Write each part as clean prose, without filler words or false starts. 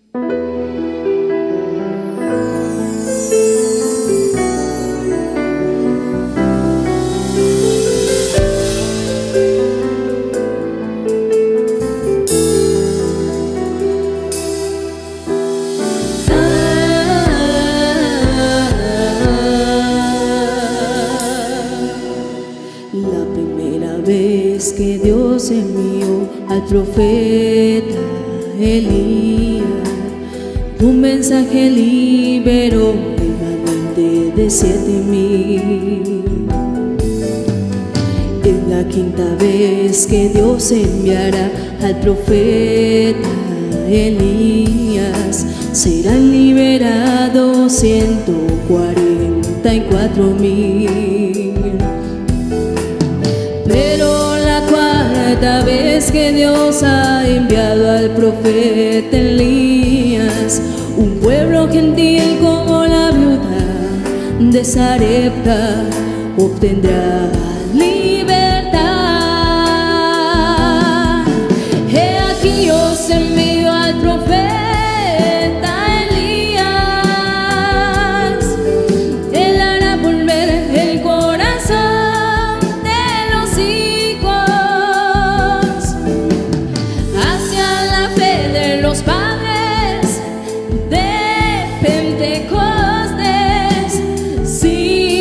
Que Dios envió al profeta Elías, un mensaje liberó remanente de 7,000. Es la quinta vez que Dios enviará al profeta Elías, serán liberados 144,000. Pero la cuarta vez que Dios ha enviado al profeta Elías, un pueblo gentil como la viuda de Sarepta obtendrá libertad. He aquí yo os envío al profeta Elías, él hará volver el corazón de los hijos hacia la fe de los padres de Pentecostés. Sí,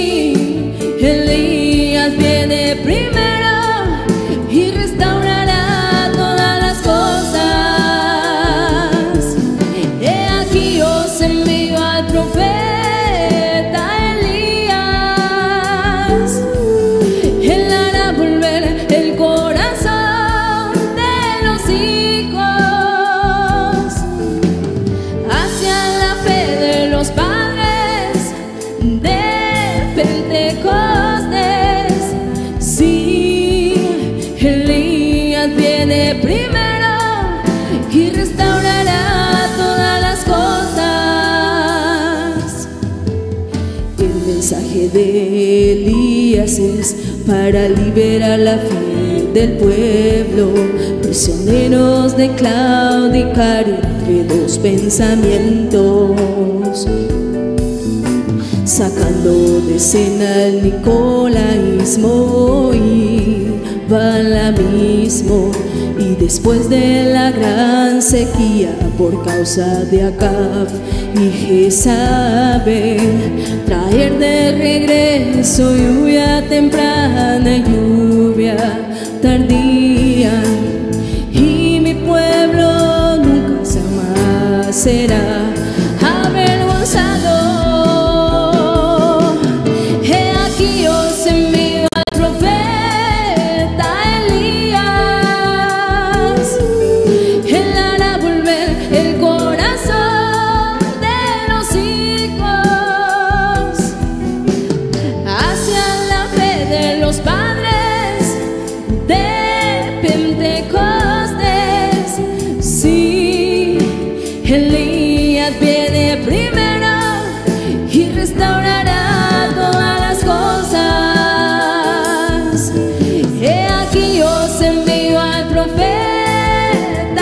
Elías viene primero y restaurará todas las cosas. He aquí os envío al profeta Elías, él hará volver el corazón de los hijos hacia la fe de los padres de Pentecostés. Sí, Elías viene primero y restaurará todas las cosas. El mensaje de Elías es para liberar la fe del pueblo, prisioneros de claudicar entre dos pensamientos, sacando de escena el nicolaísmo y balaamismo. Y después de la gran sequía por causa de Acab y Jezabel, traer de regreso lluvia temprana y lluvia tardía, y mi pueblo nunca jamás será avergonzado. He aquí os envío al profeta Elías, él hará volver el corazón de los hijos hacia la fe de los padres de Pentecostés. Sí, Elías viene primero y restaurará todas las cosas. He aquí os envío al profeta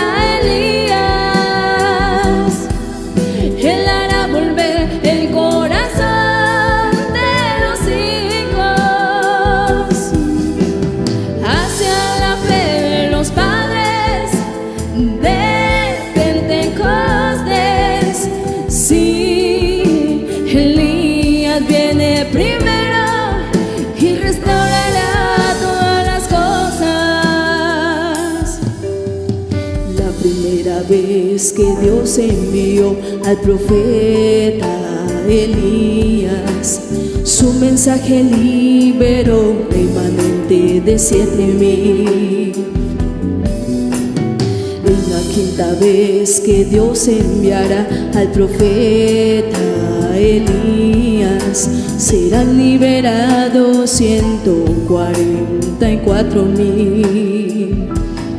Elías, él hará volver el corazón de los hijos hacia la fe de los padres de Pentecostés. Sí, Elías viene primero y restaurará todas las cosas. La primera vez que Dios envió al profeta Elías, su mensaje liberó remanente de 7,000. Es la quinta vez que Dios enviará al profeta Elías, serán liberados 144,000.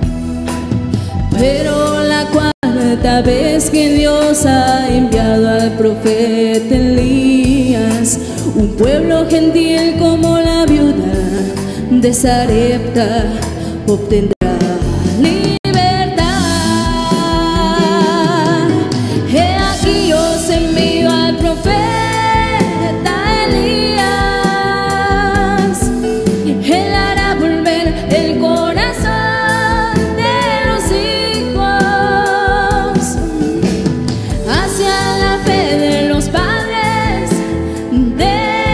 Pero la cuarta vez que Dios ha enviado al profeta Elías, un pueblo gentil como la viuda de Sarepta obtendrá libertad. Dios envió al profeta Elías. Él hará volver el corazón de los hijos hacia la fe de los padres de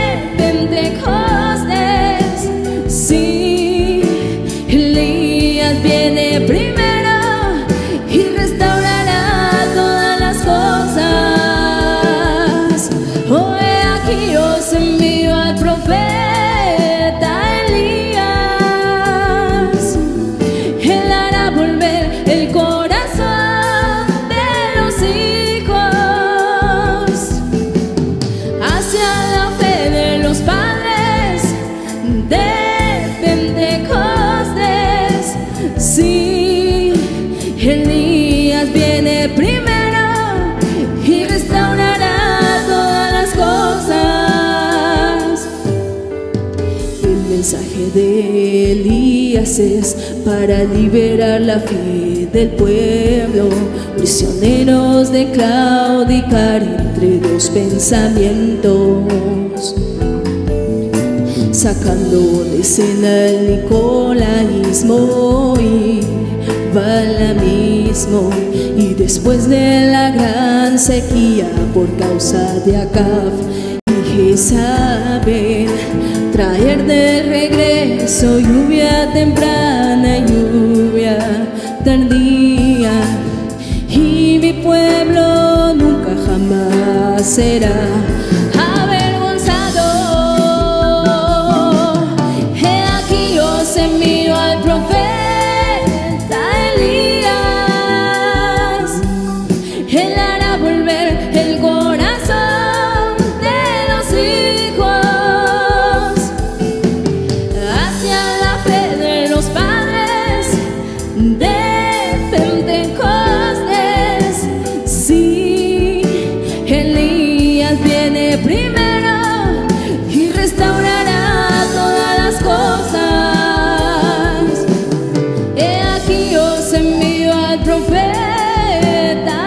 Pentecostés. Sí, Elías viene primero y restaurará todas las cosas. Oh, he aquí os envío al profeta Elías. Él hará volver el corazón de los hijos hacia la fe de los padres de Pentecostés. Sí, Elías viene primero y restaurará todas las cosas. El mensaje de Elías es para liberar la fe del pueblo, prisioneros de claudicar entre dos pensamientos, sacando de escena el nicolaísmo y balamismo, y después de la gran sequía por causa de Acab y Jezabel, traer de regreso lluvia temprana y lluvia tardía, y mi pueblo nunca jamás será avergonzado. He aquí os envío al profeta Elías. Él hará volver el corazón de los hijos hacia la fe de los padres de Pentecostés. Sí, Elías viene primero y restaurará todas las cosas. He aquí os envío al profeta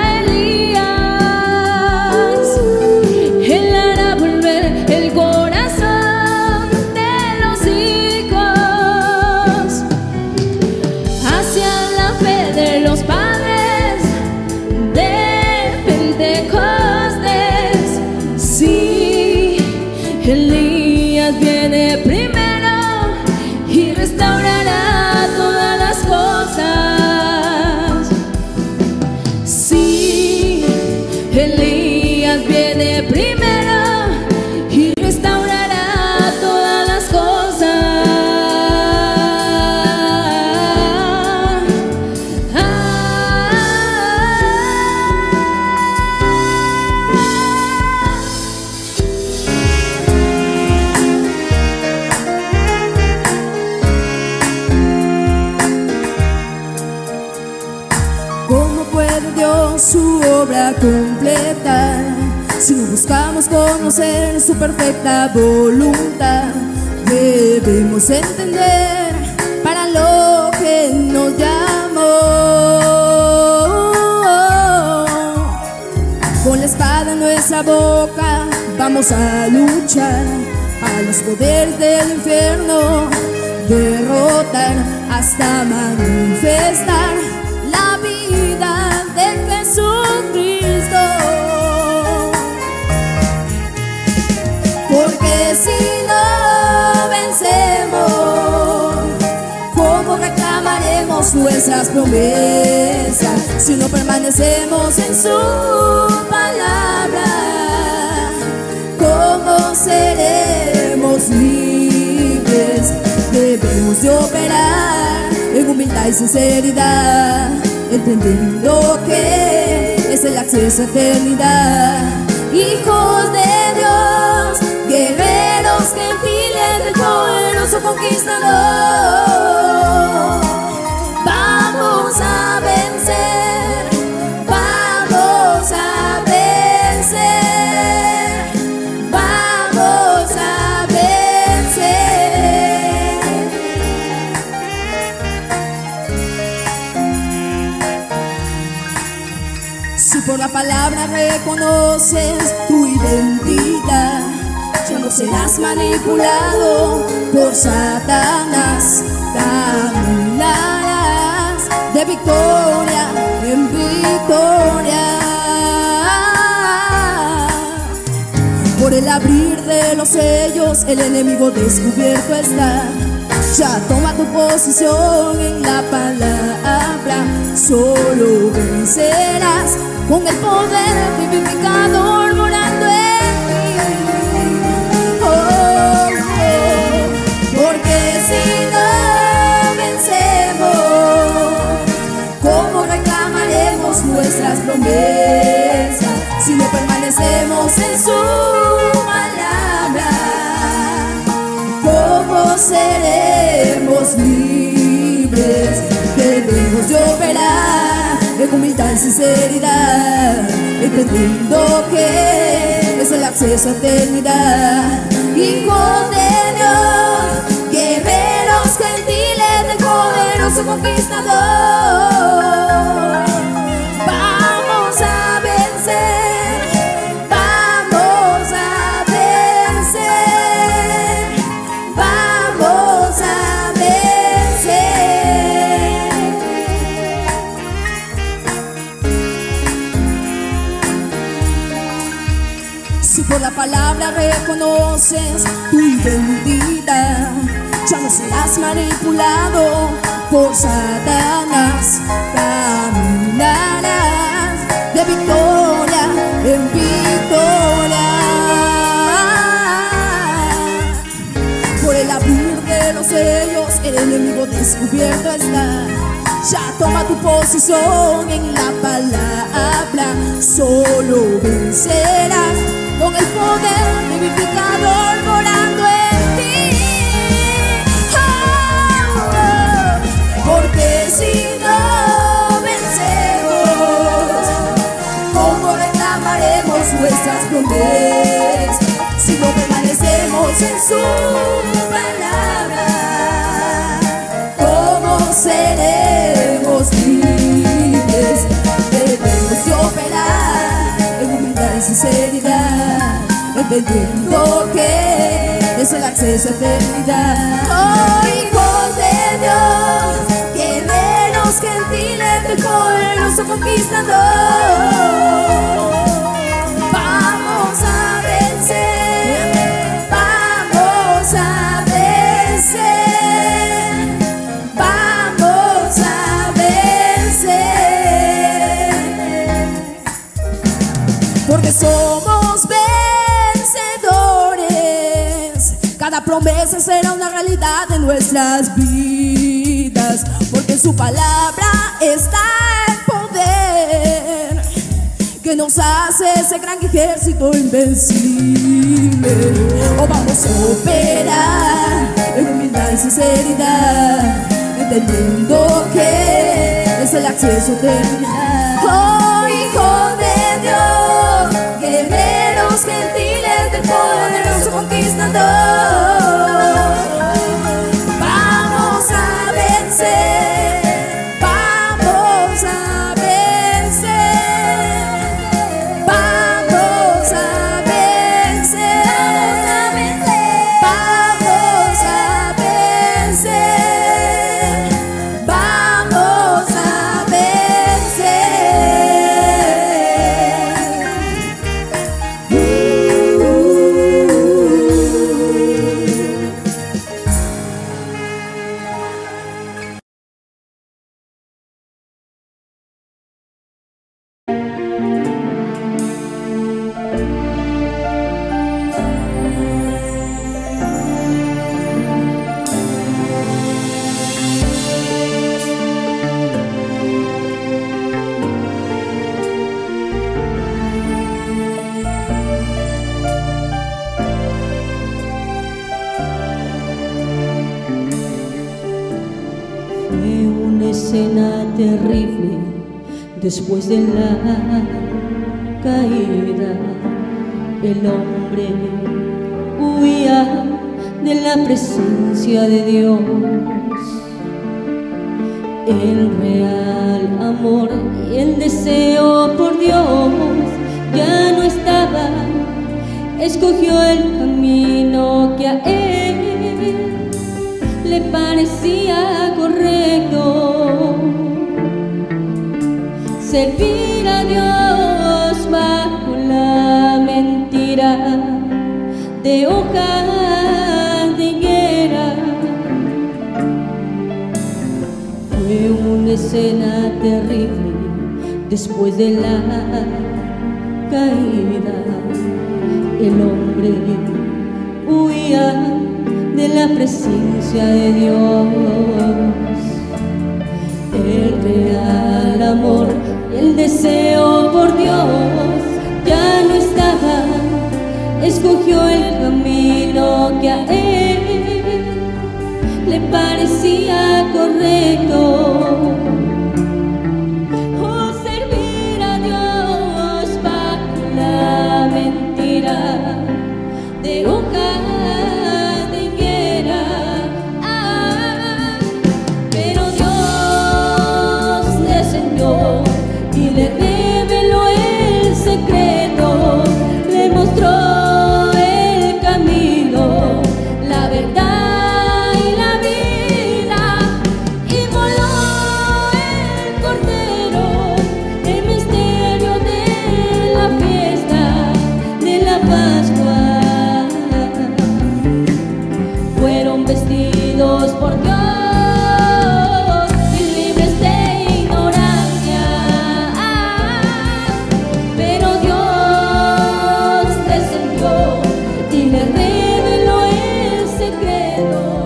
Elías. Él hará volver el corazón de los hijos hacia la fe de los padres de Pentecostés. Sí, Elías viene primero y restaurará todas las cosas. Sí, Elías viene primero y restaurará todas las cosas. ¿Cómo puede Dios su obra completar si no buscamos conocer su perfecta voluntad? Debemos entender para lo que nos llamó. Con la espada en nuestra boca vamos a luchar a los poderes del infierno, derrotar hasta manifestar la vida de Jesucristo. Porque si no vencemos, ¿cómo reclamaremos nuestras promesas? Si no permanecemos en su palabra, ¿cómo seremos libres? Debemos de operar en humildad y sinceridad, entendiendo que es el acceso a eternidad. Hijos de Dios, guerreros que enfilen del poderoso conquistador. Vamos a vencer, vamos a vencer, vamos a vencer. Si por la la palabra reconoces tu identidad. Ya no serás manipulado por Satanás. Caminarás de victoria en victoria. Por el abrir de los sellos, el enemigo descubierto está. Ya toma tu posición en la palabra. Solo vencerás con el poder vivificador morando en ti. Oh, oh, porque si no vencemos, ¿cómo reclamaremos nuestras promesas? Si no permanecemos en su palabra, ¿cómo seremos libres? Debemos de operar en humildad y sinceridad, entendiendo que es el acceso a eternidad. Hijo de Dios, guerreros gentiles del poderoso conquistador, vamos a vencer, vamos a vencer, vamos a vencer. Si por la palabra reconoces tu identidad, ya no serás manipulado por Satanás. Caminarás de victoria en victoria. Por el abrir de los sellos, el enemigo descubierto está. Ya toma tu posición en la palabra. Solo vencerás con el poder vivificador morando en ti. Oh, oh, porque si no vencemos, ¿cómo reclamaremos nuestras promesas? Si no permanecemos en su palabra, ¿cómo seremos libres? Debemos de operar en humildad y sinceridad, entendiendo que es el acceso a eternidad. Oh, hijos de Dios, guerreros gentiles del poderoso conquistador, vamos a vencer, vamos a vencer, vamos a vencer, porque somos vencedores. Cada promesa será una realidad en nuestras vidas, porque en su palabra está el poder que nos hace ese gran ejército invencible. O vamos a operar en humildad y sinceridad, entendiendo que es el acceso a eternidad. Oh, hijo de Dios, guerreros gentiles del poderoso conquistador, vamos a vencer, vamos a vencer, vamos a vencer, vamos a vencer, vamos a escena terrible después de la caída. El hombre huía de la presencia de Dios. El real amor y el deseo por Dios ya no estaba. Escogió el camino que a él le parecía correcto. Servir a Dios bajo la mentira de hoja de higuera. Fue una escena terrible después de la caída. El hombre huía de la presencia de Dios. El real amor y el deseo por Dios ya no estaba. Escogió el camino que a él le parecía correcto. Oh, servir a Dios bajo la mentira de hoja de higuera. Pero Dios descendió y le reveló el secreto, le mostró el camino, la verdad y la vida, y voló el cordero, el misterio de la fiesta de la Pascua. Fueron vestidos por Dios y libres de ignorancia, pero Dios descendió y le reveló el secreto.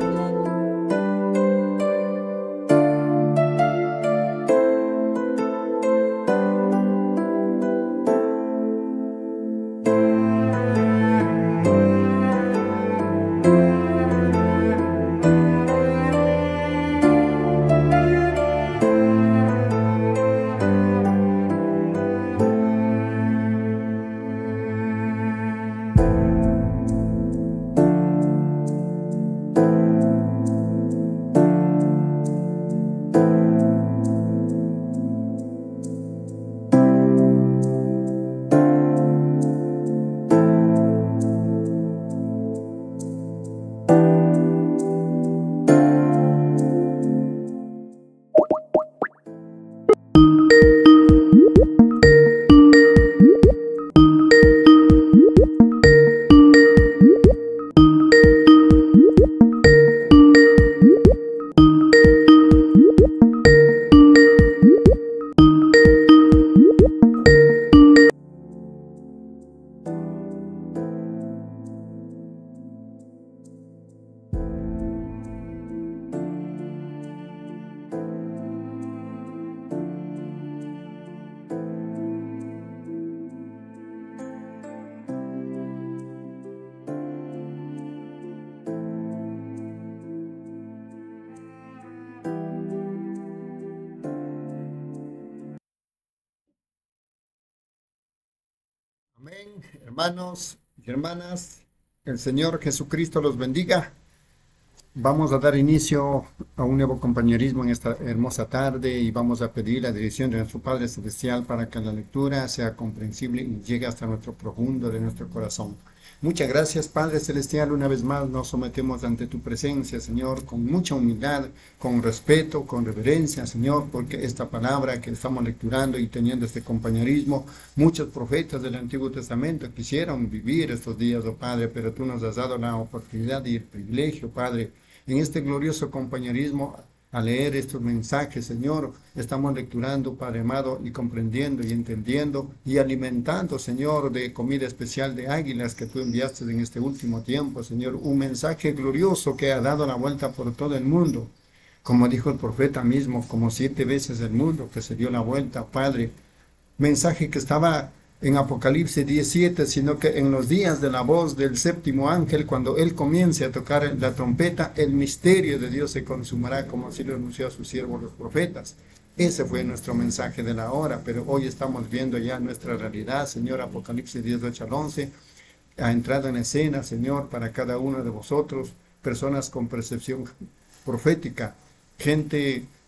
Amén, hermanos y hermanas, el Señor Jesucristo los bendiga. Vamos a dar inicio a un nuevo compañerismo en esta hermosa tarde y vamos a pedir la dirección de nuestro Padre Celestial para que la lectura sea comprensible y llegue hasta nuestro profundo de nuestro corazón. Muchas gracias, Padre Celestial. Una vez más nos sometemos ante tu presencia, Señor, con mucha humildad, con respeto, con reverencia, Señor, porque esta palabra que estamos lecturando y teniendo este compañerismo, muchos profetas del Antiguo Testamento quisieron vivir estos días, oh Padre, pero tú nos has dado la oportunidad y el privilegio, Padre, en este glorioso compañerismo, a leer estos mensajes, Señor. Estamos lecturando, Padre amado, y comprendiendo y entendiendo y alimentando, Señor, de comida especial de águilas que tú enviaste en este último tiempo, Señor. Un mensaje glorioso que ha dado la vuelta por todo el mundo. Como dijo el profeta mismo, como 7 veces el mundo que se dio la vuelta, Padre. Mensaje que estaba en Apocalipsis 17, sino que en los días de la voz del séptimo ángel, cuando él comience a tocar la trompeta, el misterio de Dios se consumará, como así lo anunció a sus siervos los profetas. Ese fue nuestro mensaje de la hora, pero hoy estamos viendo ya nuestra realidad, Señor. Apocalipsis 18 al 11 ha entrado en escena, Señor, para cada uno de vosotros, personas con percepción profética, gente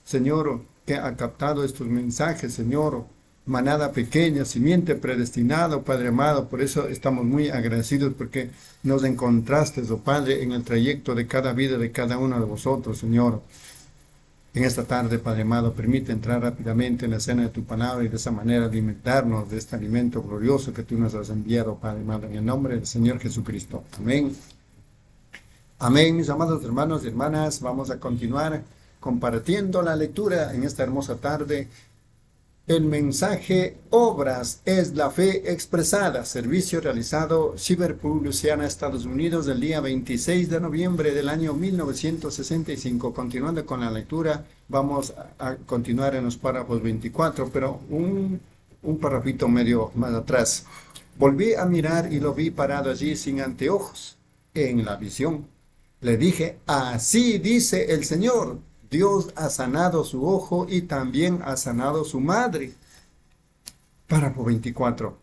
Señor, que ha captado estos mensajes, Señor, manada pequeña, simiente predestinado, Padre amado. Por eso estamos muy agradecidos porque nos encontraste, oh Padre, en el trayecto de cada vida de cada uno de vosotros, Señor. En esta tarde, Padre amado, permite entrar rápidamente en la cena de tu palabra y de esa manera alimentarnos de este alimento glorioso que tú nos has enviado, Padre amado, en el nombre del Señor Jesucristo. Amén. Amén, mis amados hermanos y hermanas. Vamos a continuar compartiendo la lectura en esta hermosa tarde. El mensaje Obras es la fe expresada, servicio realizado Shiverpool, Luisiana, Estados Unidos, el día 26 de noviembre del año 1965. Continuando con la lectura, vamos a continuar en los párrafos 24, pero un párrafito medio más atrás. Volví a mirar y lo vi parado allí sin anteojos, en la visión. Le dije, así dice el Señor. Dios ha sanado su ojo y también ha sanado su madre. Párrafo 24.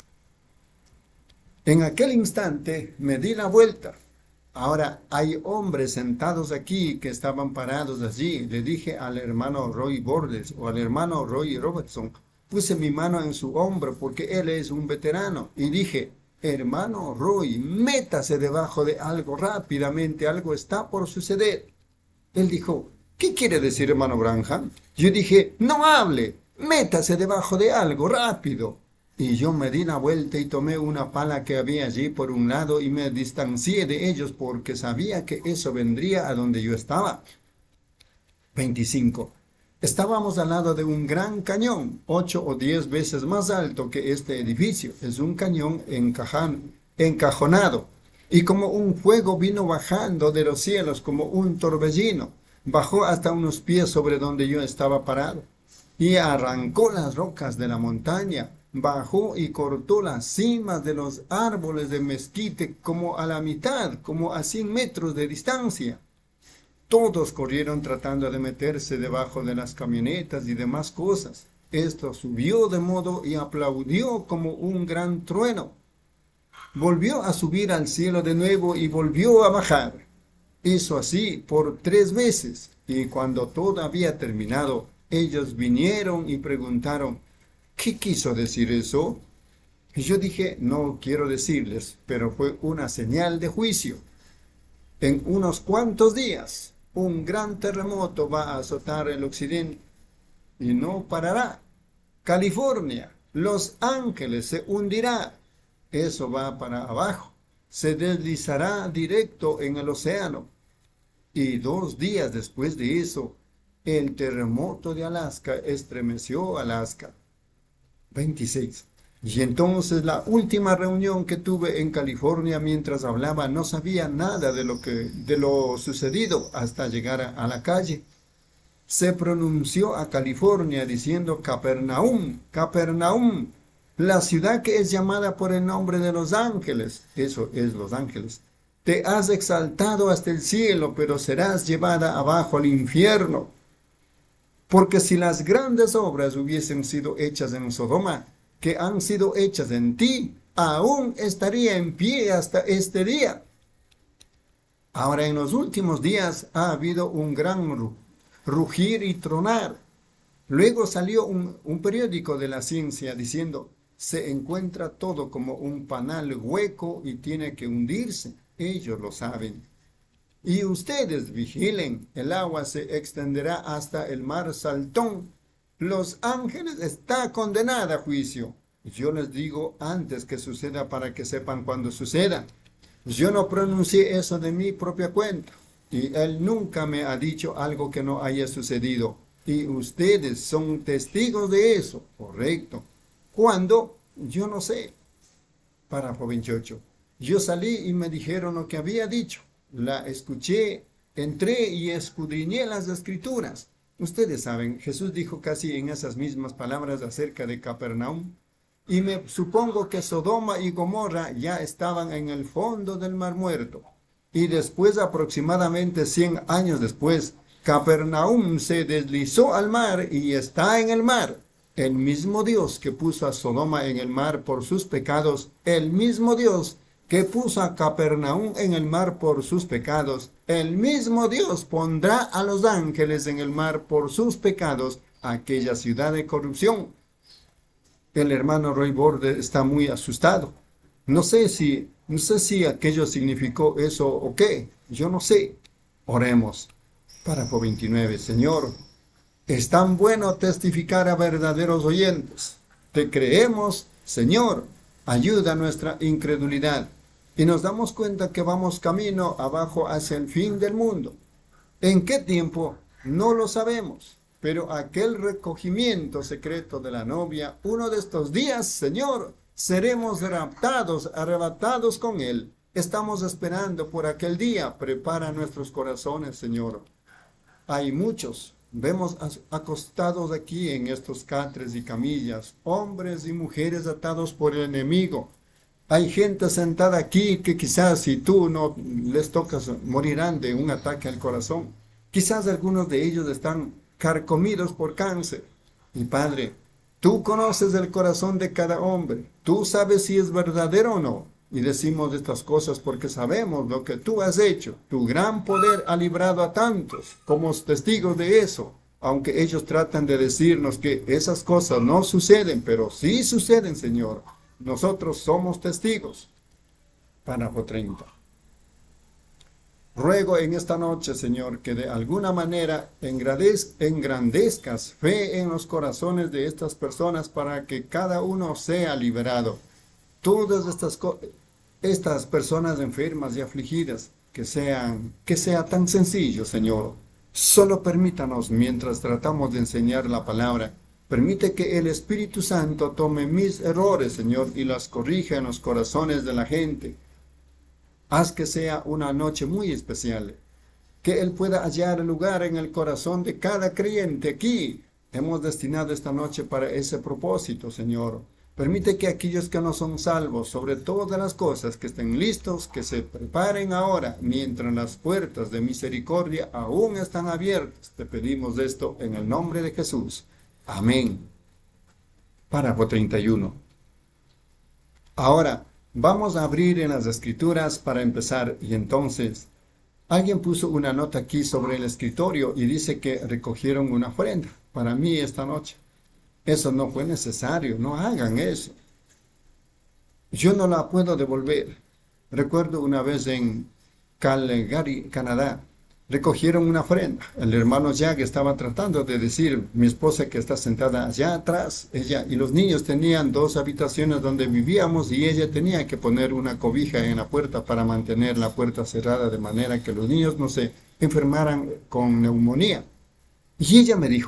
En aquel instante me di la vuelta. Ahora hay hombres sentados aquí que estaban parados allí. Le dije al hermano Roy Bordes o al hermano Roy Robertson, puse mi mano en su hombro porque él es un veterano y dije, hermano Roy, métase debajo de algo rápidamente, algo está por suceder. Él dijo, ¿qué quiere decir, hermano Branham? Yo dije, no hable, métase debajo de algo, rápido. Y yo me di la vuelta y tomé una pala que había allí por un lado y me distancié de ellos porque sabía que eso vendría a donde yo estaba. 25. Estábamos al lado de un gran cañón, 8 o 10 veces más alto que este edificio. Es un cañón encajonado. Y como un fuego vino bajando de los cielos como un torbellino. Bajó hasta unos pies sobre donde yo estaba parado y arrancó las rocas de la montaña, bajó y cortó las cimas de los árboles de mezquite como a la mitad, como a 100 metros de distancia. Todos corrieron tratando de meterse debajo de las camionetas y demás cosas. Esto subió de modo y aplaudió como un gran trueno. Volvió a subir al cielo de nuevo y volvió a bajar. Hizo así por 3 veces, y cuando todo había terminado, ellos vinieron y preguntaron, ¿qué quiso decir eso? Y yo dije, no quiero decirles, pero fue una señal de juicio. En unos cuantos días, un gran terremoto va a azotar el occidente, y no parará. California, Los Ángeles se hundirá. Eso va para abajo. Se deslizará directo en el océano. Y 2 días después de eso, el terremoto de Alaska estremeció Alaska. 26. Y entonces la última reunión que tuve en California mientras hablaba no sabía nada de lo sucedido hasta llegar a la calle. Se pronunció a California diciendo Capernaum, Capernaum, la ciudad que es llamada por el nombre de Los Ángeles. Eso es Los Ángeles. Te has exaltado hasta el cielo, pero serás llevada abajo al infierno. Porque si las grandes obras hubiesen sido hechas en Sodoma, que han sido hechas en ti, aún estaría en pie hasta este día. Ahora en los últimos días ha habido un gran rugir y tronar. Luego salió un periódico de la ciencia diciendo, se encuentra todo como un panal hueco y tiene que hundirse. Ellos lo saben. Y ustedes vigilen, el agua se extenderá hasta el mar Saltón. Los Ángeles está condenada a juicio. Yo les digo antes que suceda para que sepan cuando suceda. Yo no pronuncié eso de mi propia cuenta. Y él nunca me ha dicho algo que no haya sucedido. Y ustedes son testigos de eso. Correcto. ¿Cuándo? Yo no sé. Párrafo 28. Yo salí y me dijeron lo que había dicho. La escuché, entré y escudriñé las escrituras. Ustedes saben, Jesús dijo casi en esas mismas palabras acerca de Capernaum. Y me supongo que Sodoma y Gomorra ya estaban en el fondo del Mar Muerto. Y después, aproximadamente 100 años después, Capernaum se deslizó al mar y está en el mar. El mismo Dios que puso a Sodoma en el mar por sus pecados, el mismo Dios que puso a Capernaum en el mar por sus pecados, el mismo Dios pondrá a los ángeles en el mar por sus pecados, aquella ciudad de corrupción. El hermano Roy Borde está muy asustado. No sé si aquello significó eso o qué. Yo no sé. Oremos. Párrafo 29. Señor, es tan bueno testificar a verdaderos oyentes. Te creemos, Señor. Ayuda nuestra incredulidad. Y nos damos cuenta que vamos camino abajo hacia el fin del mundo. ¿En qué tiempo? No lo sabemos. Pero aquel recogimiento secreto de la novia, uno de estos días, Señor, seremos raptados, arrebatados con Él. Estamos esperando por aquel día. Prepara nuestros corazones, Señor. Hay muchos. Vemos acostados aquí en estos catres y camillas, hombres y mujeres atados por el enemigo. Hay gente sentada aquí que quizás si tú no les tocas morirán de un ataque al corazón. Quizás algunos de ellos están carcomidos por cáncer. Y Padre, tú conoces el corazón de cada hombre. Tú sabes si es verdadero o no. Y decimos estas cosas porque sabemos lo que tú has hecho. Tu gran poder ha librado a tantos como testigos de eso. Aunque ellos tratan de decirnos que esas cosas no suceden, pero sí suceden, Señor. Nosotros somos testigos. Párrafo 30. Ruego en esta noche, Señor, que de alguna manera engrandezcas fe en los corazones de estas personas para que cada uno sea liberado. Todas estas personas enfermas y afligidas, que sea tan sencillo, Señor. Solo permítanos, mientras tratamos de enseñar la palabra, permite que el Espíritu Santo tome mis errores, Señor, y las corrija en los corazones de la gente. Haz que sea una noche muy especial, que Él pueda hallar lugar en el corazón de cada creyente aquí. Hemos destinado esta noche para ese propósito, Señor. Permite que aquellos que no son salvos, sobre todas las cosas, que estén listos, que se preparen ahora, mientras las puertas de misericordia aún están abiertas. Te pedimos esto en el nombre de Jesús. Amén. Párrafo 31. Ahora, vamos a abrir en las Escrituras para empezar. Y entonces, alguien puso una nota aquí sobre el escritorio y dice que recogieron una ofrenda para mí esta noche. Eso no fue necesario, no hagan eso. Yo no la puedo devolver. Recuerdo una vez en Calgary, Canadá, recogieron una ofrenda. El hermano Jack estaba tratando de decir, mi esposa que está sentada allá atrás, ella y los niños tenían 2 habitaciones donde vivíamos y ella tenía que poner una cobija en la puerta para mantener la puerta cerrada de manera que los niños no se enfermaran con neumonía. Y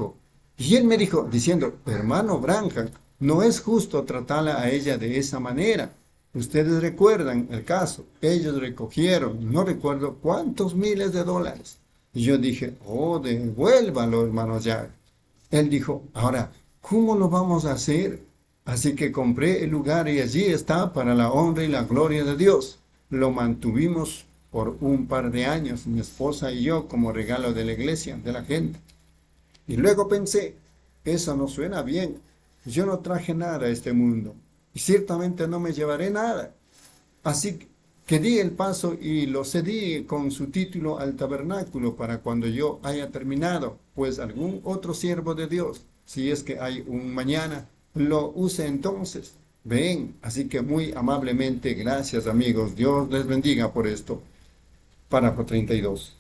él me dijo, diciendo, hermano Branham, no es justo tratarla a ella de esa manera. Ustedes recuerdan el caso, ellos recogieron, no recuerdo cuántos miles de dólares. Y yo dije, devuélvalo, hermano Jack. Él dijo, ahora, ¿cómo lo vamos a hacer? Así que compré el lugar y allí está para la honra y la gloria de Dios. Lo mantuvimos por un par de años, mi esposa y yo, como regalo de la iglesia, de la gente. Y luego pensé, eso no suena bien. Yo no traje nada a este mundo. Y ciertamente no me llevaré nada. Así que di el paso y lo cedí con su título al tabernáculo para cuando yo haya terminado, pues algún otro siervo de Dios, si es que hay un mañana, lo use entonces. Ven, así que muy amablemente, gracias amigos, Dios les bendiga por esto. Párrafo 32.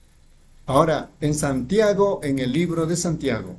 Ahora, en Santiago, en el libro de Santiago,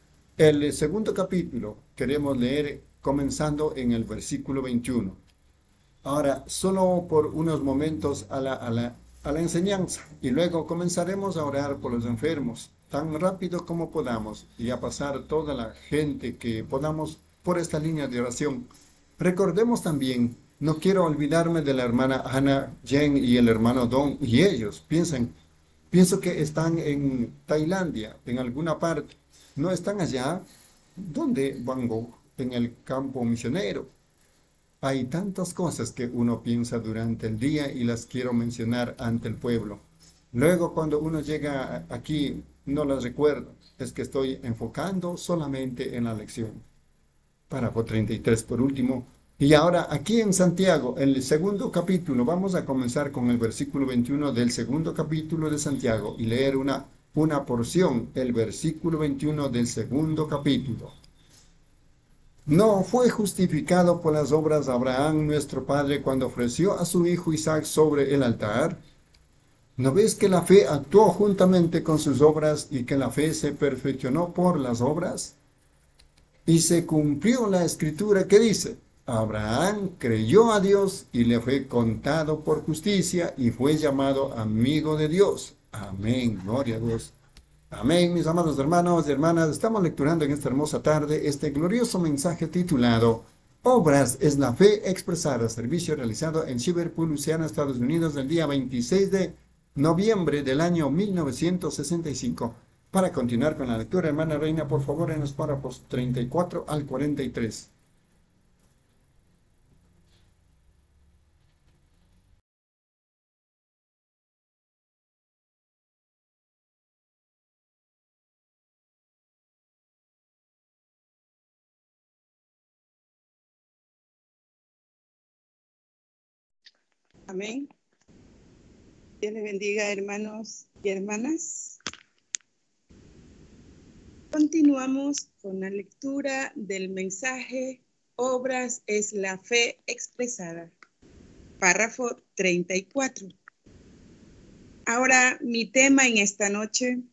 el segundo capítulo, queremos leer comenzando en el versículo 21. Ahora, solo por unos momentos a la enseñanza, y luego comenzaremos a orar por los enfermos, tan rápido como podamos, y a pasar toda la gente que podamos por esta línea de oración. Recordemos también, no quiero olvidarme de la hermana Hannah Jen y el hermano Don, y ellos, pienso que están en Tailandia, en alguna parte. ¿No están allá? ¿Dónde Van Gogh? En el campo misionero. Hay tantas cosas que uno piensa durante el día y las quiero mencionar ante el pueblo. Luego cuando uno llega aquí no las recuerdo. Es que estoy enfocando solamente en la lección. Párrafo 33 por último. Y ahora aquí en Santiago, en el segundo capítulo, vamos a comenzar con el versículo 21 del segundo capítulo de Santiago y leer una porción, el versículo 21 del segundo capítulo. ¿No fue justificado por las obras Abraham, nuestro padre, cuando ofreció a su hijo Isaac sobre el altar? ¿No ves que la fe actuó juntamente con sus obras y que la fe se perfeccionó por las obras? Y se cumplió la escritura que dice: Abraham creyó a Dios y le fue contado por justicia y fue llamado amigo de Dios. Amén, gloria a Dios. Amén, mis amados hermanos y hermanas. Estamos lecturando en esta hermosa tarde este glorioso mensaje titulado Obras es la fe expresada, servicio realizado en Liverpool, Luisiana, Estados Unidos, el día 26 de noviembre del año 1965. Para continuar con la lectura, hermana Reina, por favor, en los párrafos 34 al 43. Amén. Dios les bendiga, hermanos y hermanas. Continuamos con la lectura del mensaje Obras es la fe expresada. Párrafo 34. Ahora mi tema en esta noche,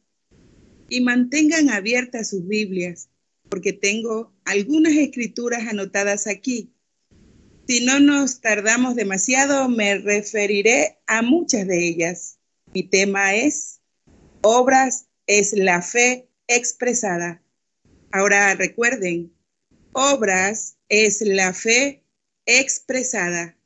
y mantengan abiertas sus Biblias, porque tengo algunas escrituras anotadas aquí. Si no nos tardamos demasiado, me referiré a muchas de ellas. Mi tema es Obras es la fe expresada. Ahora recuerden, obras es la fe expresada.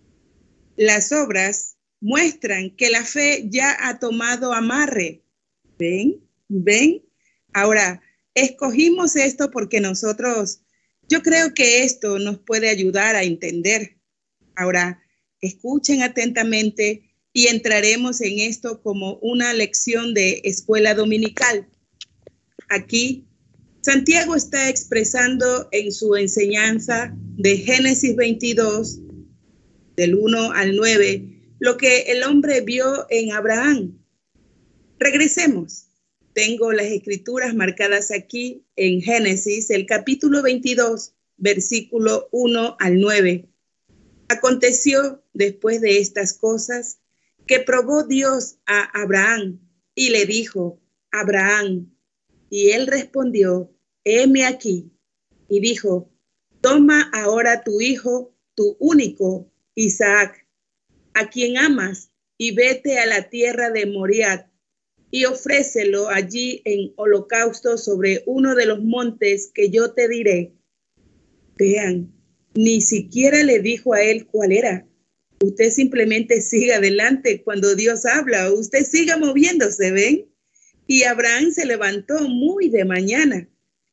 Las obras muestran que la fe ya ha tomado amarre. ¿Ven? ¿Ven? Ahora, escogimos esto porque yo creo que esto nos puede ayudar a entender. Ahora, escuchen atentamente y entraremos en esto como una lección de escuela dominical. Aquí, Santiago está expresando en su enseñanza de Génesis 22, del 1 al 9, lo que el hombre vio en Abraham. Regresemos. Tengo las escrituras marcadas aquí en Génesis, el capítulo 22, versículo 1 al 9. Aconteció después de estas cosas que probó Dios a Abraham y le dijo: Abraham. Y él respondió: heme aquí. Y dijo: toma ahora tu hijo, tu único, Isaac, a quien amas, y vete a la tierra de Moriah, y ofrécelo allí en holocausto sobre uno de los montes que yo te diré. Vean, ni siquiera le dijo a él cuál era. Usted simplemente siga adelante cuando Dios habla. Usted siga moviéndose, ¿ven? Y Abraham se levantó muy de mañana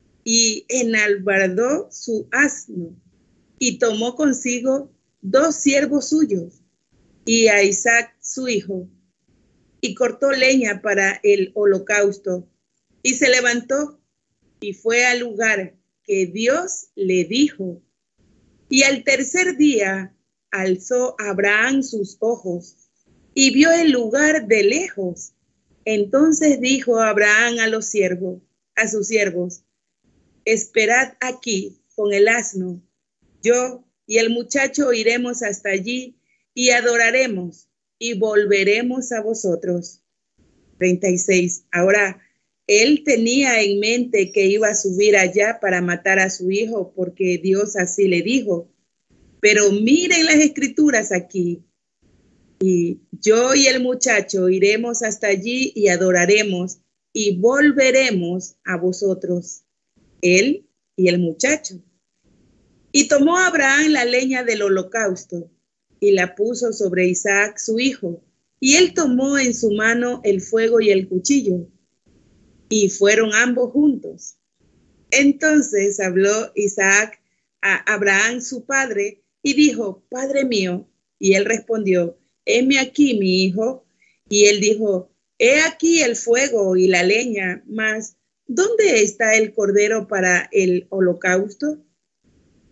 y enalbardó su asno y tomó consigo 2 siervos suyos y a Isaac su hijo, y cortó leña para el holocausto, y se levantó y fue al lugar que Dios le dijo. Y al tercer día alzó Abraham sus ojos y vio el lugar de lejos. Entonces dijo Abraham a sus siervos: esperad aquí con el asno, yo y el muchacho iremos hasta allí y adoraremos y volveremos a vosotros. 36. Ahora, él tenía en mente que iba a subir allá para matar a su hijo, porque Dios así le dijo. Pero miren las escrituras aquí. Y yo y el muchacho iremos hasta allí y adoraremos y volveremos a vosotros. Él y el muchacho. Y tomó Abraham la leña del holocausto y la puso sobre Isaac su hijo, y él tomó en su mano el fuego y el cuchillo, y fueron ambos juntos. Entonces habló Isaac a Abraham su padre, y dijo: Padre mío. Y él respondió: heme aquí, mi hijo. Y él dijo: he aquí el fuego y la leña, mas ¿dónde está el cordero para el holocausto?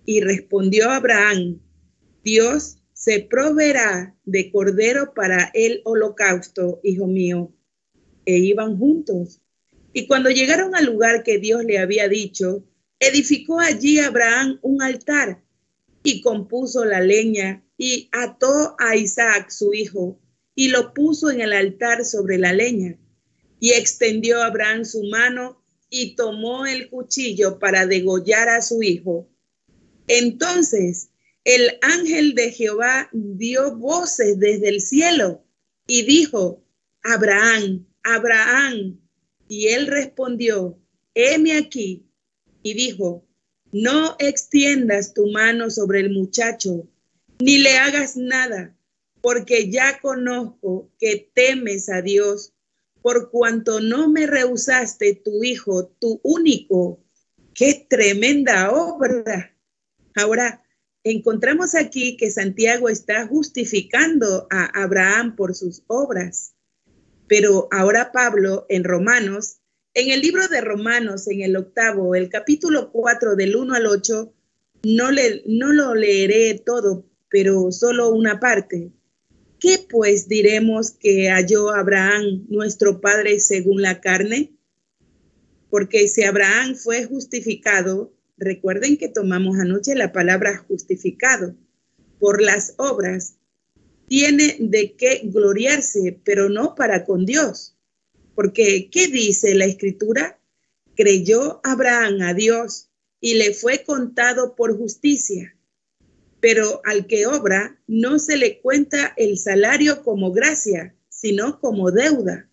Y respondió Abraham: Dios se proveerá de cordero para el holocausto, hijo mío. E iban juntos. Y cuando llegaron al lugar que Dios le había dicho, edificó allí Abraham un altar y compuso la leña y ató a Isaac su hijo y lo puso en el altar sobre la leña. Y extendió Abraham su mano y tomó el cuchillo para degollar a su hijo. Entonces el ángel de Jehová dio voces desde el cielo y dijo: Abraham, Abraham. Y él respondió: heme aquí. Y dijo: no extiendas tu mano sobre el muchacho, ni le hagas nada, porque ya conozco que temes a Dios, por cuanto no me rehusaste tu hijo, tu único. ¡Qué tremenda obra! Ahora, encontramos aquí que Santiago está justificando a Abraham por sus obras. Pero ahora Pablo en Romanos, en el libro de Romanos, en el 8, el capítulo 4 del 1 al 8, no lo leeré todo, pero solo una parte. ¿Qué pues diremos que halló Abraham, nuestro padre según la carne? Porque si Abraham fue justificado, recuerden que tomamos anoche la palabra justificado, por las obras, tiene de qué gloriarse, pero no para con Dios. Porque, ¿qué dice la Escritura? Creyó Abraham a Dios y le fue contado por justicia. Pero al que obra no se le cuenta el salario como gracia, sino como deuda.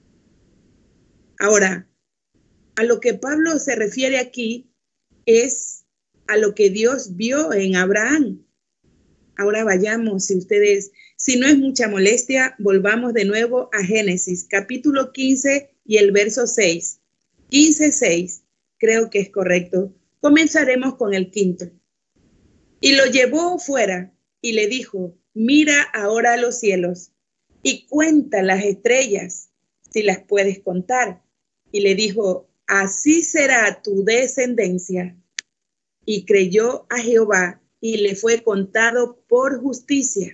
Ahora, a lo que Pablo se refiere aquí es a lo que Dios vio en Abraham. Ahora vayamos, si no es mucha molestia, volvamos de nuevo a Génesis, capítulo 15 y el verso 6. 15:6, creo que es correcto. Comenzaremos con el 5. Y lo llevó fuera y le dijo: mira ahora los cielos y cuenta las estrellas, si las puedes contar. Y le dijo: así será tu descendencia. Y creyó a Jehová y le fue contado por justicia.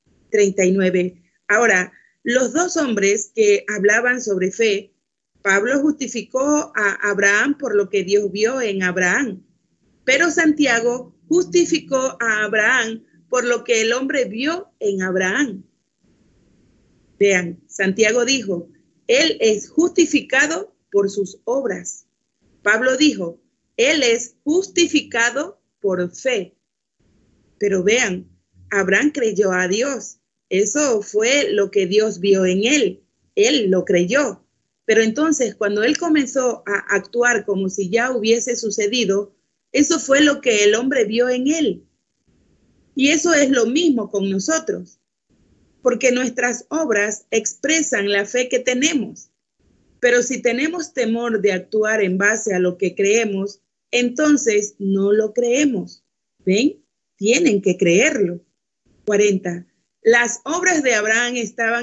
39. Ahora, los dos hombres que hablaban sobre fe, Pablo justificó a Abraham por lo que Dios vio en Abraham, pero Santiago justificó a Abraham por lo que el hombre vio en Abraham. Vean, Santiago dijo: él es justificado por sus obras. Pablo dijo: él es justificado por fe. Pero vean, Abraham creyó a Dios. Eso fue lo que Dios vio en él. Él lo creyó. Pero entonces, cuando él comenzó a actuar como si ya hubiese sucedido, eso fue lo que el hombre vio en él. Y eso es lo mismo con nosotros, porque nuestras obras expresan la fe que tenemos. Pero si tenemos temor de actuar en base a lo que creemos, entonces no lo creemos. ¿Ven? Tienen que creerlo. 40. Las obras de Abraham estaban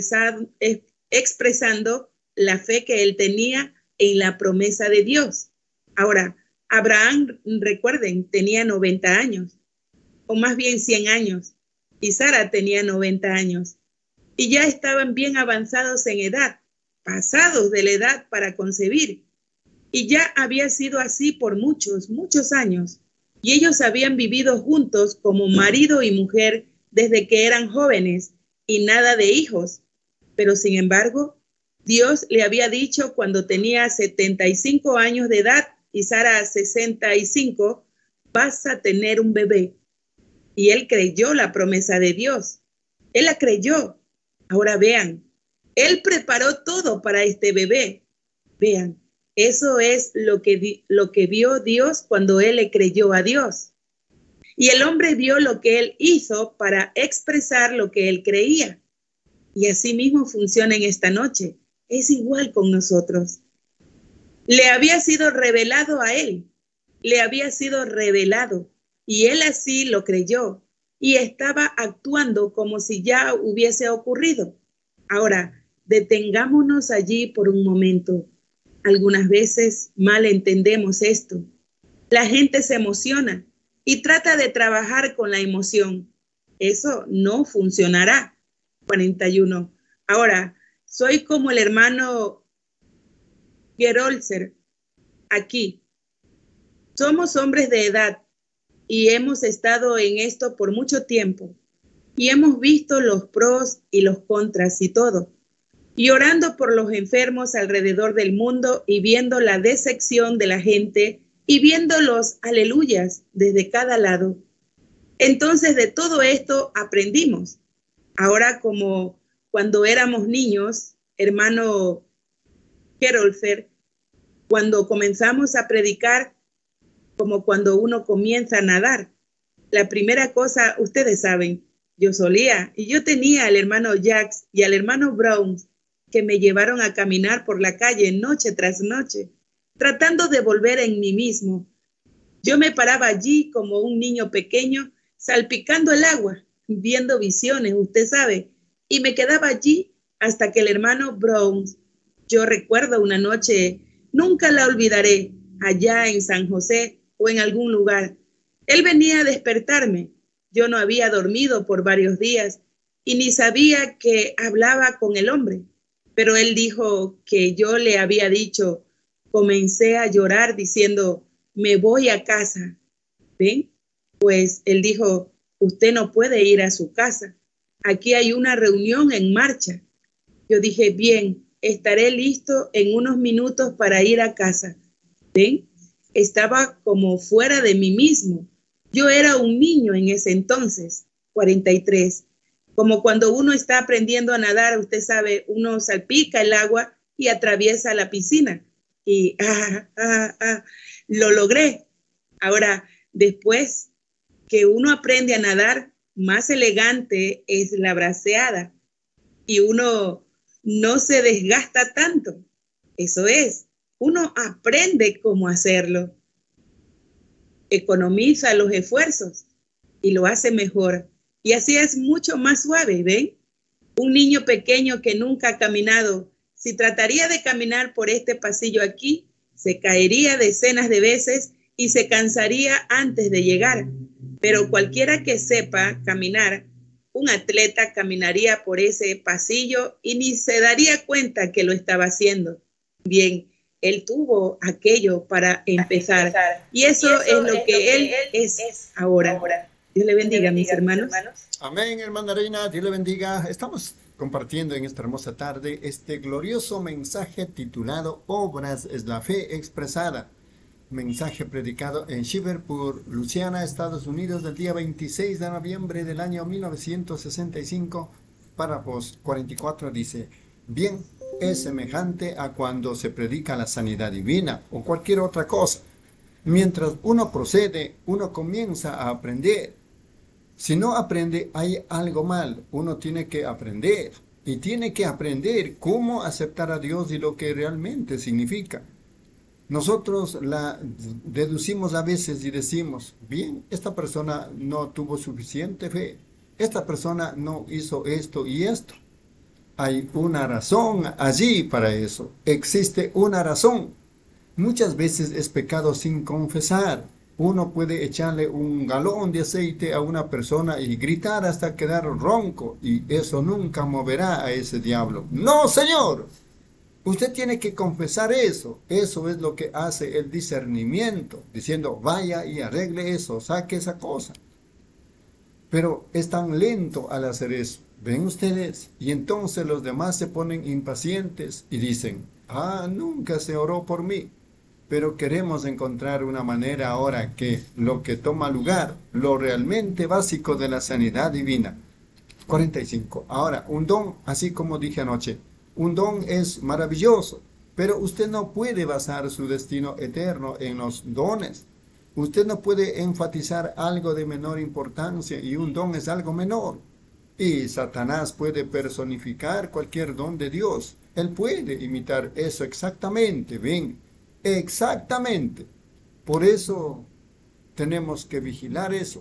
expresando la fe que él tenía en la promesa de Dios. Ahora, Abraham, recuerden, tenía 90 años, o más bien 100 años, y Sara tenía 90 años, y ya estaban bien avanzados en edad, pasados de la edad para concebir, y ya había sido así por muchos, muchos años. Y ellos habían vivido juntos como marido y mujer desde que eran jóvenes y nada de hijos. Pero sin embargo, Dios le había dicho cuando tenía 75 años de edad y Sara 65, vas a tener un bebé. Y él creyó la promesa de Dios. Él la creyó. Ahora vean, él preparó todo para este bebé. Vean. Eso es lo que vio Dios cuando él le creyó a Dios. Y el hombre vio lo que él hizo para expresar lo que él creía. Y así mismo funciona en esta noche. Es igual con nosotros. Le había sido revelado a él. Le había sido revelado. Y él así lo creyó. Y estaba actuando como si ya hubiese ocurrido. Ahora, detengámonos allí por un momento. Algunas veces mal entendemos esto. La gente se emociona y trata de trabajar con la emoción. Eso no funcionará. 41. Ahora, soy como el hermano Gerolzer aquí. Somos hombres de edad y hemos estado en esto por mucho tiempo y hemos visto los pros y los contras y todo, y orando por los enfermos alrededor del mundo y viendo la decepción de la gente y viendo los aleluyas desde cada lado. Entonces de todo esto aprendimos. Ahora, como cuando éramos niños, hermano Gerolfer, cuando comenzamos a predicar, como cuando uno comienza a nadar, la primera cosa, ustedes saben, yo solía, y yo tenía al hermano Jax y al hermano Brown que me llevaron a caminar por la calle noche tras noche, tratando de volver en mí mismo. Yo me paraba allí como un niño pequeño, salpicando el agua, viendo visiones, usted sabe, y me quedaba allí hasta que el hermano Brown, yo recuerdo una noche, nunca la olvidaré, allá en San José o en algún lugar. Él venía a despertarme. Yo no había dormido por varios días y ni sabía que hablaba con el hombre, pero él dijo que yo le había dicho, comencé a llorar diciendo, me voy a casa. ¿Ven? Pues él dijo, usted no puede ir a su casa. Aquí hay una reunión en marcha. Yo dije, bien, estaré listo en unos minutos para ir a casa. ¿Ven? Estaba como fuera de mí mismo. Yo era un niño en ese entonces, 43. Como cuando uno está aprendiendo a nadar, usted sabe, uno salpica el agua y atraviesa la piscina. Y lo logré. Ahora, después que uno aprende a nadar, más elegante es la braceada y uno no se desgasta tanto. Eso es, uno aprende cómo hacerlo. Economiza los esfuerzos y lo hace mejor. Y así es mucho más suave, ¿ven? Un niño pequeño que nunca ha caminado, si trataría de caminar por este pasillo aquí, se caería decenas de veces y se cansaría antes de llegar. Pero cualquiera que sepa caminar, un atleta caminaría por ese pasillo y ni se daría cuenta que lo estaba haciendo. Bien, él tuvo aquello para empezar. Y eso es lo que él es ahora. Dios le bendiga, mis hermanos. Amén, hermana Reina, Dios le bendiga. Estamos compartiendo en esta hermosa tarde este glorioso mensaje titulado Obras es la fe expresada. Mensaje predicado en Shiverpur, Luisiana, Estados Unidos, del día 26 de noviembre del año 1965. Párrafos 44 dice, bien, es semejante a cuando se predica la sanidad divina o cualquier otra cosa. Mientras uno procede, uno comienza a aprender. Si no aprende, hay algo mal. Uno tiene que aprender. Y tiene que aprender cómo aceptar a Dios y lo que realmente significa. Nosotros la deducimos a veces y decimos, bien, esta persona no tuvo suficiente fe. Esta persona no hizo esto y esto. Hay una razón allí para eso. Existe una razón. Muchas veces es pecado sin confesar. Uno puede echarle un galón de aceite a una persona y gritar hasta quedar ronco, y eso nunca moverá a ese diablo. ¡No, Señor! Usted tiene que confesar eso. Eso es lo que hace el discernimiento, diciendo, vaya y arregle eso, saque esa cosa. Pero es tan lento al hacer eso. ¿Ven ustedes? Y entonces los demás se ponen impacientes y dicen, nunca se oró por mí. Pero queremos encontrar una manera ahora que lo que toma lugar, lo realmente básico de la sanidad divina. 45. Ahora, un don, así como dije anoche, un don es maravilloso, pero usted no puede basar su destino eterno en los dones. Usted no puede enfatizar algo de menor importancia y un don es algo menor. Y Satanás puede personificar cualquier don de Dios. Él puede imitar eso exactamente, ¿ven? Exactamente. Por eso tenemos que vigilar eso.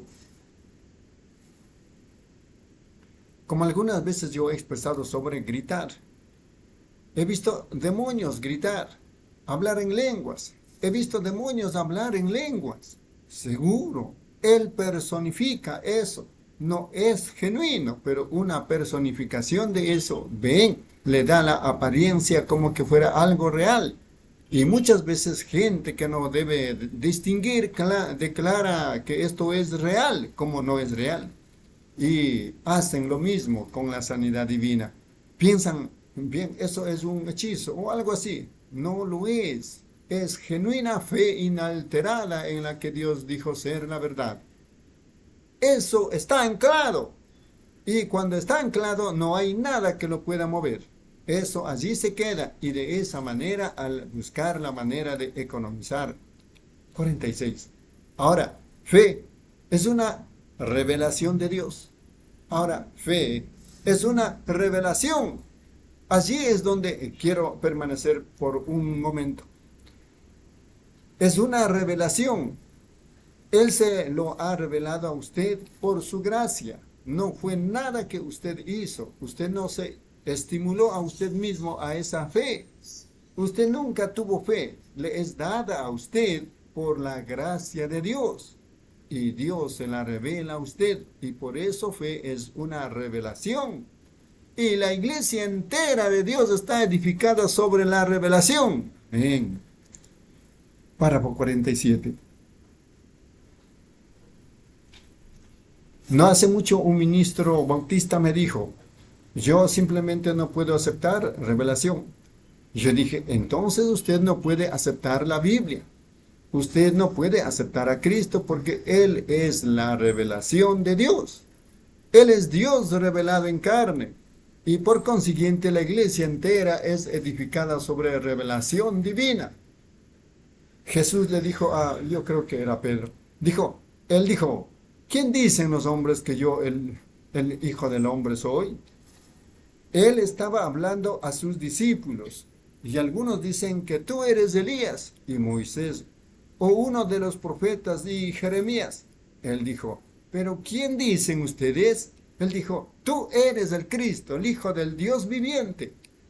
Como algunas veces yo he expresado sobre gritar. He visto demonios gritar, hablar en lenguas. He visto demonios hablar en lenguas. Seguro. Él personifica eso. No es genuino, pero una personificación de eso, ven, le da la apariencia como que fuera algo real. Y muchas veces gente que no debe distinguir declara que esto es real, como no es real. Y hacen lo mismo con la sanidad divina. Piensan, bien, eso es un hechizo o algo así. No lo es. Es genuina fe inalterada en la que Dios dijo ser la verdad. Eso está anclado. Y cuando está anclado no hay nada que lo pueda mover. Eso allí se queda y de esa manera al buscar la manera de economizar. 46. Ahora, fe es una revelación de Dios. Ahora, fe es una revelación. Allí es donde quiero permanecer por un momento. Es una revelación. Él se lo ha revelado a usted por su gracia. No fue nada que usted hizo. Usted no se estimuló a usted mismo a esa fe. Usted nunca tuvo fe. Le es dada a usted por la gracia de Dios. Y Dios se la revela a usted. Y por eso fe es una revelación. Y la iglesia entera de Dios está edificada sobre la revelación. Amén. Párrafo 47. No hace mucho un ministro bautista me dijo, yo simplemente no puedo aceptar revelación. Yo dije, entonces usted no puede aceptar la Biblia. Usted no puede aceptar a Cristo porque Él es la revelación de Dios. Él es Dios revelado en carne. Y por consiguiente la iglesia entera es edificada sobre revelación divina. Jesús le dijo a, yo creo que era Pedro, él dijo, ¿quién dicen los hombres que yo, el Hijo del Hombre, soy? Él estaba hablando a sus discípulos, y algunos dicen que tú eres Elías y Moisés, o uno de los profetas y Jeremías. Él dijo, ¿pero quién dicen ustedes? Él dijo, tú eres el Cristo, el Hijo del Dios viviente.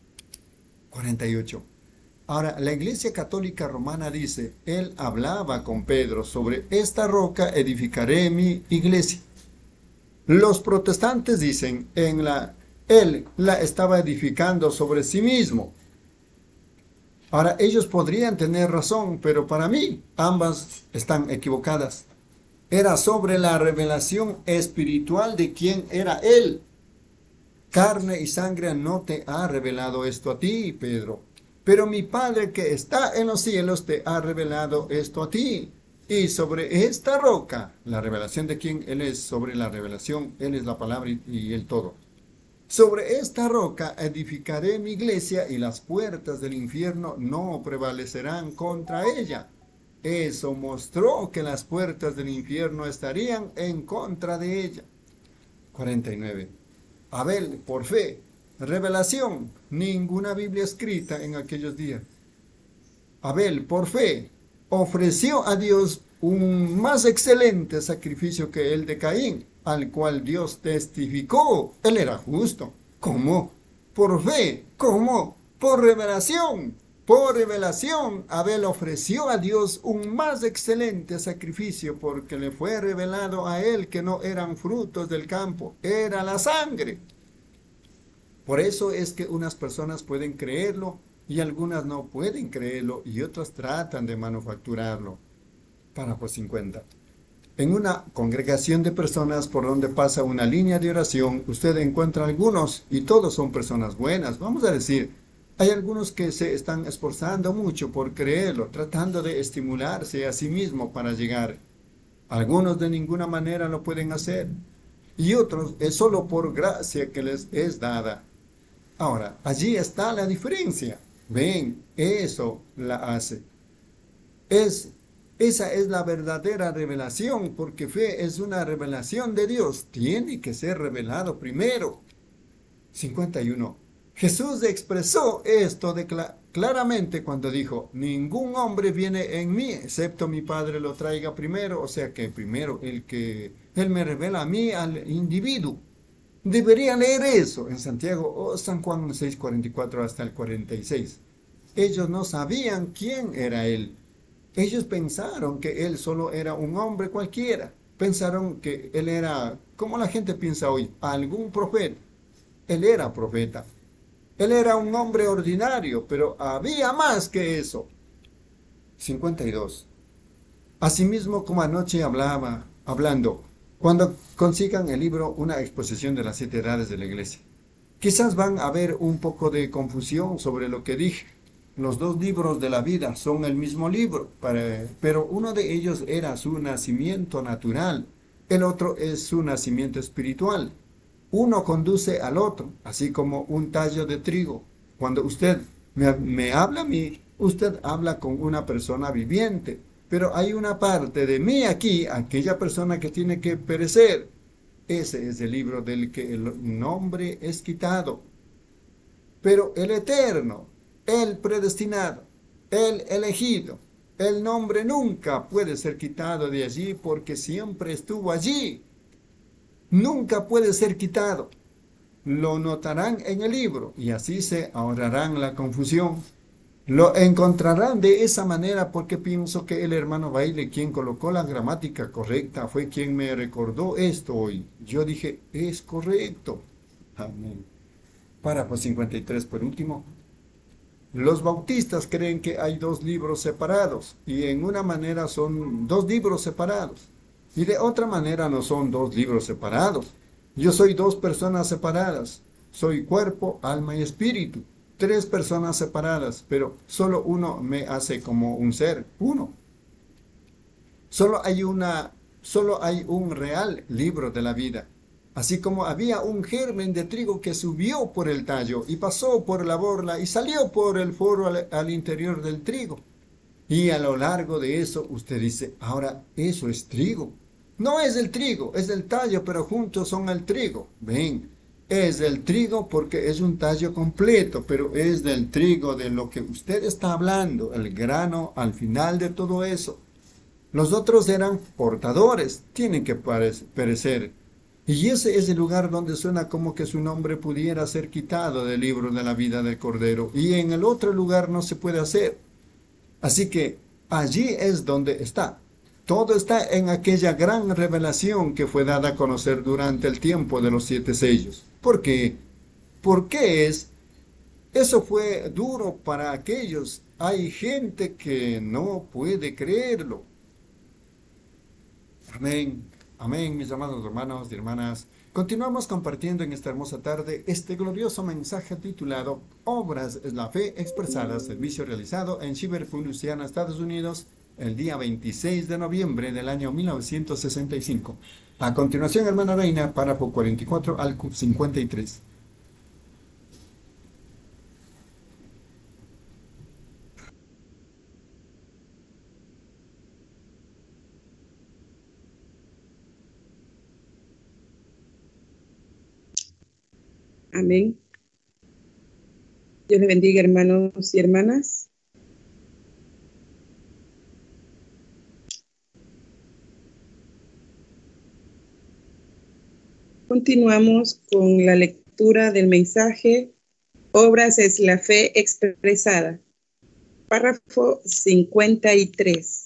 48. Ahora, la Iglesia Católica Romana dice, él hablaba con Pedro sobre esta roca edificaré mi iglesia. Los protestantes dicen, él la estaba edificando sobre sí mismo. Ahora, ellos podrían tener razón, pero para mí ambas están equivocadas. Era sobre la revelación espiritual de quién era él. Carne y sangre no te ha revelado esto a ti, Pedro. Pero mi Padre que está en los cielos te ha revelado esto a ti. Y sobre esta roca, la revelación de quién Él es, sobre la revelación, Él es la palabra y el todo. Sobre esta roca edificaré mi iglesia y las puertas del infierno no prevalecerán contra ella. Eso mostró que las puertas del infierno estarían en contra de ella. 49. Abel, por fe. Revelación, ninguna Biblia escrita en aquellos días. Abel, por fe, ofreció a Dios un más excelente sacrificio que el de Caín, al cual Dios testificó. Él era justo. ¿Cómo? Por fe. ¿Cómo? Por revelación. Por revelación, Abel ofreció a Dios un más excelente sacrificio porque le fue revelado a él que no eran frutos del campo, era la sangre. Por eso es que unas personas pueden creerlo y algunas no pueden creerlo y otras tratan de manufacturarlo. Párrafo 50. En una congregación de personas por donde pasa una línea de oración, usted encuentra algunos y todos son personas buenas. Vamos a decir, hay algunos que se están esforzando mucho por creerlo, tratando de estimularse a sí mismo para llegar. Algunos de ninguna manera lo pueden hacer y otros es solo por gracia que les es dada. Ahora, allí está la diferencia. Ven, eso la hace. Esa es la verdadera revelación, porque fe es una revelación de Dios. Tiene que ser revelado primero. 51. Jesús expresó esto claramente cuando dijo, ningún hombre viene en mí, excepto mi Padre lo traiga primero. O sea que primero Él me revela a mí, al individuo. Debería leer eso en Santiago o San Juan 6:44 hasta el 46. Ellos no sabían quién era Él. Ellos pensaron que Él solo era un hombre cualquiera. pensaron que él era, como la gente piensa hoy, algún profeta. Él era profeta. Él era un hombre ordinario, pero había más que eso. 52. Asimismo, como anoche hablando, cuando consigan el libro Una exposición de las 7 edades de la iglesia, quizás van a ver un poco de confusión sobre lo que dije. Los 2 libros de la vida son el mismo libro, pero uno de ellos era su nacimiento natural, el otro es su nacimiento espiritual. Uno conduce al otro, así como un tallo de trigo. Cuando usted me habla a mí, usted habla con una persona viviente, pero hay una parte de mí aquí, aquella persona que tiene que perecer. Ese es el libro del que el nombre es quitado. Pero el eterno, el predestinado, el elegido, el nombre nunca puede ser quitado de allí porque siempre estuvo allí. Nunca puede ser quitado. Lo notarán en el libro y así se ahorrarán la confusión. Lo encontrarán de esa manera porque pienso que el hermano Baile, quien colocó la gramática correcta, fue quien me recordó esto hoy. Yo dije, es correcto. Amén. Párrafo 53 por último. Los bautistas creen que hay 2 libros separados y en una manera son 2 libros separados y de otra manera no son 2 libros separados. Yo soy 2 personas separadas. Soy cuerpo, alma y espíritu. 3 personas separadas, pero solo uno me hace como un ser, uno. Solo hay un real libro de la vida. Así como había un germen de trigo que subió por el tallo y pasó por la borla y salió por el foro al interior del trigo. Y a lo largo de eso usted dice, ahora eso es trigo. No es el trigo, es el tallo, pero juntos son el trigo. Ven. Es del trigo porque es un tallo completo, pero es del trigo de lo que usted está hablando, el grano al final de todo eso. Los otros eran portadores, tienen que perecer. Y ese es el lugar donde suena como que su nombre pudiera ser quitado del libro de la vida del Cordero, y en el otro lugar no se puede hacer. Así que allí es donde está. Todo está en aquella gran revelación que fue dada a conocer durante el tiempo de los 7 sellos. ¿Por qué? ¿Por qué es? Eso fue duro para aquellos. Hay gente que no puede creerlo. Amén. Amén, mis amados hermanos y hermanas. Continuamos compartiendo en esta hermosa tarde este glorioso mensaje titulado Obras es la fe expresada, servicio realizado en Shiverful, Luisiana, Estados Unidos, el día 26 de noviembre del año 1965. A continuación, hermana Reina, párrafo 44 al 53. Amén. Dios le bendiga, hermanos y hermanas. Continuamos con la lectura del mensaje Obras es la fe expresada. Párrafo 53.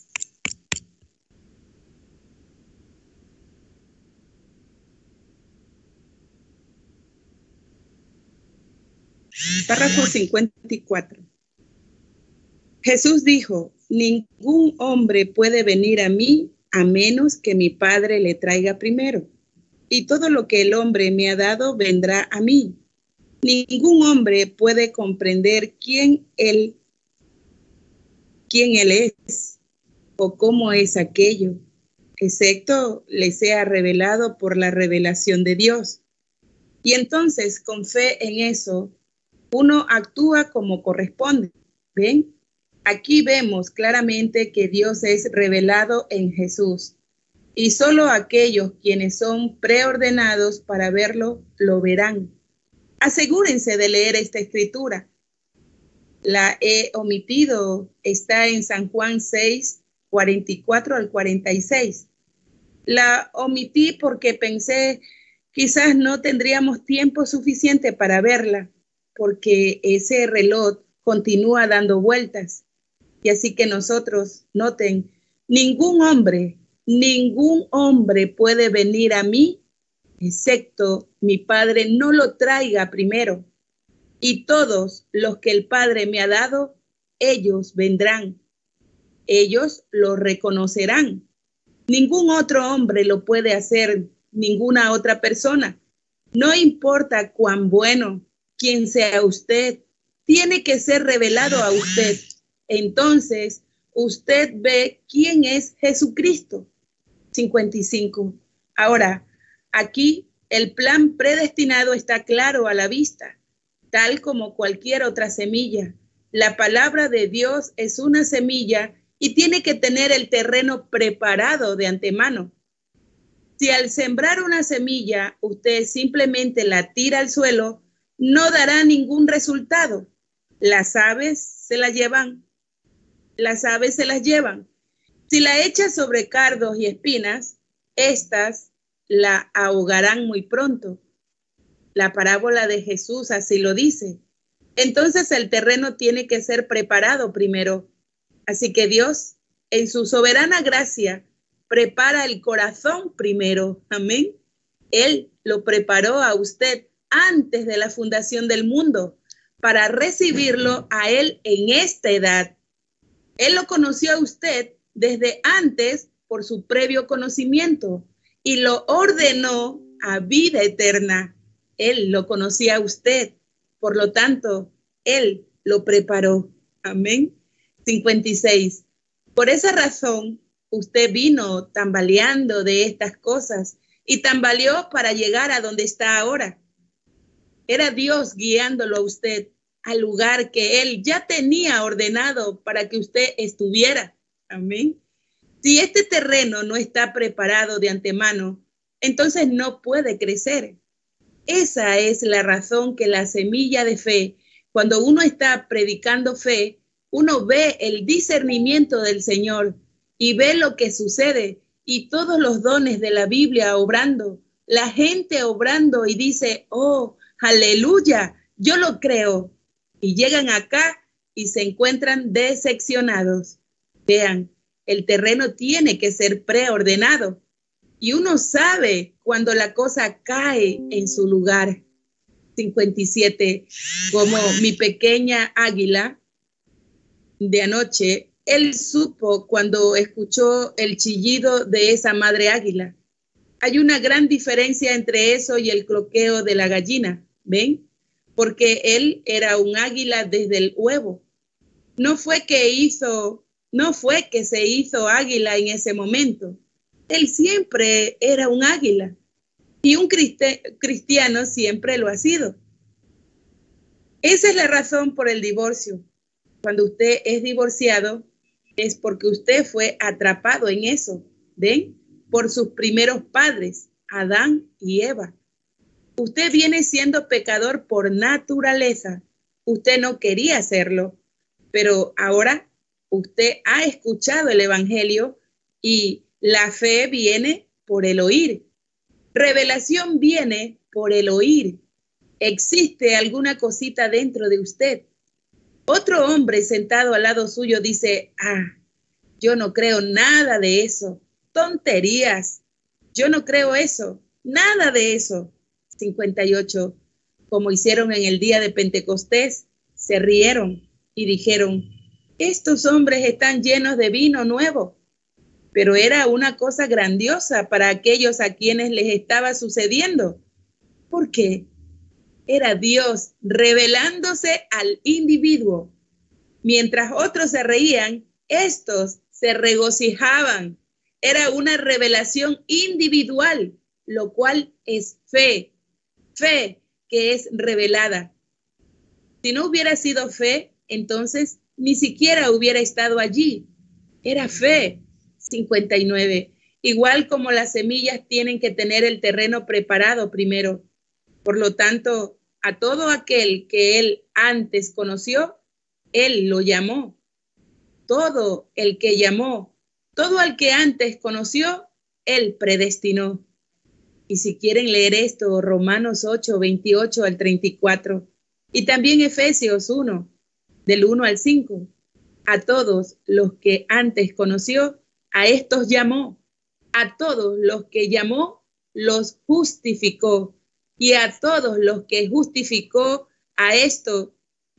Párrafo 54. Jesús dijo, ningún hombre puede venir a mí a menos que mi Padre le traiga primero. Y todo lo que el hombre me ha dado vendrá a mí. Ningún hombre puede comprender quién él es o cómo es aquello, excepto le sea revelado por la revelación de Dios. Y entonces, con fe en eso, uno actúa como corresponde. ¿Ven? Aquí vemos claramente que Dios es revelado en Jesús. Y solo aquellos quienes son preordenados para verlo, lo verán. Asegúrense de leer esta escritura. La he omitido, está en San Juan 6, 44 al 46. La omití porque pensé, quizás no tendríamos tiempo suficiente para verla, porque ese reloj continúa dando vueltas. Y así que nosotros, noten, ningún hombre ningún hombre puede venir a mí, excepto mi Padre no lo traiga primero. Y todos los que el Padre me ha dado, ellos vendrán. Ellos lo reconocerán. Ningún otro hombre lo puede hacer, ninguna otra persona. No importa cuán bueno, quien sea usted, tiene que ser revelado a usted. Entonces, usted ve quién es Jesucristo. 55. Ahora, aquí el plan predestinado está claro a la vista, tal como cualquier otra semilla. La palabra de Dios es una semilla y tiene que tener el terreno preparado de antemano. Si al sembrar una semilla usted simplemente la tira al suelo, no dará ningún resultado. Las aves se la llevan. Las aves se las llevan. Si la echa sobre cardos y espinas, éstas la ahogarán muy pronto. La parábola de Jesús así lo dice. Entonces el terreno tiene que ser preparado primero. Así que Dios, en su soberana gracia, prepara el corazón primero. Amén. Él lo preparó a usted antes de la fundación del mundo para recibirlo a Él en esta edad. Él lo conoció a usted desde antes por su previo conocimiento y lo ordenó a vida eterna. Él lo conocía a usted, por lo tanto, Él lo preparó. Amén. 56. Por esa razón, usted vino tambaleando de estas cosas y tambaleó para llegar a donde está ahora. Era Dios guiándolo a usted al lugar que Él ya tenía ordenado para que usted estuviera. Amén. Si este terreno no está preparado de antemano, entonces no puede crecer. Esa es la razón que la semilla de fe, cuando uno está predicando fe, uno ve el discernimiento del Señor y ve lo que sucede y todos los dones de la Biblia obrando, la gente obrando y dice, oh, aleluya, yo lo creo. Y llegan acá y se encuentran decepcionados. Vean, el terreno tiene que ser preordenado y uno sabe cuando la cosa cae en su lugar. 57, como mi pequeña águila de anoche, él supo cuando escuchó el chillido de esa madre águila. Hay una gran diferencia entre eso y el cloqueo de la gallina, ¿ven? Porque él era un águila desde el huevo. No fue que se hizo águila en ese momento. Él siempre era un águila y un cristiano siempre lo ha sido. Esa es la razón por el divorcio. Cuando usted es divorciado es porque usted fue atrapado en eso, ¿ven? Por sus primeros padres, Adán y Eva. Usted viene siendo pecador por naturaleza. Usted no quería hacerlo, pero ahora usted ha escuchado el evangelio y la fe viene por el oír. Revelación viene por el oír. Existe alguna cosita dentro de usted. Otro hombre sentado al lado suyo dice, yo no creo nada de eso. Tonterías. Yo no creo eso. Nada de eso. 58. Como hicieron en el día de Pentecostés, se rieron y dijeron, estos hombres están llenos de vino nuevo. Pero era una cosa grandiosa para aquellos a quienes les estaba sucediendo. ¿Por qué? Era Dios revelándose al individuo. Mientras otros se reían, estos se regocijaban. Era una revelación individual, lo cual es fe. Fe que es revelada. Si no hubiera sido fe, entonces ni siquiera hubiera estado allí. Era fe. 59. Igual como las semillas tienen que tener el terreno preparado primero. Por lo tanto, a todo aquel que Él antes conoció, Él lo llamó. Todo el que llamó, todo al que antes conoció, Él predestinó. Y si quieren leer esto, Romanos 8, 28 al 34. Y también Efesios 1, del 1 al 5. A todos los que antes conoció, a estos llamó. A todos los que llamó, los justificó. Y a todos los que justificó, a estos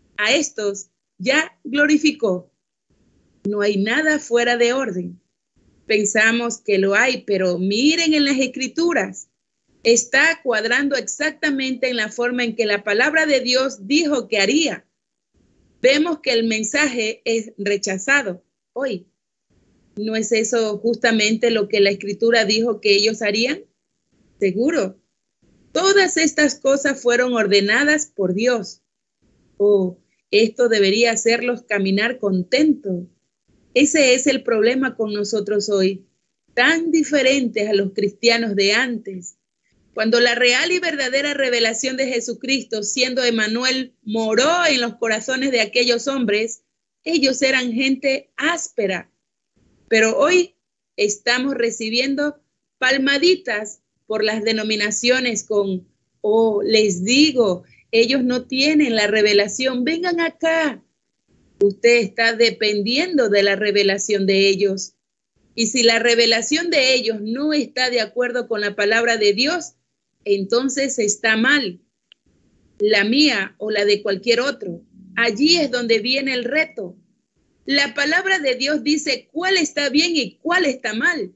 ya glorificó. No hay nada fuera de orden. Pensamos que lo hay, pero miren en las Escrituras. Está cuadrando exactamente en la forma en que la palabra de Dios dijo que haría. Vemos que el mensaje es rechazado hoy. ¿No es eso justamente lo que la Escritura dijo que ellos harían? Seguro. Todas estas cosas fueron ordenadas por Dios. Oh, esto debería hacerlos caminar contentos. Ese es el problema con nosotros hoy, tan diferentes a los cristianos de antes. Cuando la real y verdadera revelación de Jesucristo, siendo Emmanuel, moró en los corazones de aquellos hombres, ellos eran gente áspera. Pero hoy estamos recibiendo palmaditas por las denominaciones con, oh, les digo, ellos no tienen la revelación, vengan acá. Usted está dependiendo de la revelación de ellos. Y si la revelación de ellos no está de acuerdo con la palabra de Dios, entonces está mal. La mía o la de cualquier otro. Allí es donde viene el reto. La palabra de Dios dice cuál está bien y cuál está mal.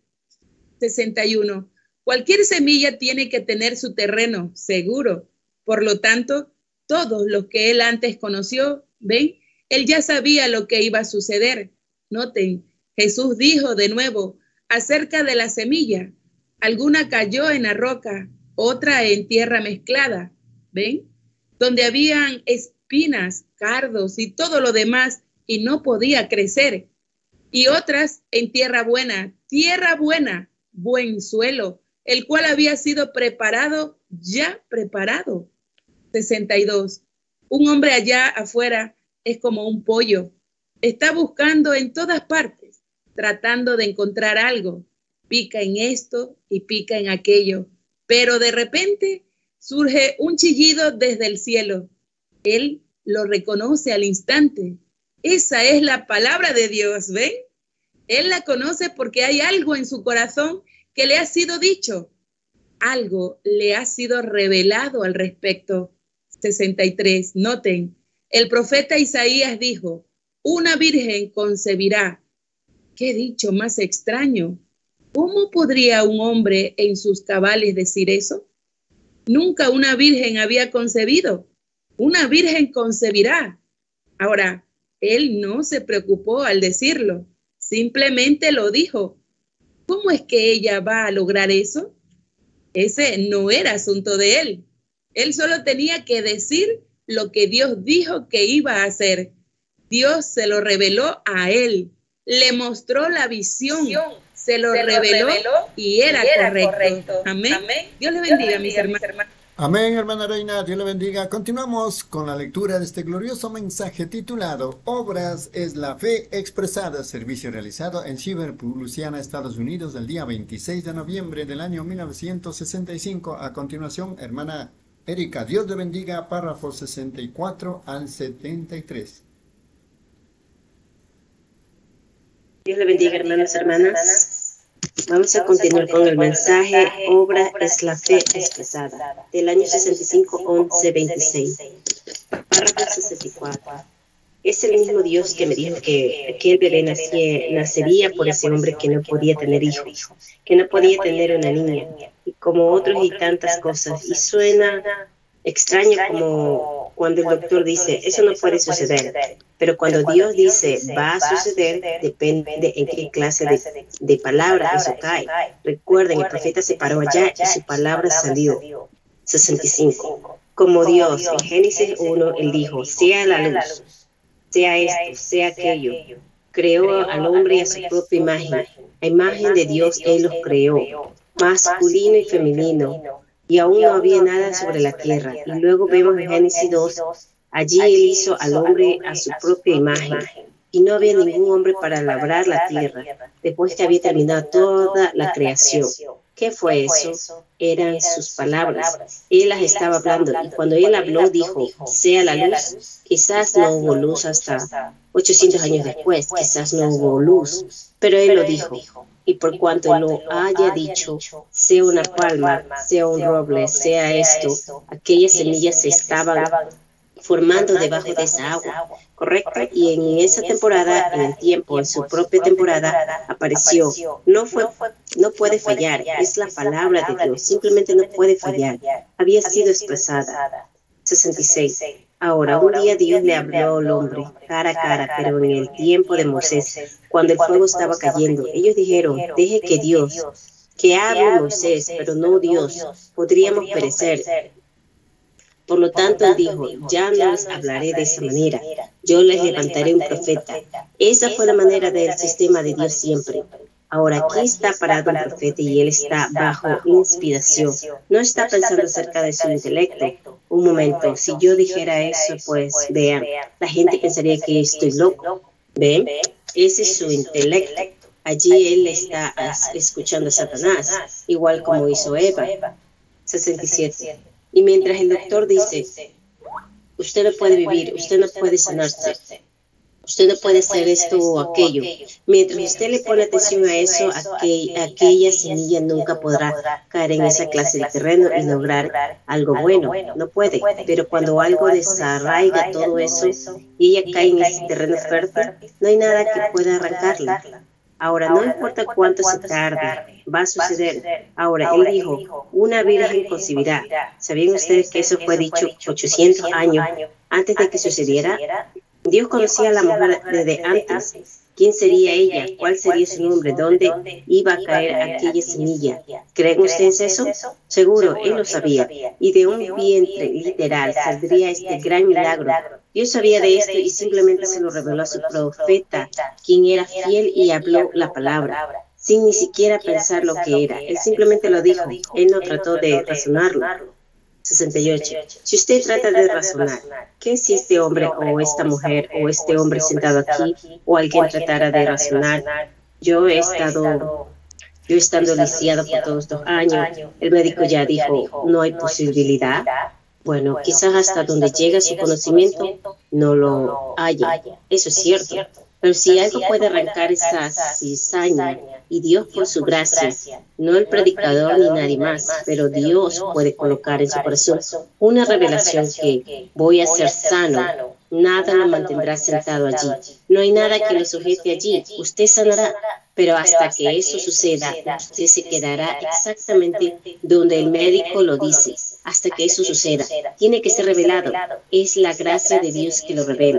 61. Cualquier semilla tiene que tener su terreno seguro. Por lo tanto, todos los que él antes conoció, ven, él ya sabía lo que iba a suceder. Noten, Jesús dijo de nuevo acerca de la semilla. Alguna cayó en la roca, otra en tierra mezclada. ¿Ven? Donde habían espinas, cardos y todo lo demás y no podía crecer. Y otras en tierra buena, buen suelo, el cual había sido preparado, ya preparado. 62. Un hombre allá afuera es como un pollo. Está buscando en todas partes, tratando de encontrar algo. Pica en esto y pica en aquello. Pero de repente surge un chillido desde el cielo. Él lo reconoce al instante. Esa es la palabra de Dios, ¿ven? Él la conoce porque hay algo en su corazón que le ha sido dicho. Algo le ha sido revelado al respecto. 63. Noten, el profeta Isaías dijo, una virgen concebirá. ¿Qué dicho más extraño? ¿Cómo podría un hombre en sus cabales decir eso? Nunca una virgen había concebido. Una virgen concebirá. Ahora, él no se preocupó al decirlo. Simplemente lo dijo. ¿Cómo es que ella va a lograr eso? Ese no era asunto de él. Él solo tenía que decir lo que Dios dijo que iba a hacer. Dios se lo reveló a él. Le mostró la visión. Se lo reveló y era correcto. Amén. Dios le bendiga, mis hermanos. Amén, hermana Reina, Dios le bendiga. Continuamos con la lectura de este glorioso mensaje titulado Obras es la fe expresada, servicio realizado en Shiverpur, Luisiana, Estados Unidos, el día 26 de noviembre del año 1965. A continuación, hermana Erika, Dios le bendiga, párrafos 64 al 73. Dios le bendiga, hermanos y hermanas. Vamos a continuar con el mensaje Obra es la fe expresada, del año 65, 11, 26. Párrafo 64. Es el mismo Dios que me dijo que aquel bebé nacería por ese hombre que no podía tener hijos, que no podía tener una niña, y como otros y tantas cosas. Y suena extraño como cuando el doctor dice, eso no puede suceder. Pero cuando Dios dice, va a suceder, depende en qué clase de palabra eso cae. Recuerden, el profeta se paró allá y su palabra salió. 65. Como Dios, en Génesis 1, él dijo, sea la luz, sea esto, sea aquello. Creó al hombre a su propia imagen. A imagen de Dios él los creó, masculino y femenino. Y aún no había nada sobre la tierra. Y luego vemos en Génesis 2, allí él hizo al hombre a su propia imagen. Y no había ningún hombre para labrar la tierra, después que había terminado toda la creación. ¿Qué fue eso? Eran sus palabras. Él las estaba hablando. Y cuando él habló, dijo, sea la luz. Quizás no hubo luz hasta 800 años después. Quizás no hubo luz. Pero él lo dijo. Y por cuanto lo haya dicho, sea una palma, sea un roble, sea esto, aquellas semillas se estaban formando debajo de esa agua, ¿correcto? Y en esa temporada, en el tiempo, en su propia temporada, apareció. No puede fallar, es la palabra de Dios, simplemente no puede fallar. Había sido expresada. 66. Ahora, un día Dios le habló al hombre, cara a cara, pero en el tiempo de Moisés, cuando el fuego estaba cayendo. Ellos dijeron, deje que Dios, que hable Moisés, pero no Dios, podríamos perecer. Por lo tanto, él dijo, ya no les hablaré de esa manera, yo les levantaré un profeta. Esa fue la manera del sistema de Dios siempre. Ahora, aquí está parado un profeta y él está bajo inspiración. No está pensando acerca de su intelecto. Un momento, si yo dijera eso, pues vean, la gente pensaría que estoy loco. ¿Ven? Ese es su intelecto. Allí él está escuchando a Satanás, igual como hizo Eva. 67. Y mientras el doctor dice, usted no puede vivir, usted no puede sanarse, usted no puede hacer esto o aquello. Mientras usted le pone atención a eso, aquella semilla nunca podrá caer en esa clase de terreno y lograr algo bueno. No puede. Pero cuando algo desarraiga todo eso y ella cae en ese terreno fértil, no hay nada que pueda arrancarla. Ahora, no importa cuánto se tarde, va a suceder. Ahora, él dijo, una virgen concebirá. ¿Sabían ustedes que eso fue dicho 800 años antes de que sucediera? Dios conocía a la mujer desde antes. ¿Quién sería ella? ¿Cuál sería su nombre? ¿Dónde iba a caer aquella semilla? ¿Creen ustedes eso? Seguro, él lo sabía. Y de un vientre literal saldría este gran milagro. Dios sabía de esto y simplemente se lo reveló a su profeta, quien era fiel y habló la palabra, sin ni siquiera pensar lo que era. Él simplemente lo dijo. Él no trató de razonarlo. 68. Si usted trata de razonar, ¿qué si este hombre o esta mujer o este hombre sentado aquí o alguien tratara de razonar? Yo estando lisiado por todos estos años, el médico ya dijo, no hay posibilidad. Bueno, quizás hasta donde llega su conocimiento no lo haya. Eso es cierto. Pero si algo puede arrancar esa cizaña, y Dios por su gracia, no el predicador ni nadie más, pero Dios puede colocar en su corazón una revelación que voy a ser sano, nada lo mantendrá sentado allí. No hay nada que lo sujete allí. Usted sanará, pero hasta que eso suceda, usted se quedará exactamente donde el médico lo dice. Hasta que eso suceda, tiene que ser revelado. Es la gracia de Dios que lo revela.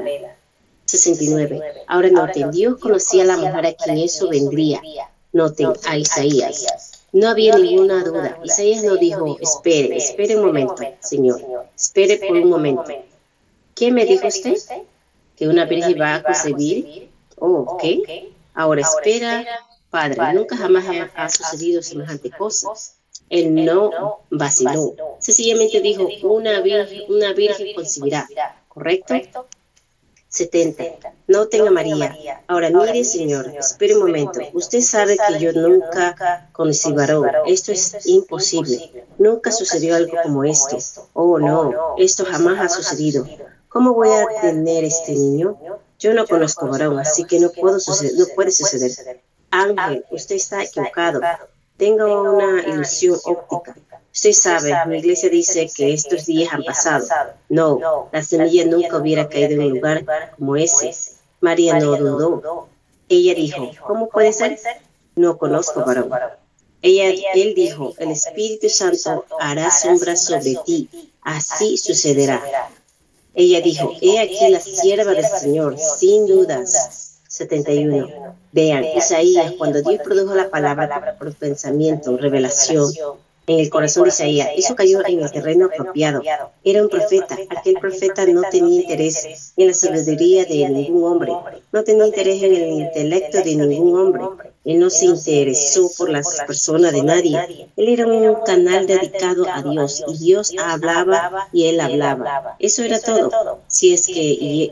69. Ahora noten, Dios conocía a la mujer a quien eso vendría. Noten a Isaías. No había ninguna duda. Isaías no dijo, espere un momento, Señor. Espere por un momento. ¿Qué me dijo usted? ¿Que una virgen va a concebir? Oh, ¿qué? Ahora espera, Padre. Nunca jamás ha sucedido semejante cosa. Él no vaciló. Sencillamente dijo, una virgen concebirá. ¿Correcto? 70. No tenga María. Ahora mire, Señor, espere un momento. Usted sabe que yo nunca conocí varón. Esto es imposible. Nunca sucedió algo como esto. Oh, no, esto jamás ha sucedido. ¿Cómo voy a tener este niño? Yo no conozco varón, así que no puede suceder. Ángel, usted está equivocado. Tenga una ilusión óptica. Usted sabe, mi iglesia dice que estos días han pasado. No, la semilla nunca hubiera caído en un lugar como ese. María no dudó. Ella dijo, ¿cómo puede ser? No conozco varón. Él dijo, el Espíritu Santo hará sombra sobre ti. Así sucederá. Ella dijo, he aquí la sierva del Señor, sin dudas. 71. Vean, Isaías, cuando Dios produjo la palabra por pensamiento, revelación, en el corazón de Isaías, eso cayó en el terreno apropiado. Era un profeta. Aquel profeta no tenía interés en la sabiduría de ningún hombre. No tenía interés en el intelecto de ningún hombre. Él no se interesó por las personas de nadie. Él era un canal dedicado a Dios. Y Dios hablaba y él hablaba. Eso era todo. Si es que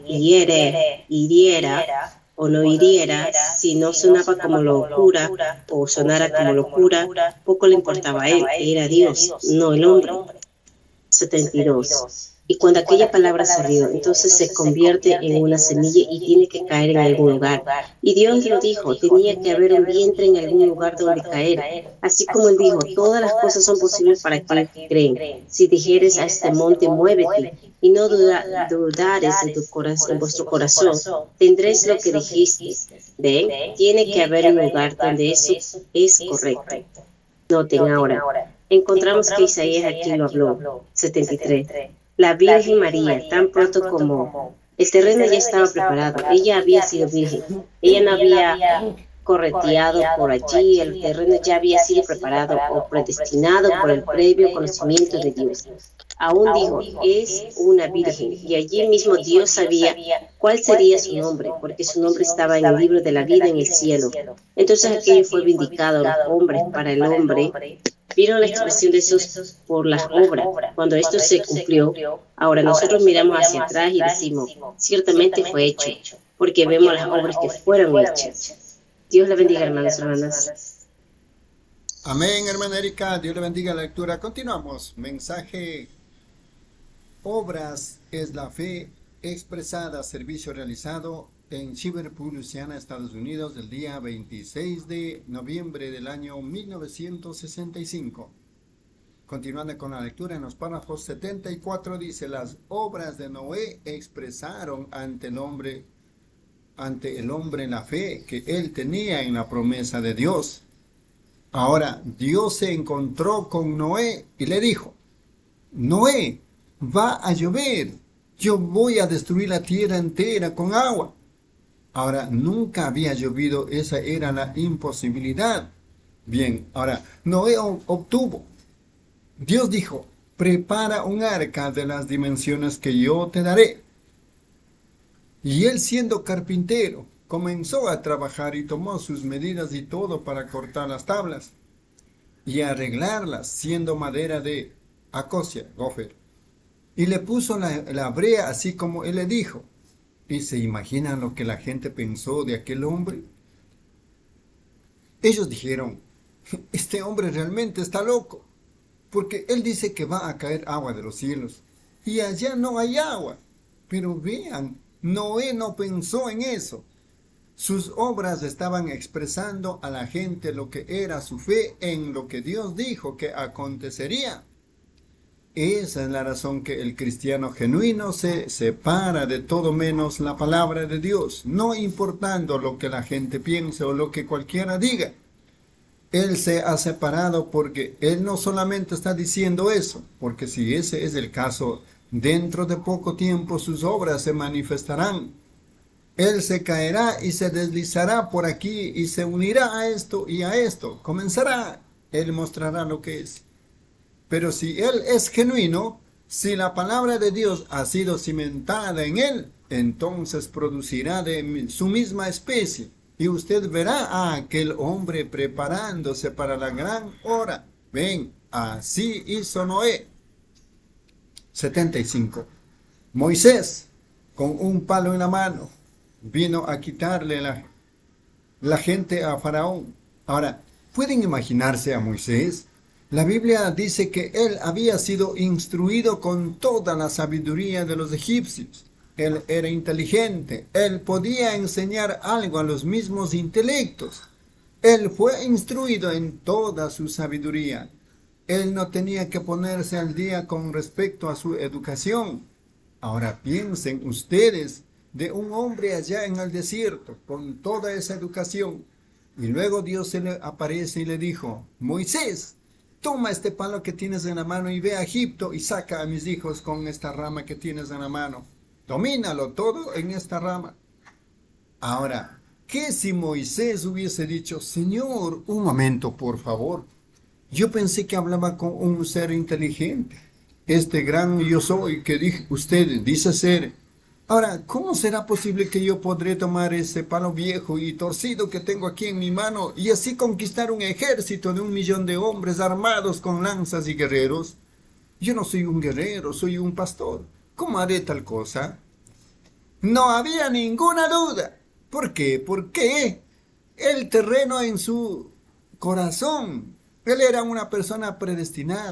hiriera o no hiriera, si no sonaba como locura o sonara como locura, poco le importaba a él, era Dios, no el hombre. 72. Y cuando aquella palabra salió, entonces se convierte en una semilla y tiene que caer en algún lugar. Y Dios lo dijo, tenía que haber un vientre en algún lugar donde caer. Así como Él dijo, todas las cosas son posibles para quienes creen. Si dijeres a este monte, muévete, y no dudares en vuestro corazón, tendréis lo que dijiste. ¿Ven? Tiene que haber un lugar donde eso es correcto. Noten ahora, encontramos que Isaías aquí lo habló, 73. La Virgen María, tan pronto como el terreno ya estaba preparado, ella había sido virgen, ella no había correteado por allí, el terreno ya había sido preparado o predestinado por el previo conocimiento de Dios. Aún dijo, es una virgen, y allí mismo Dios sabía cuál sería su nombre, porque su nombre estaba en el libro de la vida en el cielo. Entonces aquello fue vindicado a los hombres para el hombre. Vieron la expresión de esos por las obras. Cuando esto se cumplió, ahora nosotros miramos hacia atrás y decimos, ciertamente fue hecho, porque vemos las obras que fueron hechas. Dios le bendiga, hermanos y hermanas. Amén, hermana Erika. Dios le bendiga la lectura. Continuamos. Mensaje. Obras es la fe expresada, servicio realizado en Shiverpur, Luisiana, Estados Unidos, el día 26 de noviembre del año 1965. Continuando con la lectura en los párrafos 74, dice, las obras de Noé expresaron ante el hombre la fe que él tenía en la promesa de Dios. Ahora, Dios se encontró con Noé y le dijo, Noé, va a llover, yo voy a destruir la tierra entera con agua. Ahora, nunca había llovido, esa era la imposibilidad. Bien, ahora, Noé obtuvo. Dios dijo, prepara un arca de las dimensiones que yo te daré. Y él, siendo carpintero, comenzó a trabajar y tomó sus medidas y todo para cortar las tablas y arreglarlas, siendo madera de acacia, gofer. Y le puso la brea así como él le dijo. ¿Y se imaginan lo que la gente pensó de aquel hombre? Ellos dijeron, este hombre realmente está loco, porque él dice que va a caer agua de los cielos, y allá no hay agua. Pero vean, Noé no pensó en eso. Sus obras estaban expresando a la gente lo que era su fe en lo que Dios dijo que acontecería. Esa es la razón que el cristiano genuino se separa de todo menos la palabra de Dios, no importando lo que la gente piense o lo que cualquiera diga. Él se ha separado porque él no solamente está diciendo eso, porque si ese es el caso, dentro de poco tiempo sus obras se manifestarán. Él se caerá y se deslizará por aquí y se unirá a esto y a esto. Comenzará, él mostrará lo que es. Pero si él es genuino, si la palabra de Dios ha sido cimentada en él, entonces producirá de su misma especie. Y usted verá a aquel hombre preparándose para la gran hora. Ven, así hizo Noé. 75. Moisés, con un palo en la mano, vino a quitarle la gente a Faraón. Ahora, ¿pueden imaginarse a Moisés? La Biblia dice que él había sido instruido con toda la sabiduría de los egipcios. Él era inteligente, él podía enseñar algo a los mismos intelectos. Él fue instruido en toda su sabiduría. Él no tenía que ponerse al día con respecto a su educación. Ahora piensen ustedes de un hombre allá en el desierto con toda esa educación. Y luego Dios se le aparece y le dijo, Moisés, toma este palo que tienes en la mano y ve a Egipto y saca a mis hijos con esta rama que tienes en la mano. Domínalo todo en esta rama. Ahora, ¿qué si Moisés hubiese dicho, Señor, un momento, por favor? Yo pensé que hablaba con un ser inteligente. Este gran yo soy que usted dice ser. Ahora, ¿cómo será posible que yo podré tomar ese palo viejo y torcido que tengo aquí en mi mano y así conquistar un ejército de 1 millón de hombres armados con lanzas y guerreros? Yo no soy un guerrero, soy un pastor. ¿Cómo haré tal cosa? No había ninguna duda. ¿Por qué? Porque el terreno en su corazón. Él era una persona predestinada.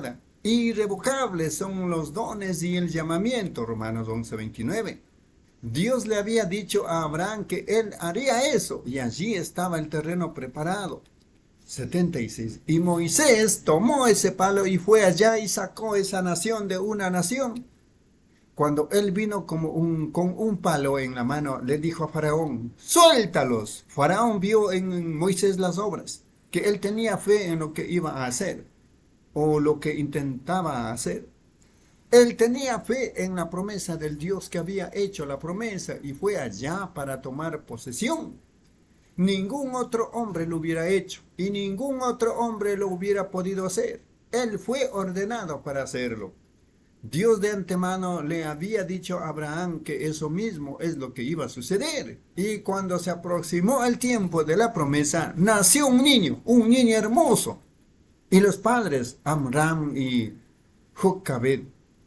Irrevocables son los dones y el llamamiento, Romanos 11:29. Dios le había dicho a Abraham que él haría eso, y allí estaba el terreno preparado. 76. Y Moisés tomó ese palo y fue allá y sacó esa nación de una nación. Cuando él vino con un palo en la mano, le dijo a Faraón, suéltalos. Faraón vio en Moisés las obras, que él tenía fe en lo que iba a hacer, o lo que intentaba hacer. Él tenía fe en la promesa del Dios que había hecho la promesa y fue allá para tomar posesión. Ningún otro hombre lo hubiera hecho y ningún otro hombre lo hubiera podido hacer. Él fue ordenado para hacerlo. Dios de antemano le había dicho a Abraham que eso mismo es lo que iba a suceder. Y cuando se aproximó el tiempo de la promesa, nació un niño hermoso. Y los padres, Amram y Jocabed,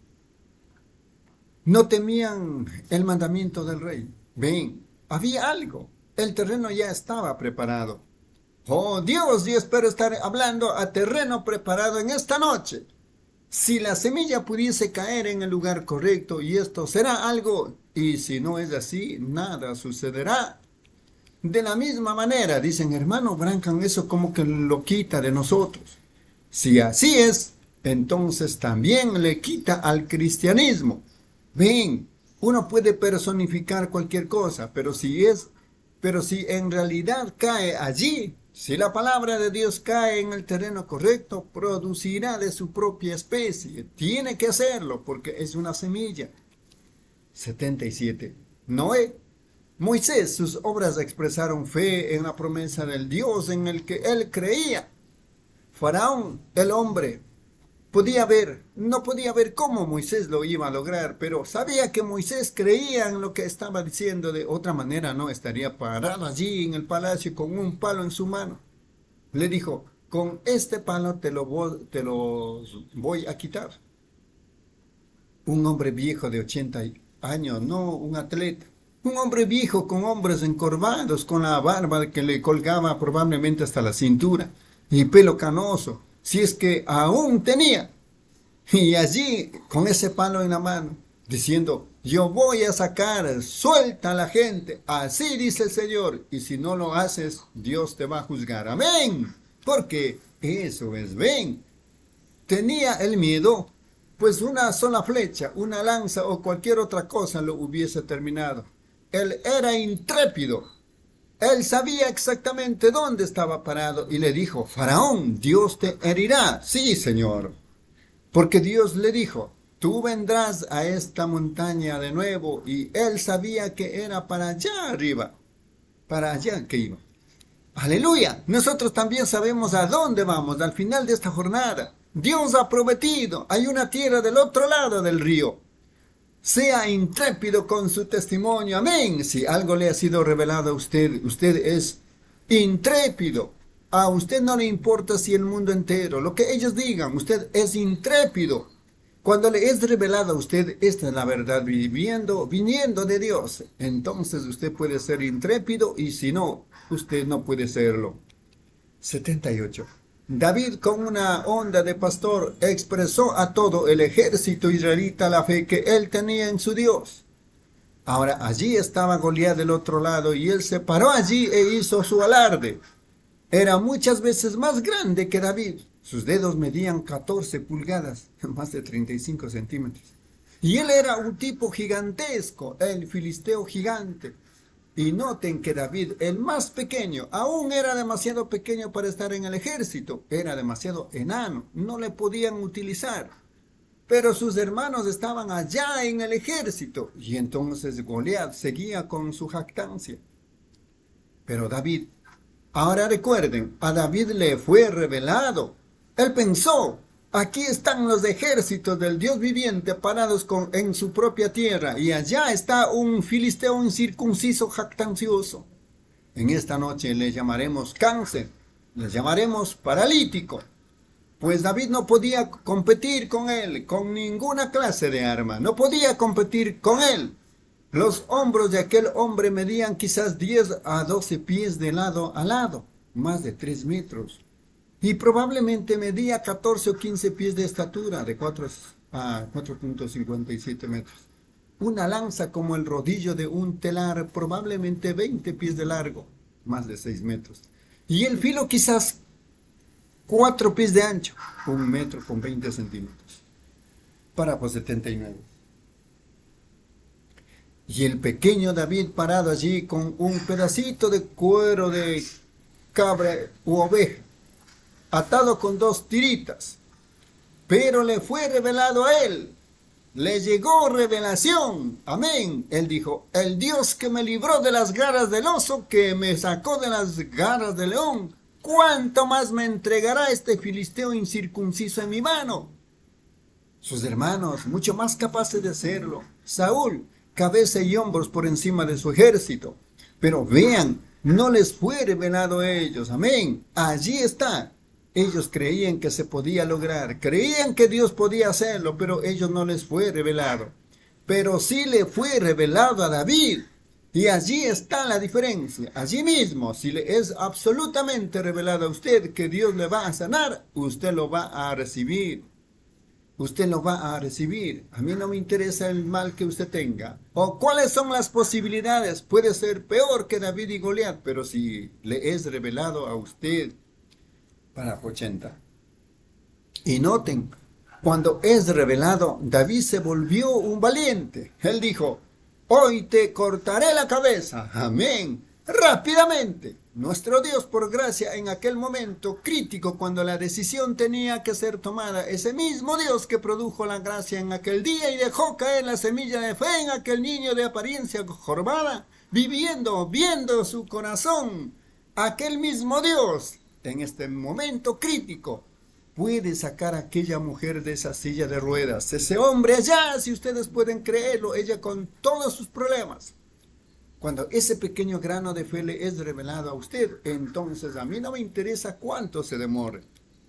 no temían el mandamiento del rey. Ven, había algo. El terreno ya estaba preparado. Oh Dios, yo espero estar hablando a terreno preparado en esta noche. Si la semilla pudiese caer en el lugar correcto, y esto será algo, y si no es así, nada sucederá. De la misma manera, dicen, hermano Branham, eso como que lo quita de nosotros. Si así es, entonces también le quita al cristianismo. Ven, uno puede personificar cualquier cosa, pero si en realidad cae allí, si la palabra de Dios cae en el terreno correcto, producirá de su propia especie. Tiene que hacerlo porque es una semilla. 77. Noé. Moisés, sus obras expresaron fe en la promesa del Dios en el que él creía. Faraón, el hombre, no podía ver cómo Moisés lo iba a lograr, pero sabía que Moisés creía en lo que estaba diciendo. De otra manera no estaría parado allí en el palacio con un palo en su mano. Le dijo, con este palo te los voy a quitar. Un hombre viejo de 80 años, no un atleta. Un hombre viejo con hombros encorvados, con la barba que le colgaba probablemente hasta la cintura, y pelo canoso, si es que aún tenía. Y allí, con ese palo en la mano, diciendo, yo voy a sacar, suelta a la gente, así dice el Señor, y si no lo haces, Dios te va a juzgar. Amén, porque eso es, ven. Tenía el miedo, pues una sola flecha, una lanza o cualquier otra cosa lo hubiese terminado. Él era intrépido. Él sabía exactamente dónde estaba parado y le dijo, Faraón, Dios te herirá. Sí, Señor. Porque Dios le dijo, tú vendrás a esta montaña de nuevo, y él sabía que era para allá arriba, para allá que iba. Aleluya, nosotros también sabemos a dónde vamos al final de esta jornada. Dios ha prometido, hay una tierra del otro lado del río. Sea intrépido con su testimonio, amén. Si algo le ha sido revelado a usted, usted es intrépido. A usted no le importa si el mundo entero, lo que ellos digan, usted es intrépido. Cuando le es revelado a usted, esta es la verdad viniendo de Dios. Entonces usted puede ser intrépido y si no, usted no puede serlo. 78. David, con una onda de pastor, expresó a todo el ejército israelita la fe que él tenía en su Dios. Ahora allí estaba Goliat del otro lado y él se paró allí e hizo su alarde. Era muchas veces más grande que David. Sus dedos medían 14 pulgadas, más de 35 centímetros. Y él era un tipo gigantesco, el filisteo gigante. Y noten que David, el más pequeño, aún era demasiado pequeño para estar en el ejército. Era demasiado enano, no le podían utilizar. Pero sus hermanos estaban allá en el ejército. Y entonces Goliat seguía con su jactancia. Pero David, ahora recuerden, a David le fue revelado. Él pensó, aquí están los ejércitos del Dios viviente parados en su propia tierra, y allá está un filisteo incircunciso jactancioso. En esta noche le llamaremos cáncer, le llamaremos paralítico, pues David no podía competir con él, con ninguna clase de arma, no podía competir con él. Los hombros de aquel hombre medían quizás 10 a 12 pies de lado a lado, más de 3 metros. y probablemente medía 14 o 15 pies de estatura, de 4 a 4.57 metros. Una lanza como el rodillo de un telar, probablemente 20 pies de largo, más de 6 metros. Y el filo quizás 4 pies de ancho, 1 metro con 20 centímetros. Párrafo 79. Y el pequeño David parado allí con un pedacito de cuero de cabra u oveja, atado con 2 tiritas. Pero le fue revelado a él. Le llegó revelación. Amén. Él dijo, el Dios que me libró de las garras del oso, que me sacó de las garras del león, ¿cuánto más me entregará este filisteo incircunciso en mi mano? Sus hermanos, mucho más capaces de hacerlo. Saúl, cabeza y hombros por encima de su ejército. Pero vean, no les fue revelado a ellos. Amén. Allí está. Ellos creían que se podía lograr, creían que Dios podía hacerlo, pero ellos no les fue revelado. Pero sí le fue revelado a David. Y allí está la diferencia. Allí mismo, si le es absolutamente revelado a usted que Dios le va a sanar, usted lo va a recibir. Usted lo va a recibir. A mí no me interesa el mal que usted tenga. O cuáles son las posibilidades. Puede ser peor que David y Goliat, pero si le es revelado a usted. Párrafo 80. Y noten, cuando es revelado, David se volvió un valiente. Él dijo, hoy te cortaré la cabeza. Amén. Rápidamente. Nuestro Dios, por gracia, en aquel momento crítico, cuando la decisión tenía que ser tomada, ese mismo Dios que produjo la gracia en aquel día y dejó caer la semilla de fe en aquel niño de apariencia jorobada, viendo su corazón, aquel mismo Dios, en este momento crítico, puede sacar a aquella mujer de esa silla de ruedas, ese hombre allá, si ustedes pueden creerlo, ella con todos sus problemas. Cuando ese pequeño grano de fe le es revelado a usted, entonces a mí no me interesa cuánto se demore.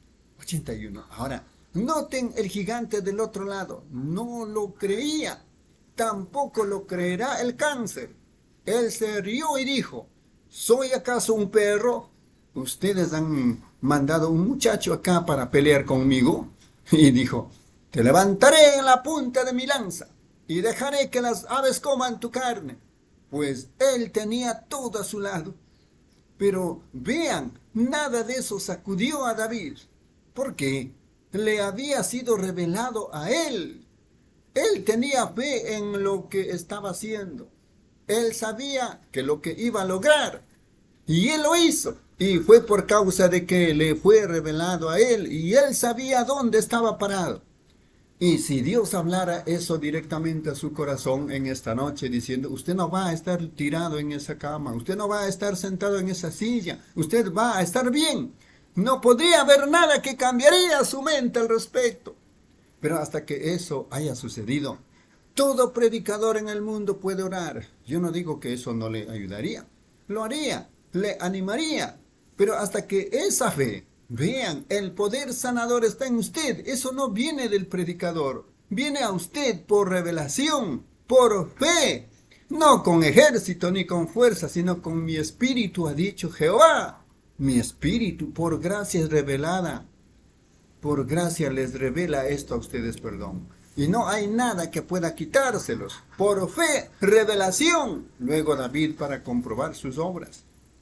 81. Ahora, noten el gigante del otro lado, no lo creía, tampoco lo creerá el cáncer. Él se rió y dijo, ¿soy acaso un perro? Ustedes han mandado un muchacho acá para pelear conmigo. Y dijo, te levantaré en la punta de mi lanza y dejaré que las aves coman tu carne. Pues él tenía todo a su lado. Pero vean, nada de eso sacudió a David, porque le había sido revelado a él. Él tenía fe en lo que estaba haciendo. Él sabía que lo que iba a lograr, y él lo hizo. Y fue por causa de que le fue revelado a él, y él sabía dónde estaba parado. Y si Dios hablara eso directamente a su corazón en esta noche, diciendo, usted no va a estar tirado en esa cama, usted no va a estar sentado en esa silla, usted va a estar bien. No podría haber nada que cambiaría su mente al respecto. Pero hasta que eso haya sucedido, todo predicador en el mundo puede orar. Yo no digo que eso no le ayudaría, lo haría, le animaría. Pero hasta que esa fe, vean, el poder sanador está en usted. Eso no viene del predicador. Viene a usted por revelación, por fe. No con ejército ni con fuerza, sino con mi espíritu, ha dicho Jehová. Mi espíritu por gracia es revelada. Por gracia les revela esto a ustedes, perdón. Y no hay nada que pueda quitárselos. Por fe, revelación. Luego David para comprobar sus obras.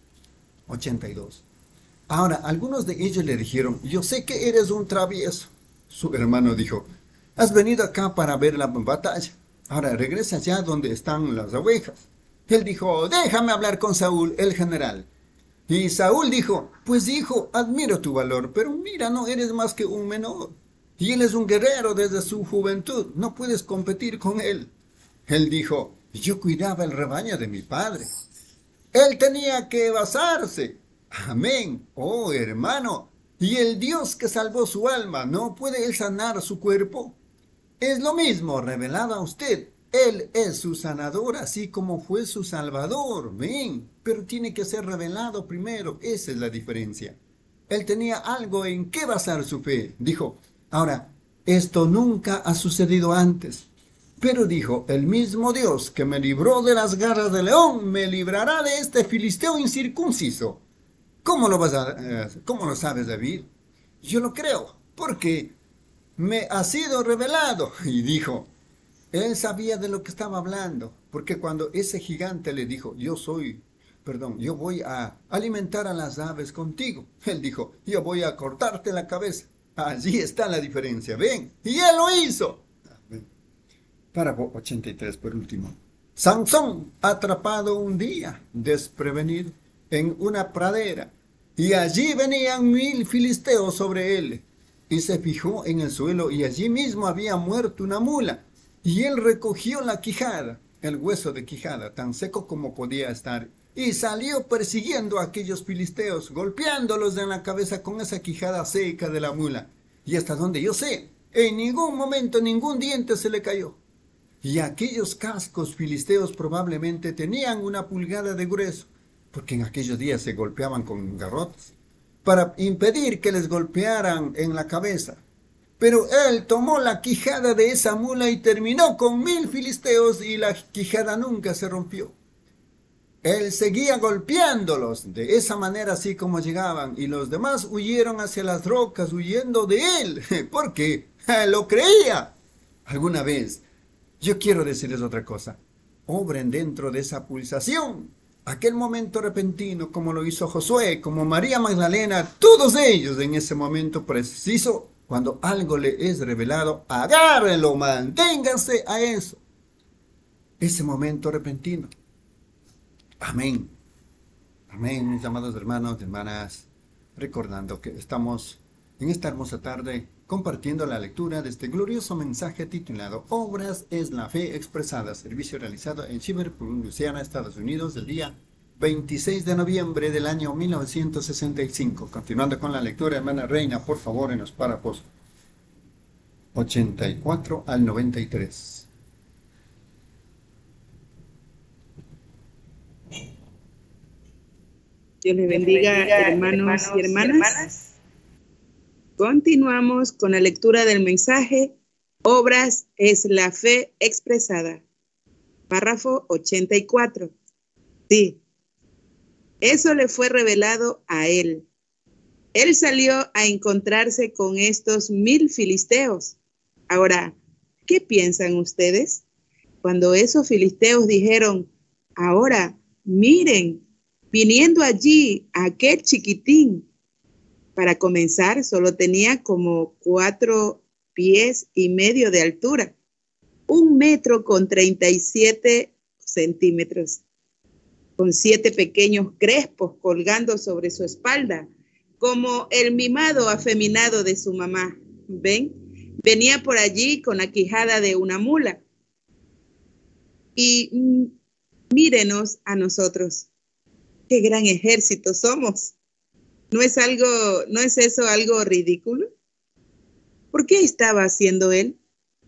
82. Ahora, algunos de ellos le dijeron, yo sé que eres un travieso. Su hermano dijo, has venido acá para ver la batalla. Ahora regresa allá donde están las ovejas. Él dijo, déjame hablar con Saúl, el general. Y Saúl dijo, pues hijo, admiro tu valor, pero mira, no eres más que un menor. Y él es un guerrero desde su juventud, no puedes competir con él. Él dijo, yo cuidaba el rebaño de mi padre. Él tenía que basarse. Amén. Oh, hermano. ¿Y el Dios que salvó su alma, no puede él sanar su cuerpo? Es lo mismo revelado a usted. Él es su sanador, así como fue su salvador. Amén. Pero tiene que ser revelado primero. Esa es la diferencia. Él tenía algo en qué basar su fe. Dijo, ahora, esto nunca ha sucedido antes. Pero dijo, el mismo Dios que me libró de las garras del león, me librará de este filisteo incircunciso. ¿Cómo lo sabes, David? yo lo creo, porque me ha sido revelado. Y dijo, él sabía de lo que estaba hablando, porque cuando ese gigante le dijo, yo voy a alimentar a las aves contigo. Él dijo, yo voy a cortarte la cabeza. Allí está la diferencia, ven. Y él lo hizo. Párrafo 83 por último. Sansón, atrapado un día, desprevenido, en una pradera, y allí venían 1000 filisteos sobre él, y se fijó en el suelo, y allí mismo había muerto una mula, y él recogió la quijada, el hueso de quijada, tan seco como podía estar, y salió persiguiendo a aquellos filisteos, golpeándolos en la cabeza con esa quijada seca de la mula, y hasta donde yo sé, en ningún momento ningún diente se le cayó. Y aquellos cascos filisteos probablemente tenían 1 pulgada de grueso, porque en aquellos días se golpeaban con garrotes, para impedir que les golpearan en la cabeza. Pero él tomó la quijada de esa mula y terminó con 1000 filisteos y la quijada nunca se rompió. Él seguía golpeándolos de esa manera así como llegaban, y los demás huyeron hacia las rocas huyendo de él, porque lo creía. Alguna vez, yo quiero decirles otra cosa, obren dentro de esa pulsación, aquel momento repentino como lo hizo Josué, como María Magdalena, todos ellos en ese momento preciso, cuando algo le es revelado, agárrenlo, manténganse a eso, ese momento repentino. Amén. Amén, mis amados hermanos y hermanas, recordando que estamos en esta hermosa tarde compartiendo la lectura de este glorioso mensaje titulado Obras es la fe expresada, servicio realizado en Shiverpur, Luisiana, Estados Unidos, el día 26 de noviembre del año 1965. Continuando con la lectura, hermana Reina, por favor, en los párrafos 84 al 93. Dios les bendiga, hermanos y hermanas. Continuamos con la lectura del mensaje Obras es la fe expresada. Párrafo 84. Sí, eso le fue revelado a él. Él salió a encontrarse con estos 1000 filisteos. Ahora, ¿qué piensan ustedes? Cuando esos filisteos dijeron, ahora, miren, viniendo allí aquel chiquitín. Para comenzar, solo tenía como 4 pies y medio de altura, 1 metro con 37 centímetros, con 7 pequeños crespos colgando sobre su espalda, como el mimado afeminado de su mamá. ¿Ven? Venía por allí con la quijada de una mula. Y mírenos a nosotros. ¡Qué gran ejército somos! ¿No es eso algo ridículo? ¿Por qué estaba haciendo él?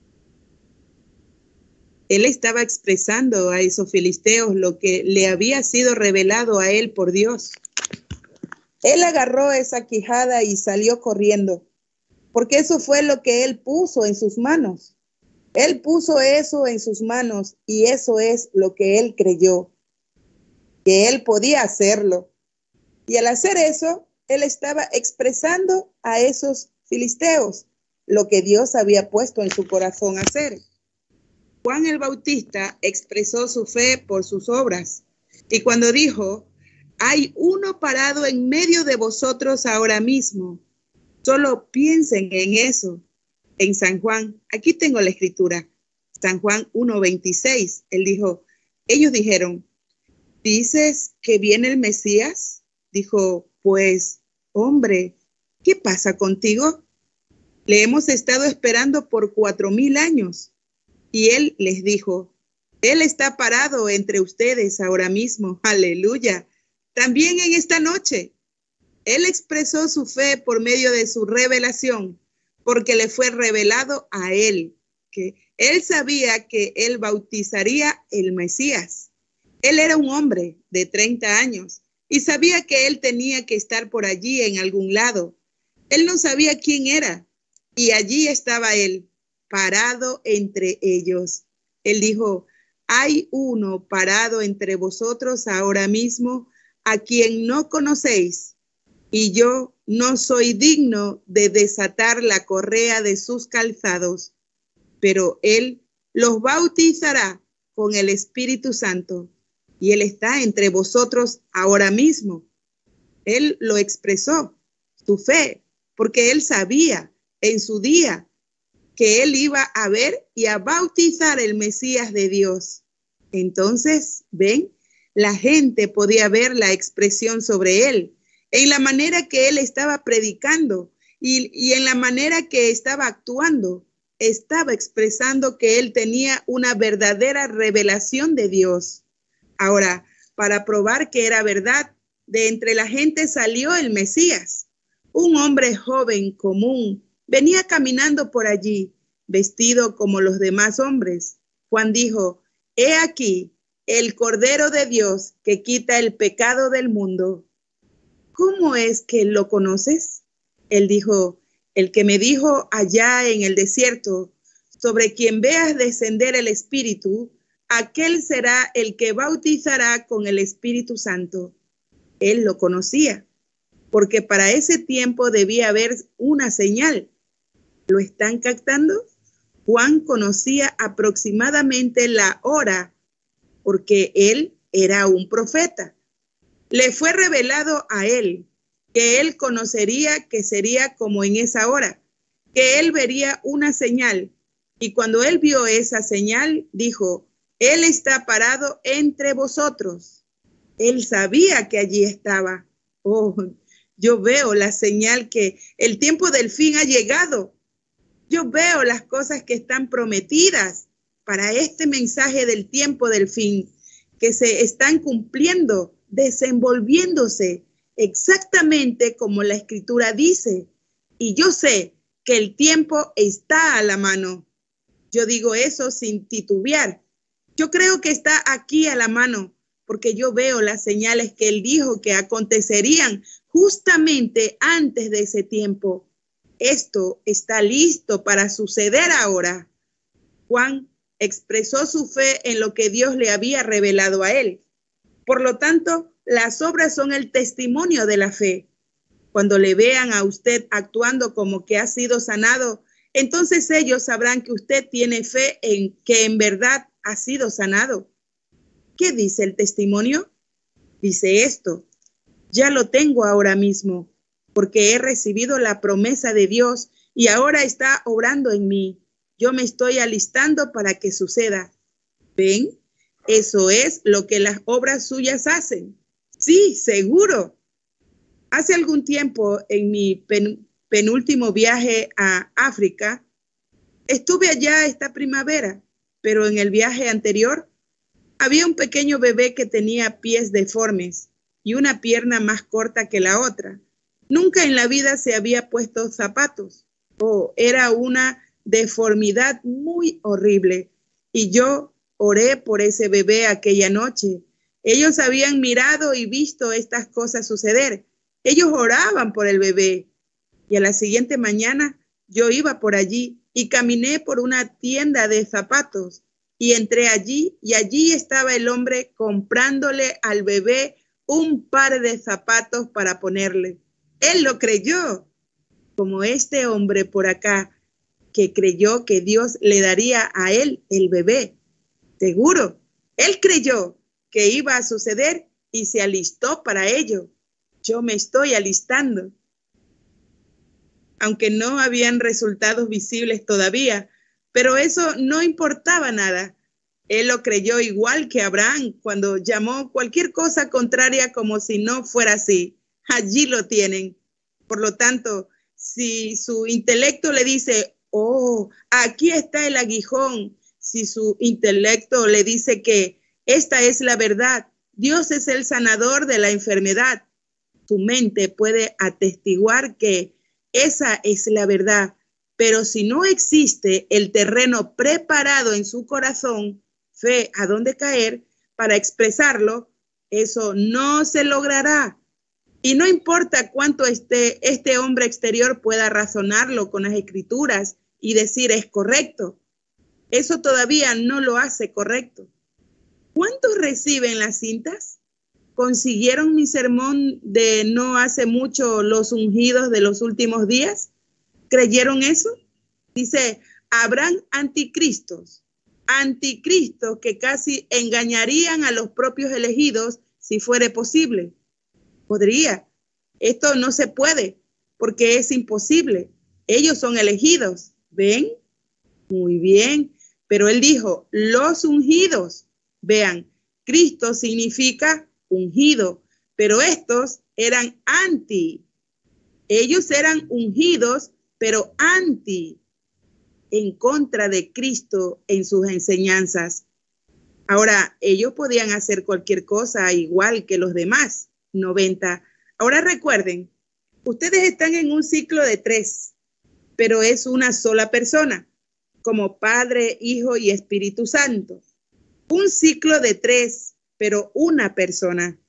Él estaba expresando a esos filisteos lo que le había sido revelado a él por Dios. Él agarró esa quijada y salió corriendo, porque eso fue lo que él puso en sus manos. Él puso eso en sus manos y eso es lo que él creyó, que él podía hacerlo. Y al hacer eso, él estaba expresando a esos filisteos lo que Dios había puesto en su corazón hacer. Juan el Bautista expresó su fe por sus obras. Y cuando dijo, hay uno parado en medio de vosotros ahora mismo, solo piensen en eso. En San Juan, aquí tengo la escritura, San Juan 1:26, ellos dijeron, ¿dices que viene el Mesías? Dijo, pues, hombre, ¿qué pasa contigo? Le hemos estado esperando por 4000 años. Y él les dijo, él está parado entre ustedes ahora mismo. Aleluya. También en esta noche, él expresó su fe por medio de su revelación, porque le fue revelado a él, que él sabía que él bautizaría el Mesías. Él era un hombre de 30 años y sabía que él tenía que estar por allí en algún lado. Él no sabía quién era y allí estaba él, parado entre ellos. Él dijo, hay uno parado entre vosotros ahora mismo a quien no conocéis y yo no soy digno de desatar la correa de sus calzados, pero Él los bautizará con el Espíritu Santo, y Él está entre vosotros ahora mismo. Él lo expresó, su fe, porque Él sabía en su día que Él iba a ver y a bautizar el Mesías de Dios. Entonces, ven, la gente podía ver la expresión sobre Él, en la manera que Él estaba predicando y en la manera que estaba actuando. Estaba expresando que Él tenía una verdadera revelación de Dios. Ahora, para probar que era verdad, de entre la gente salió el Mesías. Un hombre joven común venía caminando por allí, vestido como los demás hombres. Juan dijo: «He aquí el Cordero de Dios que quita el pecado del mundo». ¿Cómo es que lo conoces? Él dijo: «El que me dijo allá en el desierto, sobre quien veas descender el Espíritu, aquel será el que bautizará con el Espíritu Santo». Él lo conocía, porque para ese tiempo debía haber una señal. ¿Lo están captando? Juan conocía aproximadamente la hora, porque él era un profeta. Le fue revelado a él que él conocería que sería como en esa hora, que él vería una señal. Y cuando él vio esa señal, dijo: «Él está parado entre vosotros». Él sabía que allí estaba. Oh, yo veo la señal que el tiempo del fin ha llegado. Yo veo las cosas que están prometidas para este mensaje del tiempo del fin, que se están cumpliendo, desenvolviéndose exactamente como la Escritura dice. Y yo sé que el tiempo está a la mano. Yo digo eso sin titubear. Yo creo que está aquí a la mano, porque yo veo las señales que Él dijo que acontecerían justamente antes de ese tiempo. Esto está listo para suceder ahora. Juan expresó su fe en lo que Dios le había revelado a él. Por lo tanto, las obras son el testimonio de la fe. Cuando le vean a usted actuando como que ha sido sanado, entonces ellos sabrán que usted tiene fe en que en verdad ha sido sanado. ¿Qué dice el testimonio? Dice esto: «Ya lo tengo ahora mismo, porque he recibido la promesa de Dios y ahora está obrando en mí. Yo me estoy alistando para que suceda». ¿Ven? Eso es lo que las obras suyas hacen. Sí, seguro. Hace algún tiempo, en mi penúltimo viaje a África, estuve allá esta primavera, pero en el viaje anterior había un pequeño bebé que tenía pies deformes y una pierna más corta que la otra. Nunca en la vida se había puesto zapatos. Oh, era una deformidad muy horrible. Y yo oré por ese bebé aquella noche. Ellos habían mirado y visto estas cosas suceder. Ellos oraban por el bebé. Y a la siguiente mañana yo iba por allí y caminé por una tienda de zapatos. Y entré allí y allí estaba el hombre comprándole al bebé un par de zapatos para ponerle. Él lo creyó, como este hombre por acá, que creyó que Dios le daría a él el bebé. Seguro, él creyó que iba a suceder y se alistó para ello. Yo me estoy alistando. Aunque no habían resultados visibles todavía, pero eso no importaba nada. Él lo creyó igual que Abraham cuando llamó cualquier cosa contraria como si no fuera así. Allí lo tienen. Por lo tanto, si su intelecto le dice: «Oh, aquí está el aguijón», si su intelecto le dice que esta es la verdad, Dios es el sanador de la enfermedad, su mente puede atestiguar que esa es la verdad. Pero si no existe el terreno preparado en su corazón, fe a dónde caer para expresarlo, eso no se logrará. Y no importa cuánto este hombre exterior pueda razonarlo con las escrituras y decir es correcto, eso todavía no lo hace correcto. ¿Cuántos reciben las cintas? ¿Consiguieron mi sermón de no hace mucho, los ungidos de los últimos días? ¿Creyeron eso? Dice, habrán anticristos que casi engañarían a los propios elegidos si fuere posible. Podría. Esto no se puede porque es imposible. Ellos son elegidos. ¿Ven? Muy bien. Pero él dijo, los ungidos. Vean, Cristo significa ungido, pero estos eran anti. Ellos eran ungidos, pero anti, en contra de Cristo en sus enseñanzas. Ahora, ellos podían hacer cualquier cosa igual que los demás, 90. Ahora recuerden, ustedes están en un ciclo de 3, pero es una sola persona, como Padre, Hijo y Espíritu Santo. Un ciclo de 3, pero una persona.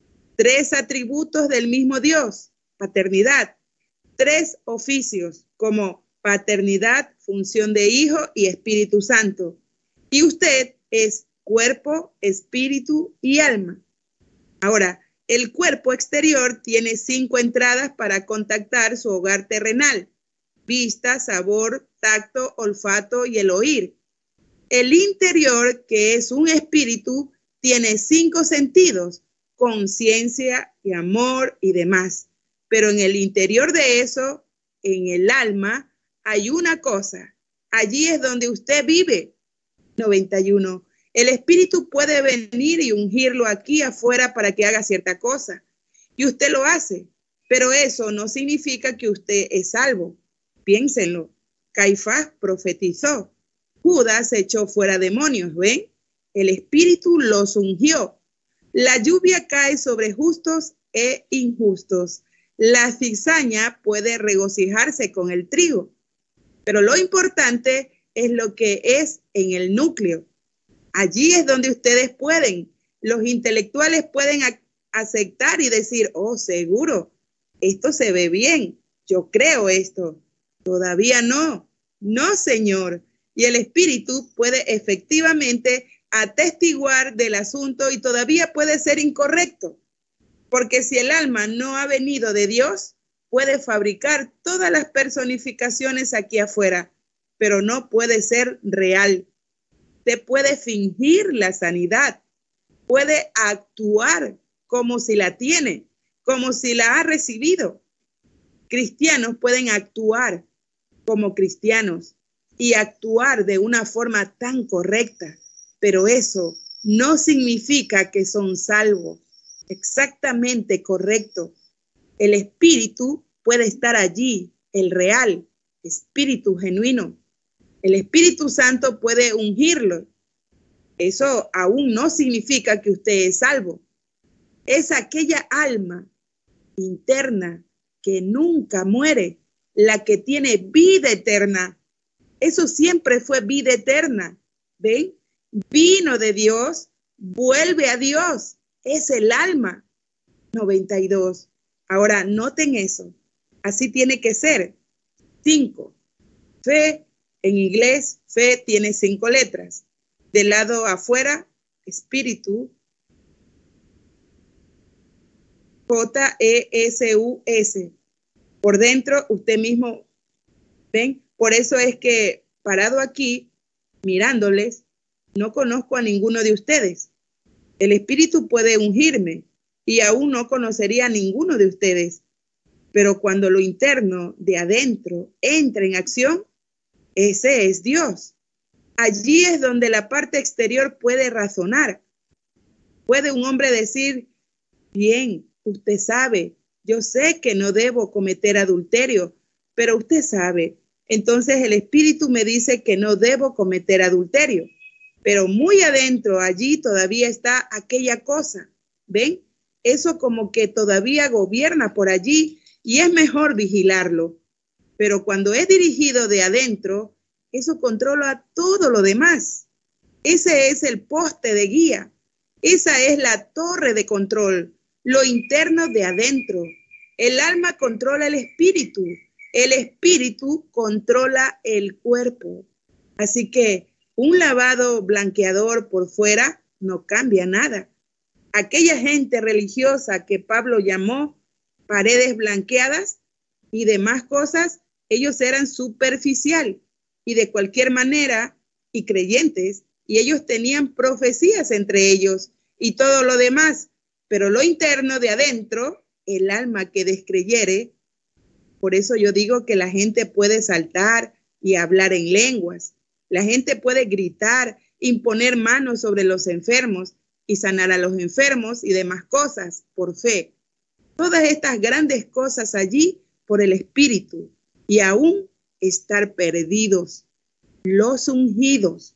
3 atributos del mismo Dios, paternidad. 3 oficios, como paternidad, función de Hijo y Espíritu Santo. Y usted es cuerpo, espíritu y alma. Ahora, el cuerpo exterior tiene 5 entradas para contactar su hogar terrenal: vista, sabor, tacto, olfato y el oír. El interior, que es un espíritu, tiene 5 sentidos: conciencia y amor y demás. Pero en el interior de eso, en el alma, hay una cosa. Allí es donde usted vive. 91. El espíritu puede venir y ungirlo aquí afuera para que haga cierta cosa. Y usted lo hace. Pero eso no significa que usted es salvo. Piénsenlo. Caifás profetizó. Judas echó fuera demonios, ¿ven? El espíritu los ungió. La lluvia cae sobre justos e injustos. La cizaña puede regocijarse con el trigo. Pero lo importante es lo que es en el núcleo. Allí es donde ustedes pueden, los intelectuales pueden aceptar y decir, oh, seguro, esto se ve bien, yo creo esto. Todavía no, no, Señor. Y el espíritu puede efectivamente atestiguar del asunto y todavía puede ser incorrecto. Porque si el alma no ha venido de Dios, puede fabricar todas las personificaciones aquí afuera, pero no puede ser real. Se puede fingir la sanidad, puede actuar como si la tiene, como si la ha recibido. Cristianos pueden actuar como cristianos y actuar de una forma tan correcta, pero eso no significa que son salvos. Exactamente correcto. El espíritu puede estar allí, el real, espíritu genuino. El Espíritu Santo puede ungirlo. Eso aún no significa que usted es salvo. Es aquella alma interna que nunca muere, la que tiene vida eterna. Eso siempre fue vida eterna. ¿Ven? Vino de Dios, vuelve a Dios. Es el alma. 92. Ahora, noten eso. Así tiene que ser. 5. Fe. En inglés, fe tiene 5 letras. Del lado afuera, espíritu. J-E-S-U-S. Por dentro, usted mismo, ¿ven? Por eso es que, parado aquí, mirándoles, no conozco a ninguno de ustedes. El espíritu puede ungirme y aún no conocería a ninguno de ustedes. Pero cuando lo interno de adentro entra en acción, ese es Dios. Allí es donde la parte exterior puede razonar. Puede un hombre decir, bien, usted sabe, yo sé que no debo cometer adulterio, pero usted sabe. Entonces el espíritu me dice que no debo cometer adulterio. Pero muy adentro, allí todavía está aquella cosa. ¿Ven? Eso como que todavía gobierna por allí y es mejor vigilarlo. Pero cuando es dirigido de adentro, eso controla todo lo demás. Ese es el poste de guía. Esa es la torre de control, lo interno de adentro. El alma controla el espíritu controla el cuerpo. Así que un lavado blanqueador por fuera no cambia nada. aquella gente religiosa que Pablo llamó paredes blanqueadas y demás cosas, ellos eran superficial y de cualquier manera y creyentes, y ellos tenían profecías entre ellos y todo lo demás, pero lo interno de adentro, el alma que descreyere. Por eso yo digo que la gente puede saltar y hablar en lenguas, la gente puede gritar, imponer manos sobre los enfermos y sanar a los enfermos y demás cosas por fe. Todas estas grandes cosas allí por el Espíritu y aún estar perdidos. Los ungidos.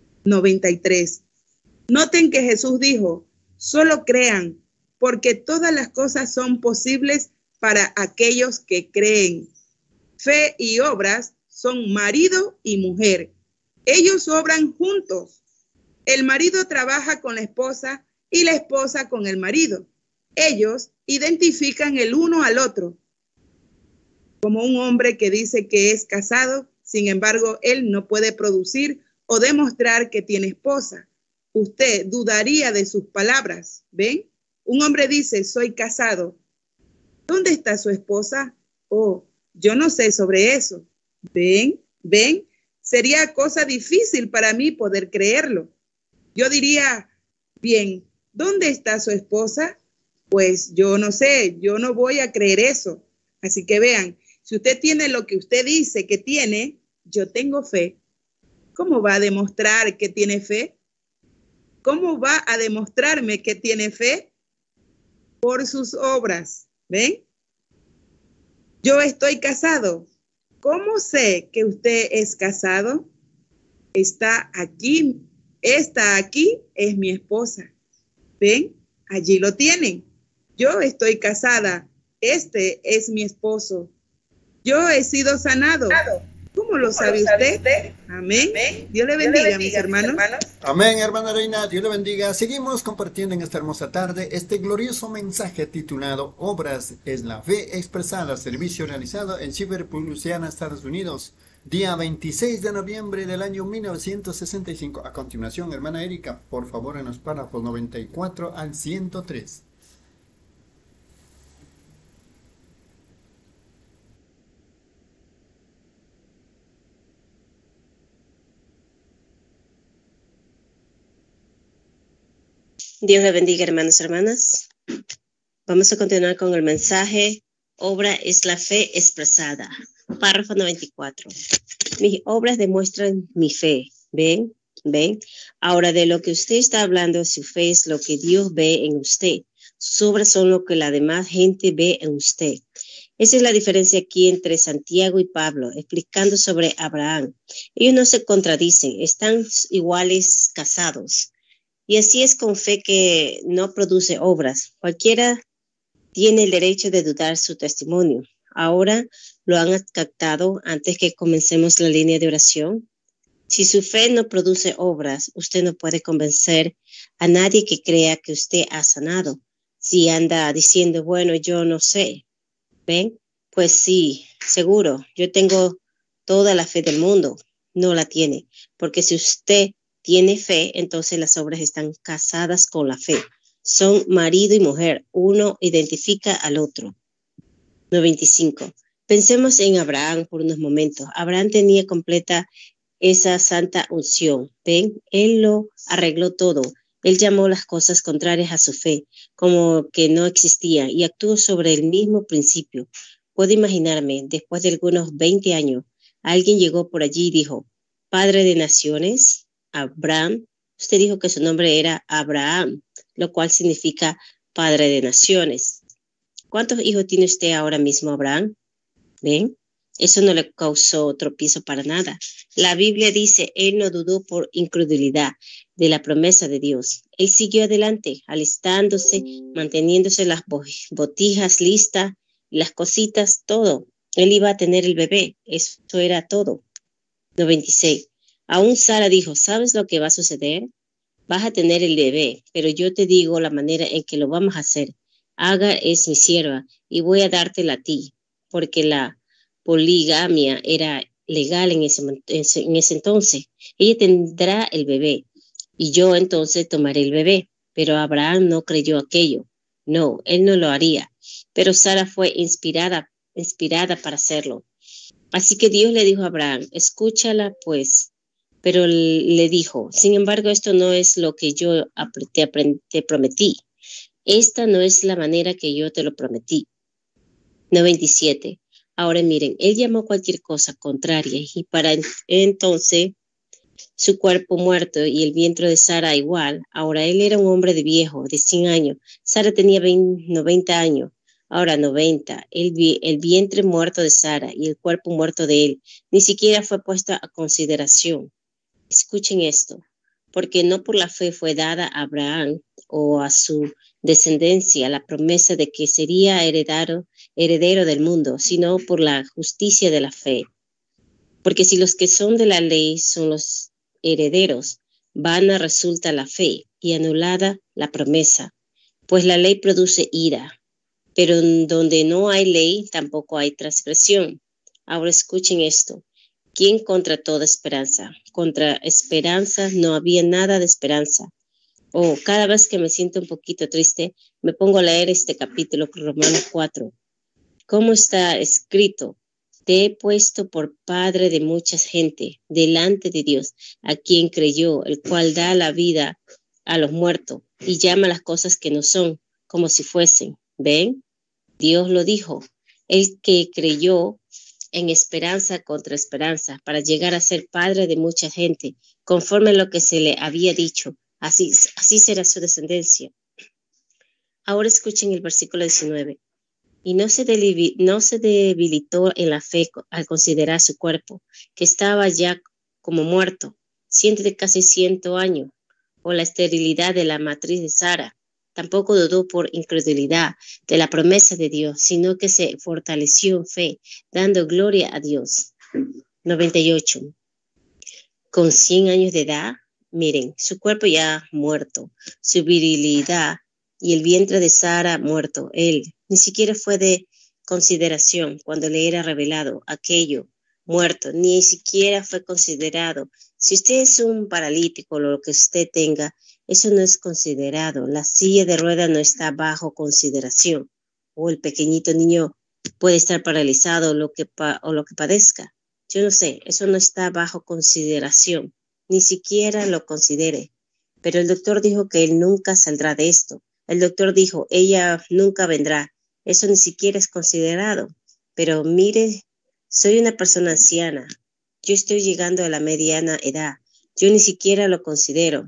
93. Noten que Jesús dijo, solo crean, porque todas las cosas son posibles para aquellos que creen. Fe y obras son marido y mujer. Ellos obran juntos. El marido trabaja con la esposa y la esposa con el marido. Ellos identifican el uno al otro. Como un hombre que dice que es casado, sin embargo, él no puede producir o demostrar que tiene esposa. Usted dudaría de sus palabras, ¿ven? Un hombre dice, soy casado. ¿Dónde está su esposa? Oh, yo no sé sobre eso. ¿Ven? ¿Ven? Sería cosa difícil para mí poder creerlo. Yo diría, bien, ¿dónde está su esposa? Pues yo no sé, yo no voy a creer eso. Así que vean, si usted tiene lo que usted dice que tiene, yo tengo fe. ¿Cómo va a demostrar que tiene fe? ¿Cómo va a demostrarme que tiene fe? Por sus obras. ¿Ven? Yo estoy casado. ¿Cómo sé que usted es casado? Está aquí. Esta aquí es mi esposa. ¿Ven? Allí lo tienen. Yo estoy casada. Este es mi esposo. Yo he sido sanado. ¿Cómo lo sabe usted? Amén. Dios le bendiga, mis hermanos. Amén, hermana Reina, Dios le bendiga. Seguimos compartiendo en esta hermosa tarde este glorioso mensaje titulado Obras es la fe expresada, servicio realizado en Liverpool, Luisiana, Estados Unidos, día 26 de noviembre del año 1965. A continuación, hermana Erika, por favor, en los párrafos 94 al 103. Dios le bendiga, hermanos y hermanas. Vamos a continuar con el mensaje. Obra es la fe expresada. Párrafo 94. Mis obras demuestran mi fe. ¿Ven? ¿Ven? Ahora, de lo que usted está hablando, su fe es lo que Dios ve en usted. Sus obras son lo que la demás gente ve en usted. Esa es la diferencia aquí entre Santiago y Pablo, explicando sobre Abraham. Ellos no se contradicen, están iguales casados. Y así es con fe que no produce obras. Cualquiera tiene el derecho de dudar su testimonio. Ahora lo han captado antes que comencemos la línea de oración. Si su fe no produce obras, usted no puede convencer a nadie que crea que usted ha sanado. Si anda diciendo, bueno, yo no sé. ¿Ven? Pues sí, seguro, yo tengo toda la fe del mundo. No la tiene, porque si usted tiene fe, entonces las obras están casadas con la fe. Son marido y mujer. Uno identifica al otro. 95. Pensemos en Abraham por unos momentos. Abraham tenía completa esa santa unción. ¿Ven? Él lo arregló todo. Él llamó las cosas contrarias a su fe, como que no existían, y actuó sobre el mismo principio. Puedo imaginarme, después de algunos 20 años, alguien llegó por allí y dijo, Padre de naciones, Abraham, usted dijo que su nombre era Abraham, lo cual significa Padre de naciones. ¿Cuántos hijos tiene usted ahora mismo, Abraham? ¿Ven? Eso no le causó tropiezo para nada. La Biblia dice, él no dudó por incredulidad de la promesa de Dios. Él siguió adelante, alistándose, manteniéndose las botijas listas, las cositas, todo. Él iba a tener el bebé. Eso era todo. 96. Aún Sara dijo, ¿sabes lo que va a suceder? Vas a tener el bebé, pero yo te digo la manera en que lo vamos a hacer. Agar es mi sierva y voy a dártela a ti, porque la poligamia era legal en ese entonces. Ella tendrá el bebé y yo entonces tomaré el bebé. Pero Abraham no creyó aquello. No, él no lo haría. Pero Sara fue inspirada para hacerlo. Así que Dios le dijo a Abraham, escúchala pues. Pero le dijo, sin embargo, esto no es lo que yo te prometí. Esta no es la manera que yo te lo prometí. 97. Ahora miren, él llamó cualquier cosa contraria y para entonces su cuerpo muerto y el vientre de Sara igual. Ahora él era un hombre de viejo, de 100 años. Sara tenía 90 años. Ahora 90. El vientre muerto de Sara y el cuerpo muerto de él ni siquiera fue puesto a consideración. Escuchen esto, porque no por la fe fue dada a Abraham o a su descendencia la promesa de que sería heredero del mundo, sino por la justicia de la fe. Porque si los que son de la ley son los herederos, vana resulta la fe y anulada la promesa, pues la ley produce ira, pero donde no hay ley tampoco hay transgresión. Ahora escuchen esto. ¿Quién contra toda esperanza? Contra esperanza no había nada de esperanza. Cada vez que me siento un poquito triste, me pongo a leer este capítulo, Romanos 4. ¿Cómo está escrito? Te he puesto por padre de mucha gente delante de Dios, a quien creyó, el cual da la vida a los muertos y llama las cosas que no son, como si fuesen. ¿Ven? Dios lo dijo. El que creyó en esperanza contra esperanza, para llegar a ser padre de mucha gente, conforme a lo que se le había dicho. Así será su descendencia. Ahora escuchen el versículo 19. Y no se debilitó en la fe al considerar su cuerpo, que estaba ya como muerto, de casi 100 años, o la esterilidad de la matriz de Sara. Tampoco dudó por incredulidad de la promesa de Dios, sino que se fortaleció en fe, dando gloria a Dios. 98. Con 100 años de edad, miren, su cuerpo ya muerto, su virilidad y el vientre de Sara muerto. Él ni siquiera fue de consideración cuando le era revelado aquello muerto, ni siquiera fue considerado. Si usted es un paralítico o lo que usted tenga, eso no es considerado. La silla de ruedas no está bajo consideración. O el pequeñito niño puede estar paralizado o lo que padezca. Yo no sé, eso no está bajo consideración. Ni siquiera lo considere. Pero el doctor dijo que él nunca saldrá de esto. El doctor dijo, ella nunca vendrá. Eso ni siquiera es considerado. Pero mire, soy una persona anciana. Yo estoy llegando a la mediana edad. Yo ni siquiera lo considero.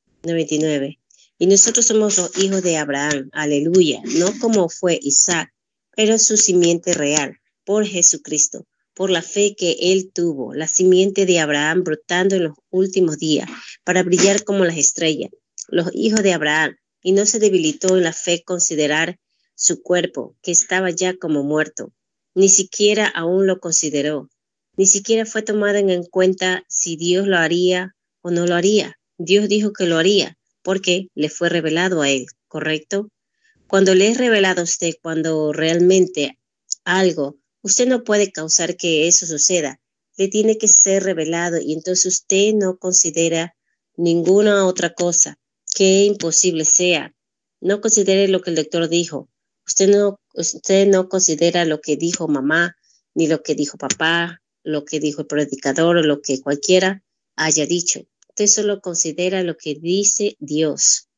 99. Y nosotros somos los hijos de Abraham, aleluya, no como fue Isaac, pero su simiente real, por Jesucristo, por la fe que él tuvo, la simiente de Abraham brotando en los últimos días, para brillar como las estrellas, los hijos de Abraham, y no se debilitó en la fe considerar su cuerpo, que estaba ya como muerto, ni siquiera aún lo consideró, ni siquiera fue tomado en cuenta si Dios lo haría o no lo haría. Dios dijo que lo haría porque le fue revelado a él, ¿correcto? Cuando le es revelado a usted, cuando realmente algo, usted no puede causar que eso suceda. Le tiene que ser revelado y entonces usted no considera ninguna otra cosa que imposible sea. No considere lo que el doctor dijo. Usted no considera lo que dijo mamá, ni lo que dijo papá, lo que dijo el predicador o lo que cualquiera haya dicho. Usted solo considera lo que dice Dios.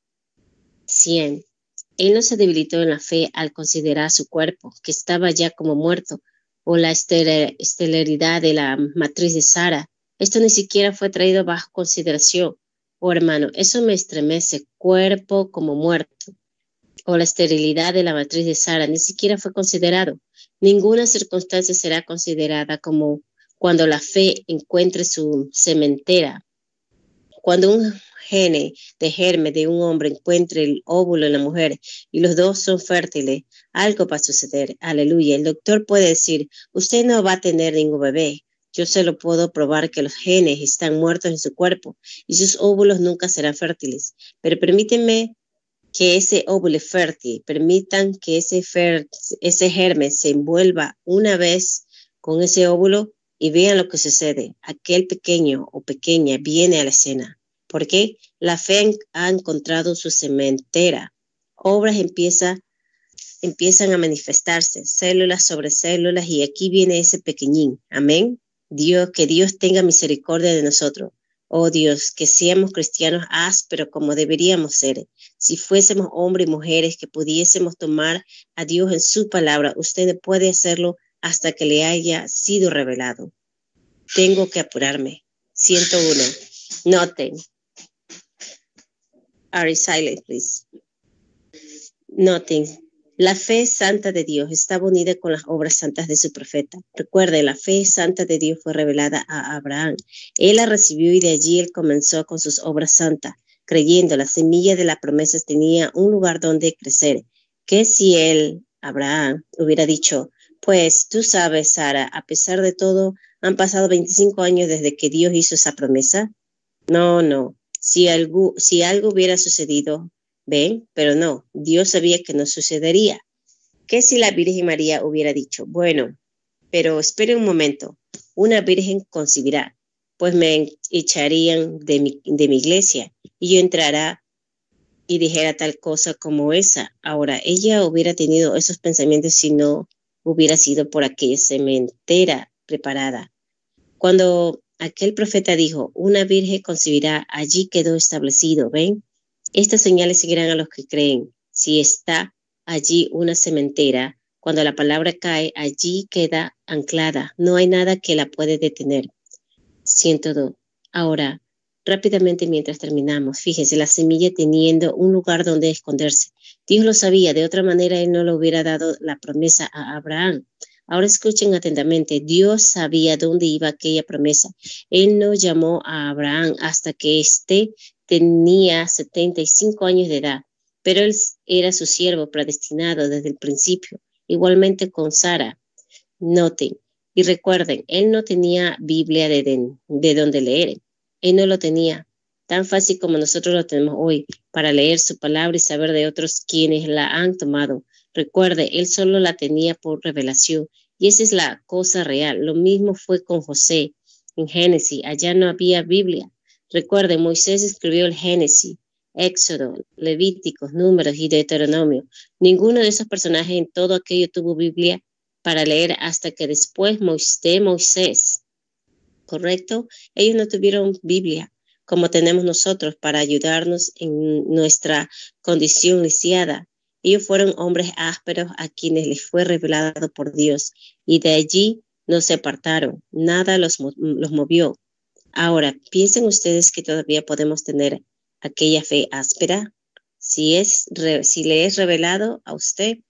100. Él no se debilitó en la fe al considerar su cuerpo, que estaba ya como muerto, o la esterilidad de la matriz de Sara. Esto ni siquiera fue traído bajo consideración. Hermano, eso me estremece, cuerpo como muerto. O la esterilidad de la matriz de Sara ni siquiera fue considerado. Ninguna circunstancia será considerada como cuando la fe encuentre su sementera. Cuando un gene de germen de un hombre encuentre el óvulo en la mujer y los dos son fértiles, algo va a suceder. Aleluya. El doctor puede decir, usted no va a tener ningún bebé. Yo se lo puedo probar que los genes están muertos en su cuerpo y sus óvulos nunca serán fértiles. Pero permítanme que ese óvulo fértil, permitan que ese germen se envuelva una vez con ese óvulo y vean lo que sucede. Aquel pequeño o pequeña viene a la escena. Porque la fe ha encontrado su sementera. Obras empiezan a manifestarse, células sobre células, y aquí viene ese pequeñín. Amén. Que Dios tenga misericordia de nosotros. Oh Dios, que seamos cristianos ásperos como deberíamos ser. Si fuésemos hombres y mujeres que pudiésemos tomar a Dios en su palabra, usted no puede hacerlo hasta que le haya sido revelado. Tengo que apurarme. 101. Noten. Are silent, please. Noten. La fe santa de Dios estaba unida con las obras santas de su profeta. Recuerde, la fe santa de Dios fue revelada a Abraham. Él la recibió y de allí él comenzó con sus obras santas, creyendo la semilla de las promesas tenía un lugar donde crecer. Que si él, Abraham, hubiera dicho, pues tú sabes, Sara, a pesar de todo, han pasado 25 años desde que Dios hizo esa promesa. No. Si algo hubiera sucedido, ¿ven? Pero no, Dios sabía que no sucedería. ¿Qué si la Virgen María hubiera dicho? Bueno, pero espere un momento, una virgen concebirá, pues me echarían de mi iglesia y yo entrara y dijera tal cosa como esa. Ahora, ella hubiera tenido esos pensamientos si no hubiera sido por aquella sementera preparada. Cuando aquel profeta dijo, una virgen concebirá, allí quedó establecido, ¿ven? Estas señales seguirán a los que creen. Si está allí una sementera, cuando la palabra cae, allí queda anclada. No hay nada que la puede detener. 102. Ahora, rápidamente mientras terminamos, fíjense, la semilla teniendo un lugar donde esconderse. Dios lo sabía, de otra manera él no le hubiera dado la promesa a Abraham. Ahora escuchen atentamente, Dios sabía dónde iba aquella promesa. Él no llamó a Abraham hasta que tenía 75 años de edad, pero él era su siervo predestinado desde el principio, igualmente con Sara. Noten y recuerden, él no tenía Biblia de donde leer, él no lo tenía tan fácil como nosotros lo tenemos hoy para leer su palabra y saber de otros quienes la han tomado. Recuerde, él solo la tenía por revelación y esa es la cosa real. Lo mismo fue con José en Génesis, allá no había Biblia. Recuerden, Moisés escribió el Génesis, Éxodo, Levíticos, Números y Deuteronomio. Ninguno de esos personajes en todo aquello tuvo Biblia para leer hasta que después Moisés, ¿correcto? Ellos no tuvieron Biblia como tenemos nosotros para ayudarnos en nuestra condición lisiada. Ellos fueron hombres ásperos a quienes les fue revelado por Dios y de allí no se apartaron. Nada los movió. Ahora, ¿piensen ustedes que todavía podemos tener aquella fe áspera? Si le es revelado a usted.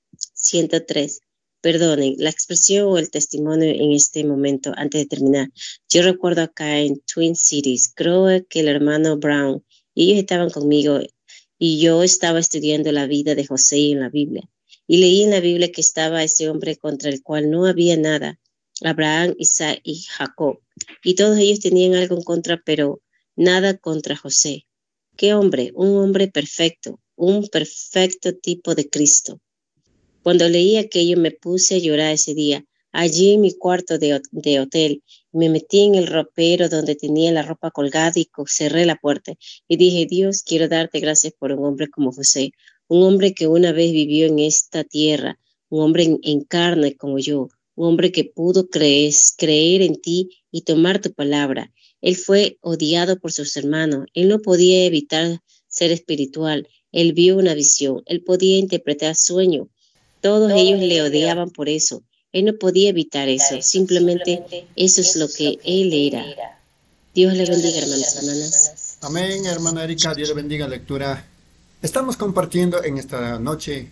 103. Perdonen la expresión o el testimonio en este momento antes de terminar. Yo recuerdo acá en Twin Cities, creo que el hermano Brown, y ellos estaban conmigo y yo estaba estudiando la vida de José en la Biblia. Y leí en la Biblia que estaba ese hombre contra el cual no había nada, Abraham, Isaac y Jacob. Y todos ellos tenían algo en contra, pero nada contra José. ¿Qué hombre? Un hombre perfecto, un perfecto tipo de Cristo. Cuando leí aquello me puse a llorar ese día, allí en mi cuarto de hotel. Me metí en el ropero donde tenía la ropa colgada y cerré la puerta. Y dije, Dios, quiero darte gracias por un hombre como José, un hombre que una vez vivió en esta tierra, un hombre en carne como yo, un hombre que pudo creer en ti y tomar tu palabra. Él fue odiado por sus hermanos. Él no podía evitar ser espiritual. Él vio una visión. Él podía interpretar sueños. Todos ellos le odiaban por eso. Él no podía evitar eso. Simplemente eso es lo que él era. Dios le bendiga, hermanos y hermanas. Amén, hermana Erika. Dios le bendiga. Lectura. Estamos compartiendo en esta noche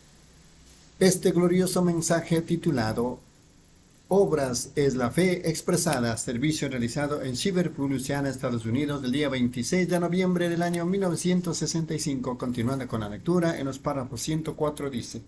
este glorioso mensaje titulado Obras es la fe expresada, servicio realizado en Shiverpool, Luisiana, Estados Unidos, el día 26 de noviembre del año 1965. Continuando con la lectura, en los párrafos 104 dice: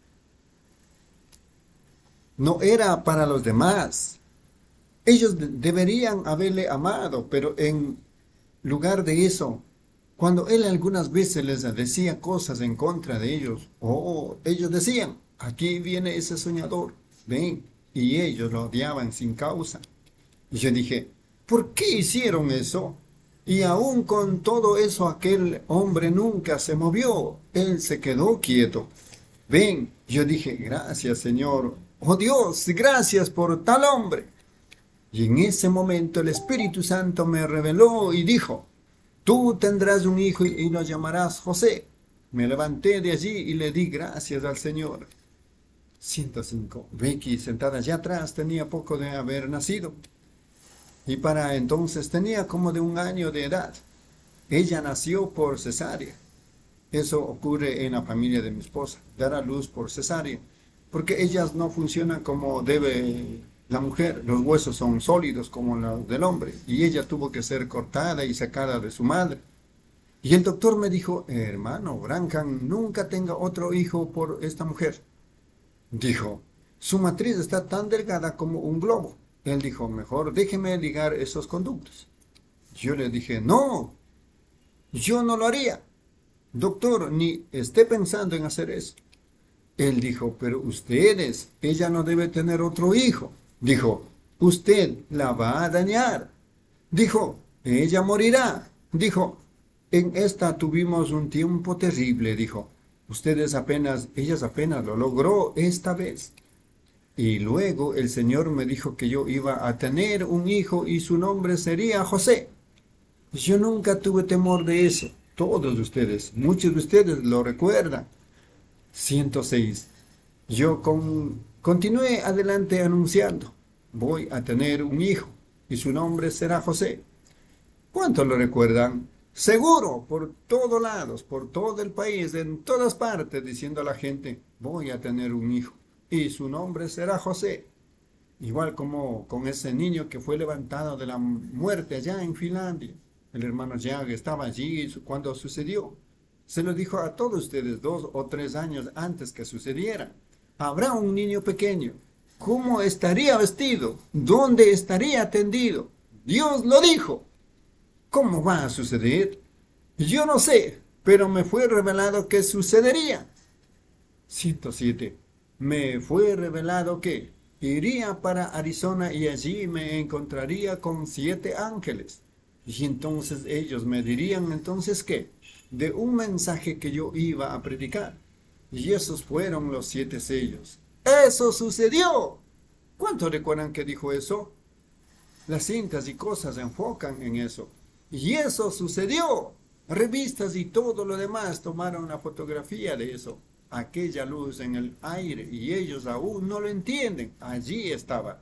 no era para los demás. Ellos deberían haberle amado, pero en lugar de eso, cuando él algunas veces les decía cosas en contra de ellos, ellos decían, aquí viene ese soñador, ven, y ellos lo odiaban sin causa. Y yo dije, ¿por qué hicieron eso? Y aún con todo eso, aquel hombre nunca se movió. Él se quedó quieto. Ven, yo dije, gracias, Señor. Oh Dios, gracias por tal hombre. Y en ese momento el Espíritu Santo me reveló y dijo, tú tendrás un hijo y lo llamarás José. Me levanté de allí y le di gracias al Señor. 105. Becky, sentada allá atrás, tenía poco de haber nacido. Y para entonces tenía como de 1 año de edad. Ella nació por cesárea. Eso ocurre en la familia de mi esposa, dar a luz por cesárea. Porque ellas no funcionan como debe la mujer. Los huesos son sólidos como los del hombre. Y ella tuvo que ser cortada y sacada de su madre. Y el doctor me dijo, hermano Branham, nunca tenga otro hijo por esta mujer. Dijo, su matriz está tan delgada como un globo. Él dijo, mejor déjeme ligar esos conductos. Yo le dije, no, yo no lo haría. Doctor, ni esté pensando en hacer eso. Él dijo, pero ustedes, ella no debe tener otro hijo. Dijo, usted la va a dañar. Dijo, ella morirá. Dijo, en esta tuvimos un tiempo terrible, dijo. Ellas apenas lo logró esta vez. Y luego el Señor me dijo que yo iba a tener un hijo y su nombre sería José. Yo nunca tuve temor de eso. Todos ustedes, muchos de ustedes lo recuerdan. 106. Yo continué adelante anunciando. Voy a tener un hijo y su nombre será José. ¿Cuántos lo recuerdan? Seguro, por todos lados, por todo el país, en todas partes, diciendo a la gente, voy a tener un hijo y su nombre será José. Igual como con ese niño que fue levantado de la muerte allá en Finlandia. El hermano Jack estaba allí cuando sucedió. Se lo dijo a todos ustedes 2 o 3 años antes que sucediera. Habrá un niño pequeño. ¿Cómo estaría vestido? ¿Dónde estaría tendido? Dios lo dijo. ¿Cómo va a suceder? Yo no sé, pero me fue revelado que sucedería. 107. Me fue revelado que iría para Arizona y allí me encontraría con 7 ángeles. Y entonces ellos me dirían, ¿entonces qué? De un mensaje que yo iba a predicar. Y esos fueron los 7 sellos. ¡Eso sucedió! ¿Cuántos recuerdan que dijo eso? Las cintas y cosas se enfocan en eso. Y eso sucedió. Revistas y todo lo demás tomaron una fotografía de eso. Aquella luz en el aire y ellos aún no lo entienden. Allí estaba.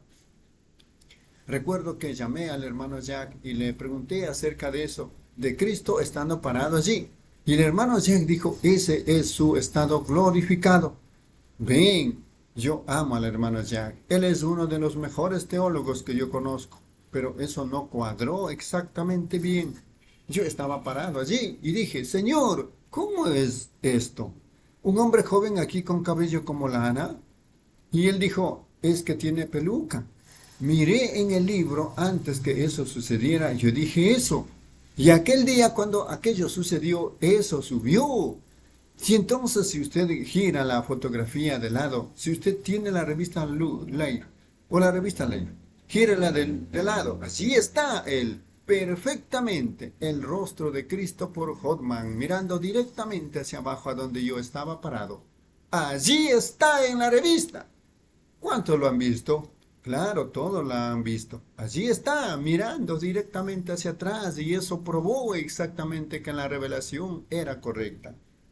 Recuerdo que llamé al hermano Jack y le pregunté acerca de eso, de Cristo estando parado allí. Y el hermano Jack dijo, ese es su estado glorificado. Ven, yo amo al hermano Jack. Él es uno de los mejores teólogos que yo conozco. Pero eso no cuadró exactamente bien. Yo estaba parado allí y dije, Señor, ¿cómo es esto? ¿Un hombre joven aquí con cabello como lana? Y él dijo, es que tiene peluca. Miré en el libro antes que eso sucediera, yo dije eso. Y aquel día cuando aquello sucedió, eso subió. Y entonces si usted gira la fotografía de lado, si usted tiene la revista Life o la revista Life, gírela de lado, allí está él, perfectamente, el rostro de Cristo por Hodman, mirando directamente hacia abajo a donde yo estaba parado. Allí está en la revista. ¿Cuántos lo han visto? Claro, todos la han visto. Allí está, mirando directamente hacia atrás, y eso probó exactamente que la revelación era correcta.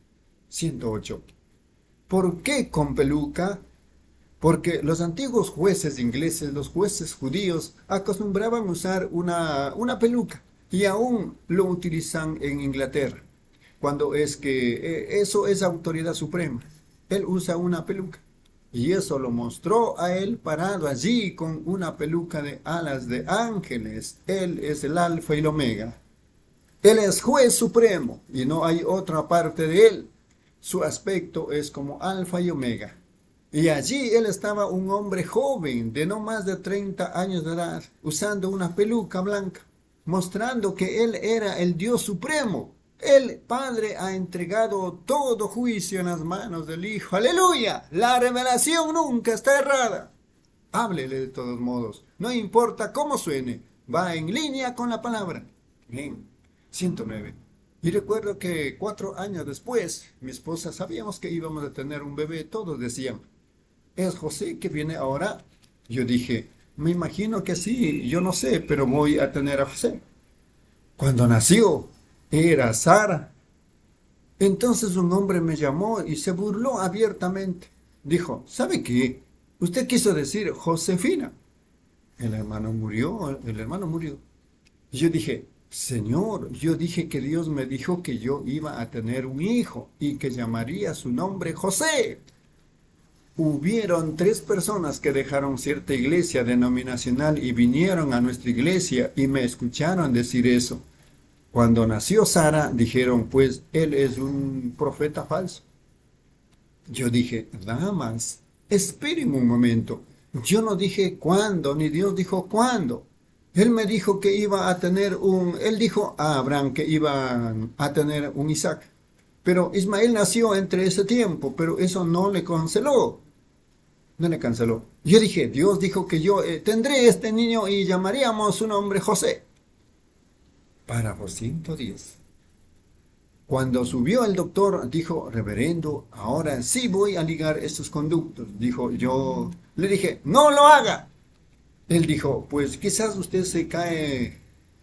108. ¿Por qué con peluca? Porque los antiguos jueces ingleses, los jueces judíos, acostumbraban usar una peluca, y aún lo utilizan en Inglaterra, cuando es que eso es autoridad suprema. Él usa una peluca. Y eso lo mostró a él parado allí con una peluca de alas de ángeles. Él es el alfa y el omega. Él es juez supremo y no hay otra parte de él. Su aspecto es como alfa y omega. Y allí él estaba un hombre joven de no más de 30 años de edad, usando una peluca blanca, mostrando que él era el Dios supremo. El Padre ha entregado todo juicio en las manos del Hijo. ¡Aleluya! La revelación nunca está errada. Háblele de todos modos. No importa cómo suene. Va en línea con la palabra. Bien. 109. Y recuerdo que 4 años después, mi esposa, sabíamos que íbamos a tener un bebé. Todos decían, ¿es José que viene ahora? Yo dije, me imagino que sí, yo no sé, pero voy a tener a José. Cuando nació, era Sara. Entonces un hombre me llamó y se burló abiertamente. Dijo, ¿sabe qué? Usted quiso decir Josefina. El hermano murió. Y yo dije, Señor, yo dije que Dios me dijo que yo iba a tener un hijo y que llamaría su nombre José. Hubieron 3 personas que dejaron cierta iglesia denominacional y vinieron a nuestra iglesia y me escucharon decir eso. Cuando nació Sara, dijeron, pues él es un profeta falso. Yo dije, damas, espérenme un momento. Yo no dije cuándo, ni Dios dijo cuándo. Él me dijo que iba a tener él dijo a Abraham que iba a tener un Isaac. Pero Ismael nació entre ese tiempo, pero eso no le canceló. No le canceló. Yo dije, Dios dijo que yo tendré este niño y llamaríamos su nombre José. Párrafo 110. Cuando subió el doctor, dijo, reverendo, ahora sí voy a ligar estos conductos. Dijo, yo le dije, no lo haga. Él dijo, pues quizás usted se cae,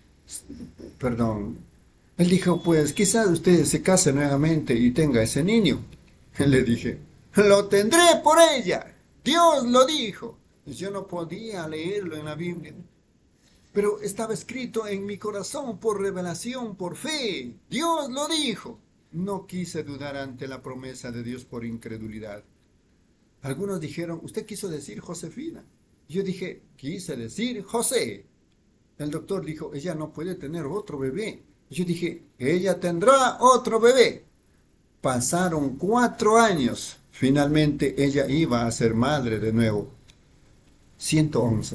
perdón. Él dijo, pues quizás usted se case nuevamente y tenga ese niño. Le dije, lo tendré por ella. Dios lo dijo. Yo no podía leerlo en la Biblia. Pero estaba escrito en mi corazón por revelación, por fe. Dios lo dijo. No quise dudar ante la promesa de Dios por incredulidad. Algunos dijeron, usted quiso decir Josefina. Yo dije, quise decir José. El doctor dijo, ella no puede tener otro bebé. Yo dije, ella tendrá otro bebé. Pasaron 4 años. Finalmente ella iba a ser madre de nuevo. 111.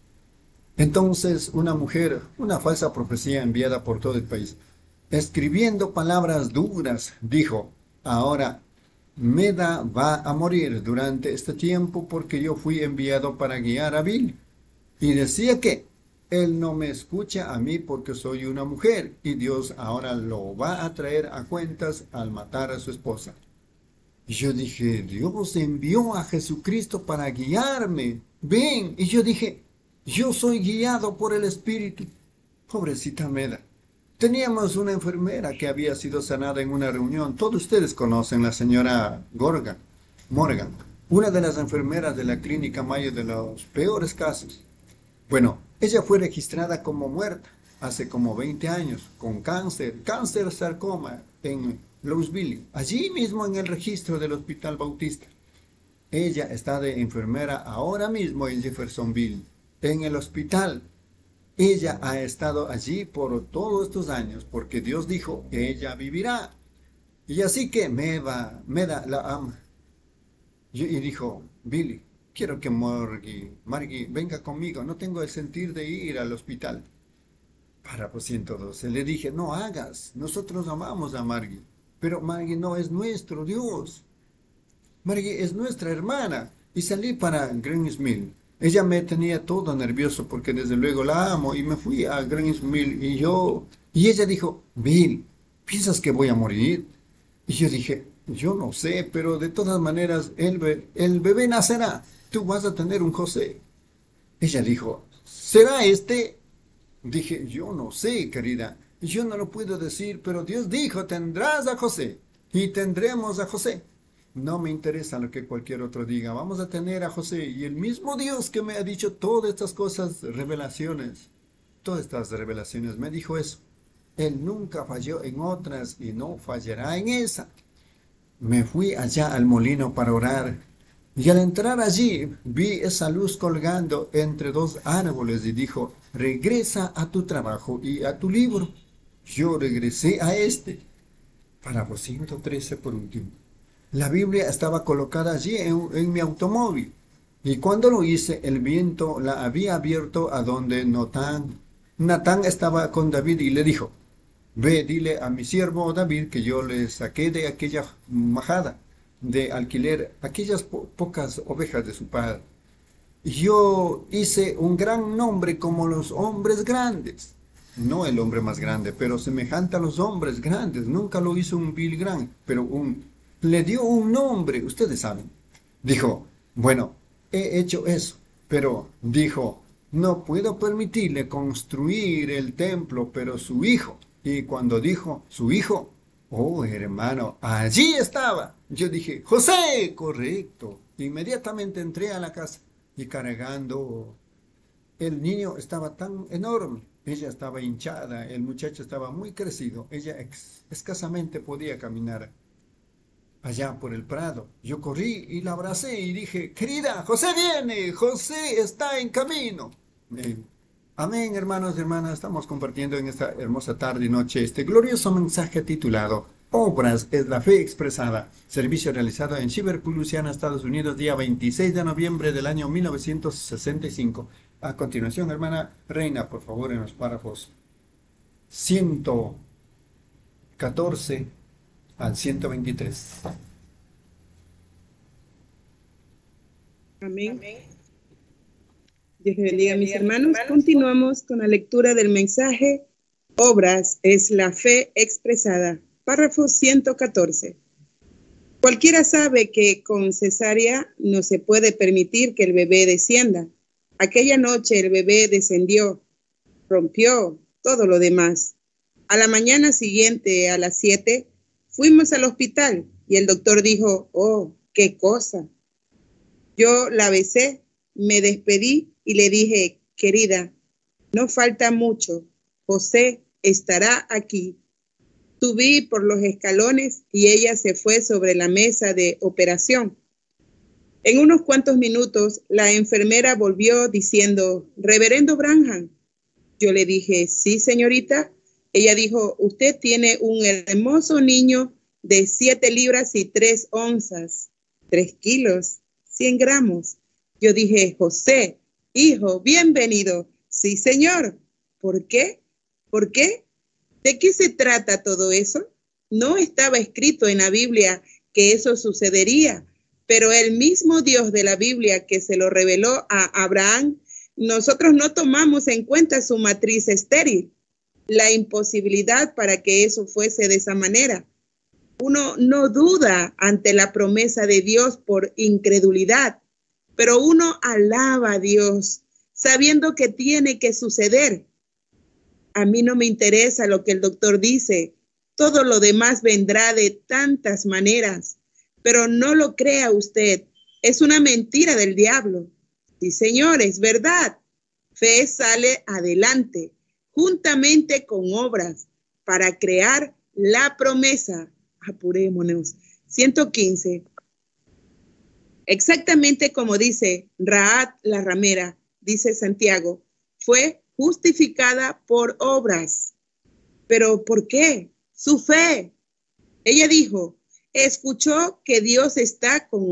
Entonces una mujer, una falsa profecía enviada por todo el país, escribiendo palabras duras, dijo, ahora Meda va a morir durante este tiempo porque yo fui enviado para guiar a Bill. Y decía que él no me escucha a mí porque soy una mujer y Dios ahora lo va a traer a cuentas al matar a su esposa. Y yo dije, Dios envió a Jesucristo para guiarme. Ven. Y yo dije, yo soy guiado por el Espíritu. Pobrecita Meda. Teníamos una enfermera que había sido sanada en una reunión. Todos ustedes conocen la señora Morgan, una de las enfermeras de la clínica Mayo de los peores casos. Bueno, ella fue registrada como muerta hace como 20 años, con cáncer sarcoma en Louisville, allí mismo en el registro del Hospital Bautista. Ella está de enfermera ahora mismo en Jeffersonville, en el hospital. Ella ha estado allí por todos estos años, porque Dios dijo que ella vivirá. Y así que Meda la ama. Y dijo, Billy, quiero que Margie venga conmigo, no tengo el sentir de ir al hospital. Párrafo 112. Le dije, no hagas, nosotros amamos a Margie, pero Margie no es nuestro Dios. Margie es nuestra hermana. Y salí para Green's Mill. Ella me tenía todo nervioso porque desde luego la amo y me fui a Green's Mill y ella dijo, Bill, ¿piensas que voy a morir? Y yo dije, yo no sé, pero de todas maneras el bebé nacerá, tú vas a tener un José. Ella dijo, ¿será este? Dije, yo no sé, querida, yo no lo puedo decir, pero Dios dijo, tendrás a José y tendremos a José. No me interesa lo que cualquier otro diga. Vamos a tener a José. Y el mismo Dios que me ha dicho todas estas cosas, todas estas revelaciones, me dijo eso. Él nunca falló en otras y no fallará en esa. Me fui allá al molino para orar. Y al entrar allí, vi esa luz colgando entre 2 árboles y dijo, regresa a tu trabajo y a tu libro. Yo regresé a este. Párrafo 113 por último. La Biblia estaba colocada allí en mi automóvil. Y cuando lo hice, el viento la había abierto a donde Natán estaba con David y le dijo, ve, dile a mi siervo David que yo le saqué de aquella majada de alquiler aquellas pocas ovejas de su padre. Y yo hice un gran nombre como los hombres grandes. no el hombre más grande, pero semejante a los hombres grandes. Nunca lo hizo un Billy Graham, pero le dio un nombre, ustedes saben. Dijo, bueno, he hecho eso, pero dijo, no puedo permitirle construir el templo, pero su hijo. Y cuando dijo su hijo, oh hermano, allí estaba. Yo dije, José, correcto. Inmediatamente entré a la casa y cargando. El niño estaba tan enorme, ella estaba hinchada, el muchacho estaba muy crecido, ella escasamente podía caminar allá por el prado. Yo corrí y la abracé y dije, querida, José viene, José está en camino. Amén, hermanos y hermanas, estamos compartiendo en esta hermosa tarde y noche este glorioso mensaje titulado Obras es la fe expresada, servicio realizado en Shiverpool, Luisiana, Estados Unidos, día 26 de noviembre del año 1965. A continuación, hermana Reina, por favor, en los párrafos 114 al 123. Amén. Dios le bendiga, mis hermanos. Continuamos con la lectura del mensaje Obras es la fe expresada. Párrafo 114. Cualquiera sabe que con cesárea no se puede permitir que el bebé descienda. Aquella noche el bebé descendió, rompió todo lo demás. A la mañana siguiente, a las 7, fuimos al hospital y el doctor dijo, oh, qué cosa. Yo la besé, me despedí y le dije, querida, no falta mucho, José estará aquí. Subí por los escalones y ella se fue sobre la mesa de operación. En unos cuantos minutos, la enfermera volvió diciendo, Reverendo Branham. Yo le dije, sí, señorita. Ella dijo, usted tiene un hermoso niño de 7 libras y 3 onzas, 3 kilos, 100 gramos. Yo dije, José, hijo, bienvenido. Sí, señor. ¿Por qué? ¿Por qué? ¿De qué se trata todo eso? No estaba escrito en la Biblia que eso sucedería, pero el mismo Dios de la Biblia que se lo reveló a Abraham, nosotros no tomamos en cuenta su matriz estéril, la imposibilidad para que eso fuese de esa manera. Uno no duda ante la promesa de Dios por incredulidad, pero uno alaba a Dios sabiendo que tiene que suceder. A mí no me interesa lo que el doctor dice. Todo lo demás vendrá de tantas maneras. Pero no lo crea usted. Es una mentira del diablo. Sí, señor, es verdad. Fe sale adelante, juntamente con obras, para crear la promesa. Apurémonos. 115. Exactamente como dice Rahat la ramera, dice Santiago, fue justificada por obras. ¿Pero por qué? Su fe. Ella dijo, escucho que Dios está con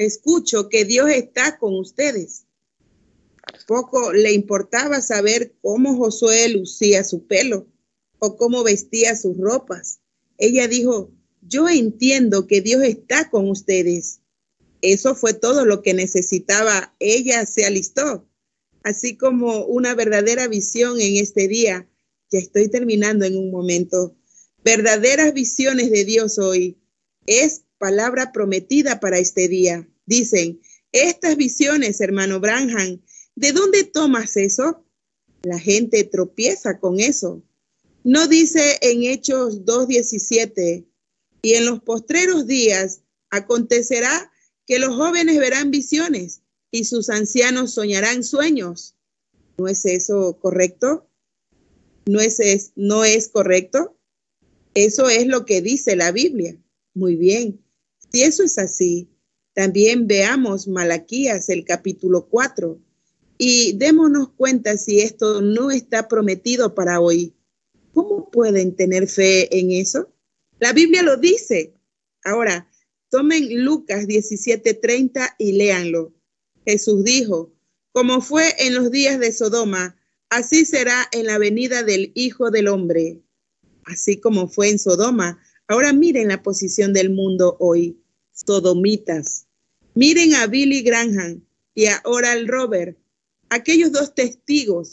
ustedes. Poco le importaba saber cómo Josué lucía su pelo o cómo vestía sus ropas. Ella dijo, yo entiendo que Dios está con ustedes. Eso fue todo lo que necesitaba. Ella se alistó. Así como una verdadera visión en este día. Ya estoy terminando en un momento. Verdaderas visiones de Dios hoy. Es palabra prometida para este día. Dicen, estas visiones, hermano Branham, ¿de dónde tomas eso? La gente tropieza con eso. No dice en Hechos 2:17, y en los postreros días acontecerá que los jóvenes verán visiones y sus ancianos soñarán sueños. ¿No es eso correcto? ¿No es correcto? Eso es lo que dice la Biblia. Muy bien. Si eso es así, también veamos Malaquías, el capítulo 4, y démonos cuenta si esto no está prometido para hoy. ¿Cómo pueden tener fe en eso? La Biblia lo dice. Ahora, tomen Lucas 17:30 y léanlo. Jesús dijo, como fue en los días de Sodoma, así será en la venida del Hijo del Hombre. Así como fue en Sodoma. Ahora miren la posición del mundo hoy. Sodomitas. Miren a Billy Graham y a Oral Roberts, aquellos dos testigos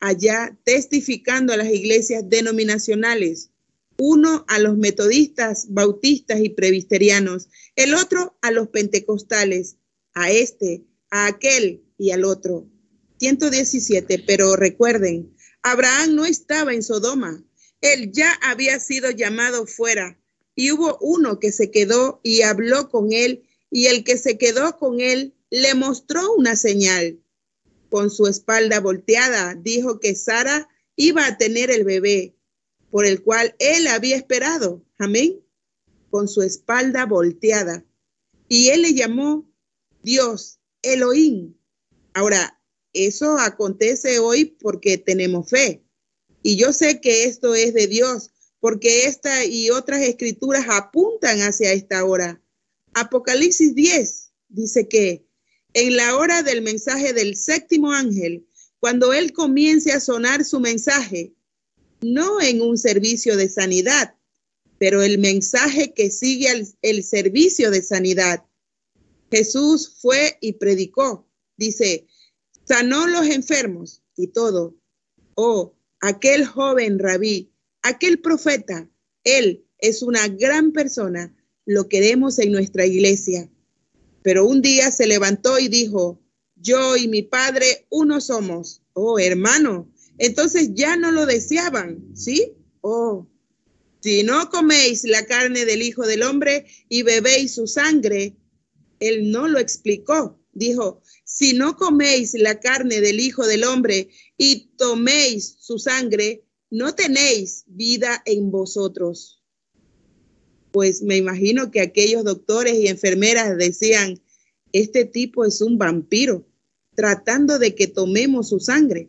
allá testificando a las iglesias denominacionales, uno a los metodistas, bautistas y presbiterianos, el otro a los pentecostales, a este, a aquel y al otro. 117, pero recuerden, Abraham no estaba en Sodoma, él ya había sido llamado fuera, y hubo uno que se quedó y habló con él, y el que se quedó con él le mostró una señal. Con su espalda volteada, dijo que Sara iba a tener el bebé, por el cual él había esperado. Amén. Con su espalda volteada. Y él le llamó Dios, Elohim. Ahora, eso acontece hoy porque tenemos fe. Y yo sé que esto es de Dios, porque esta y otras escrituras apuntan hacia esta hora. Apocalipsis 10 dice que en la hora del mensaje del séptimo ángel, cuando él comience a sonar su mensaje, no en un servicio de sanidad, pero el mensaje que sigue el servicio de sanidad. Jesús fue y predicó, dice, sanó los enfermos y todo. Oh, aquel joven rabí, aquel profeta, él es una gran persona, lo queremos en nuestra iglesia. Pero un día se levantó y dijo, yo y mi padre uno somos. Oh, hermano, entonces ya no lo deseaban, ¿sí? Oh, si no coméis la carne del Hijo del Hombre y bebéis su sangre, él no lo explicó. Dijo, si no coméis la carne del Hijo del Hombre y toméis su sangre, no tenéis vida en vosotros. Pues me imagino que aquellos doctores y enfermeras decían, este tipo es un vampiro, tratando de que tomemos su sangre.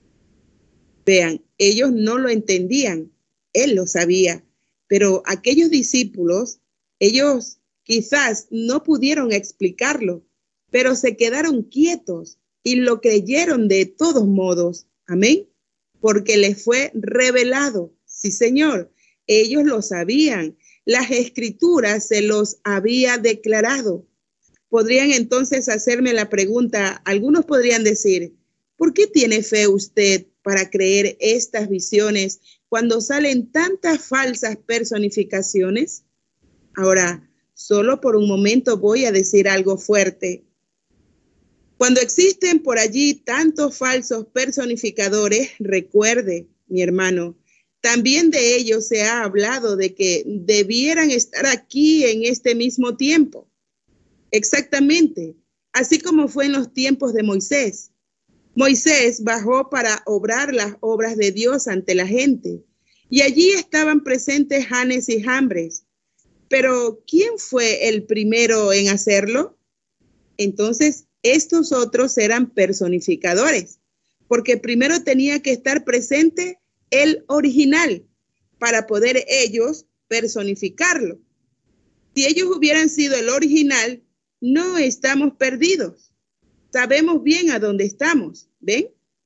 Vean, ellos no lo entendían, él lo sabía, pero aquellos discípulos, ellos quizás no pudieron explicarlo, pero se quedaron quietos y lo creyeron de todos modos. Amén. Porque les fue revelado. Sí, Señor, ellos lo sabían. Las escrituras se los había declarado. Podrían entonces hacerme la pregunta, algunos podrían decir, ¿por qué tiene fe usted para creer estas visiones cuando salen tantas falsas personificaciones? Ahora, solo por un momento voy a decir algo fuerte. Cuando existen por allí tantos falsos personificadores, recuerde, mi hermano, también de ellos se ha hablado de que debieran estar aquí en este mismo tiempo. Exactamente, así como fue en los tiempos de Moisés. Moisés bajó para obrar las obras de Dios ante la gente, y allí estaban presentes Janes y Jambres. Pero, ¿quién fue el primero en hacerlo? Entonces, estos otros eran personificadores, porque primero tenía que estar presente el original para poder ellos personificarlo. Si ellos hubieran sido el original, no estamos perdidos. Sabemos bien a dónde estamos, ¿ven?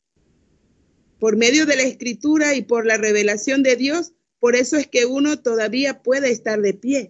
Por medio de la escritura y por la revelación de Dios, por eso es que uno todavía puede estar de pie.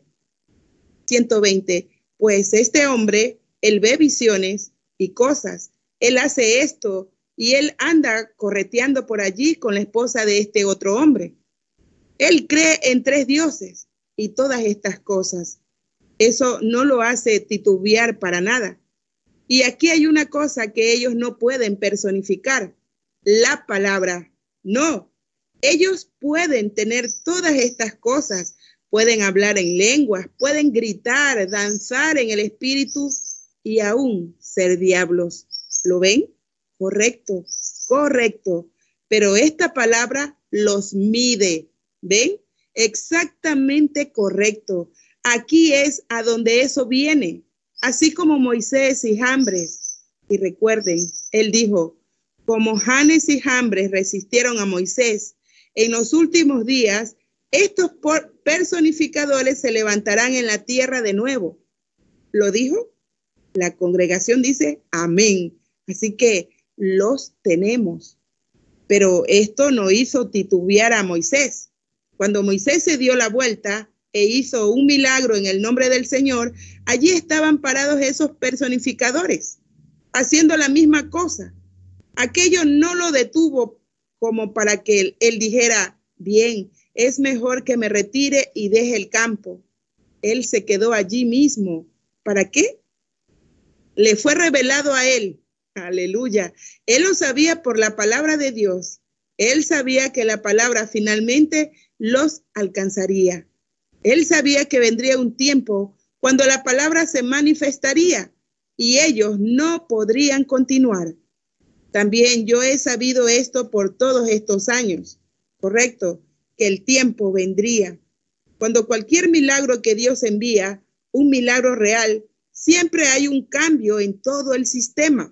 120. Pues este hombre, él ve visiones y cosas. Él hace esto y él anda correteando por allí con la esposa de este otro hombre. Él cree en 3 dioses y todas estas cosas. Eso no lo hace titubear para nada. Y aquí hay una cosa que ellos no pueden personificar, la palabra. No, ellos pueden tener todas estas cosas, pueden hablar en lenguas, pueden gritar, danzar en el espíritu y aún ser diablos. ¿Lo ven? Correcto, correcto. Pero esta palabra los mide. ¿Ven? Exactamente correcto. Aquí es a donde eso viene. Así como Moisés y Jambres. Y recuerden, él dijo, como Janes y Jambres resistieron a Moisés, en los últimos días, estos personificadores se levantarán en la tierra de nuevo. ¿Lo dijo? La congregación dice, amén. Así que los tenemos. Pero esto no hizo titubear a Moisés. Cuando Moisés se dio la vuelta e hizo un milagro en el nombre del Señor, allí estaban parados esos personificadores, haciendo la misma cosa. Aquello no lo detuvo como para que él dijera, bien, es mejor que me retire y deje el campo. Él se quedó allí mismo. ¿Para qué? Le fue revelado a él. Aleluya. Él lo sabía por la palabra de Dios. Él sabía que la palabra finalmente los alcanzaría. Él sabía que vendría un tiempo cuando la palabra se manifestaría y ellos no podrían continuar. También yo he sabido esto por todos estos años, ¿correcto? Que el tiempo vendría. Cuando cualquier milagro que Dios envía, un milagro real, siempre hay un cambio en todo el sistema.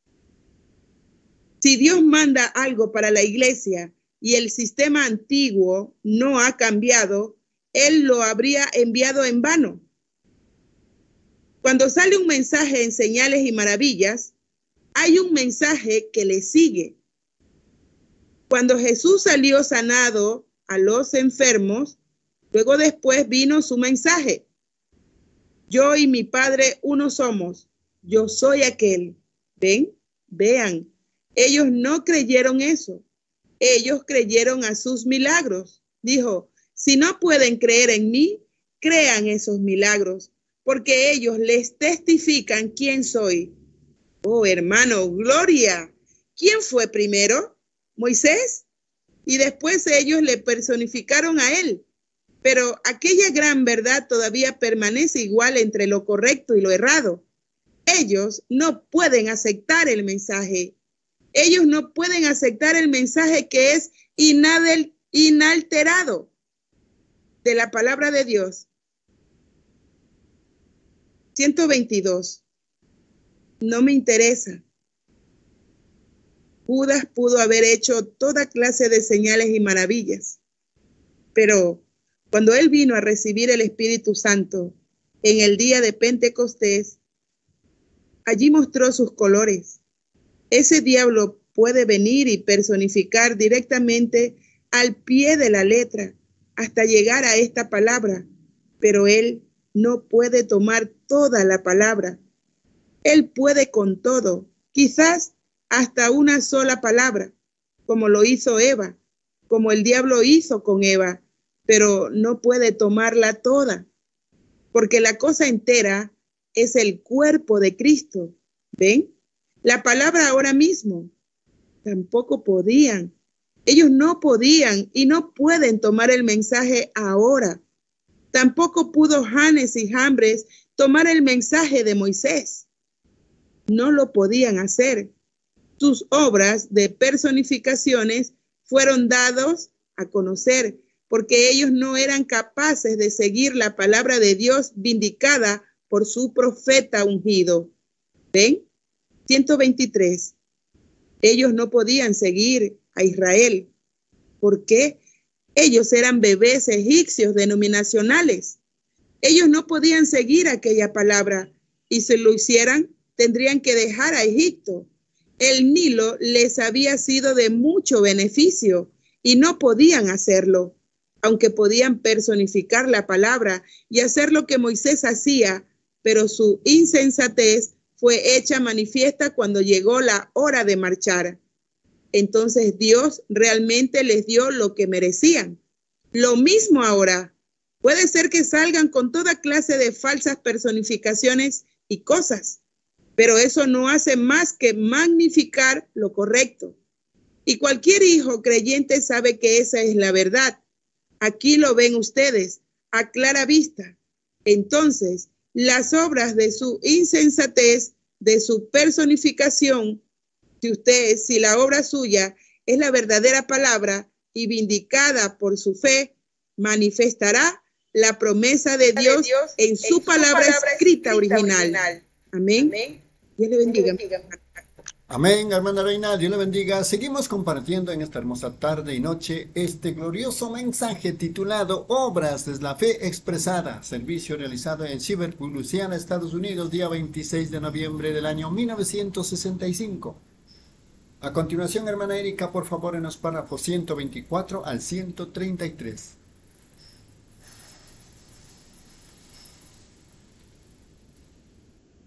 Si Dios manda algo para la iglesia y el sistema antiguo no ha cambiado, Él lo habría enviado en vano. Cuando sale un mensaje en señales y maravillas, hay un mensaje que le sigue. Cuando Jesús salió sanado a los enfermos, luego después vino su mensaje. Yo y mi Padre uno somos. Yo soy aquel. ¿Ven? Vean. Ellos no creyeron eso. Ellos creyeron a sus milagros. Dijo, si no pueden creer en mí, crean esos milagros, porque ellos les testifican quién soy. Oh, hermano, gloria. ¿Quién fue primero? Moisés. Y después ellos le personificaron a él. Pero aquella gran verdad todavía permanece igual entre lo correcto y lo errado. Ellos no pueden aceptar el mensaje. Ellos no pueden aceptar el mensaje que es inalterado de la palabra de Dios. 122. No me interesa. Judas pudo haber hecho toda clase de señales y maravillas, pero cuando él vino a recibir el Espíritu Santo en el día de Pentecostés, allí mostró sus colores. Ese diablo puede venir y personificar directamente al pie de la letra hasta llegar a esta palabra, pero él no puede tomar toda la palabra. Él puede con todo, quizás hasta una sola palabra, como lo hizo Eva, como el diablo hizo con Eva, pero no puede tomarla toda, porque la cosa entera es el cuerpo de Cristo. ¿Ven? La palabra ahora mismo. Tampoco podían. Ellos no podían y no pueden tomar el mensaje ahora. Tampoco pudo Janes y Jambres tomar el mensaje de Moisés. No lo podían hacer. Sus obras de personificaciones fueron dados a conocer porque ellos no eran capaces de seguir la palabra de Dios vindicada por su profeta ungido. ¿Ven? 123. Ellos no podían seguir a Israel. ¿Por qué? Ellos eran bebés egipcios denominacionales. Ellos no podían seguir aquella palabra y si lo hicieran, tendrían que dejar a Egipto. El Nilo les había sido de mucho beneficio y no podían hacerlo, aunque podían personificar la palabra y hacer lo que Moisés hacía, pero su insensatez fue hecha manifiesta cuando llegó la hora de marchar. Entonces Dios realmente les dio lo que merecían. Lo mismo ahora. Puede ser que salgan con toda clase de falsas personificaciones y cosas, pero eso no hace más que magnificar lo correcto. Y cualquier hijo creyente sabe que esa es la verdad. Aquí lo ven ustedes, a clara vista. Entonces, las obras de su insensatez, de su personificación, si la obra suya es la verdadera palabra y vindicada por su fe, manifestará la promesa de Dios en su palabra escrita original. Amén. Dios le bendiga. Amén, hermana Reina, Dios le bendiga. Seguimos compartiendo en esta hermosa tarde y noche este glorioso mensaje titulado Obras de la Fe Expresada, servicio realizado en Shreveport, Luisiana, Estados Unidos, día 26 de noviembre del año 1965. A continuación, hermana Erika, por favor, en los párrafos 124 al 133.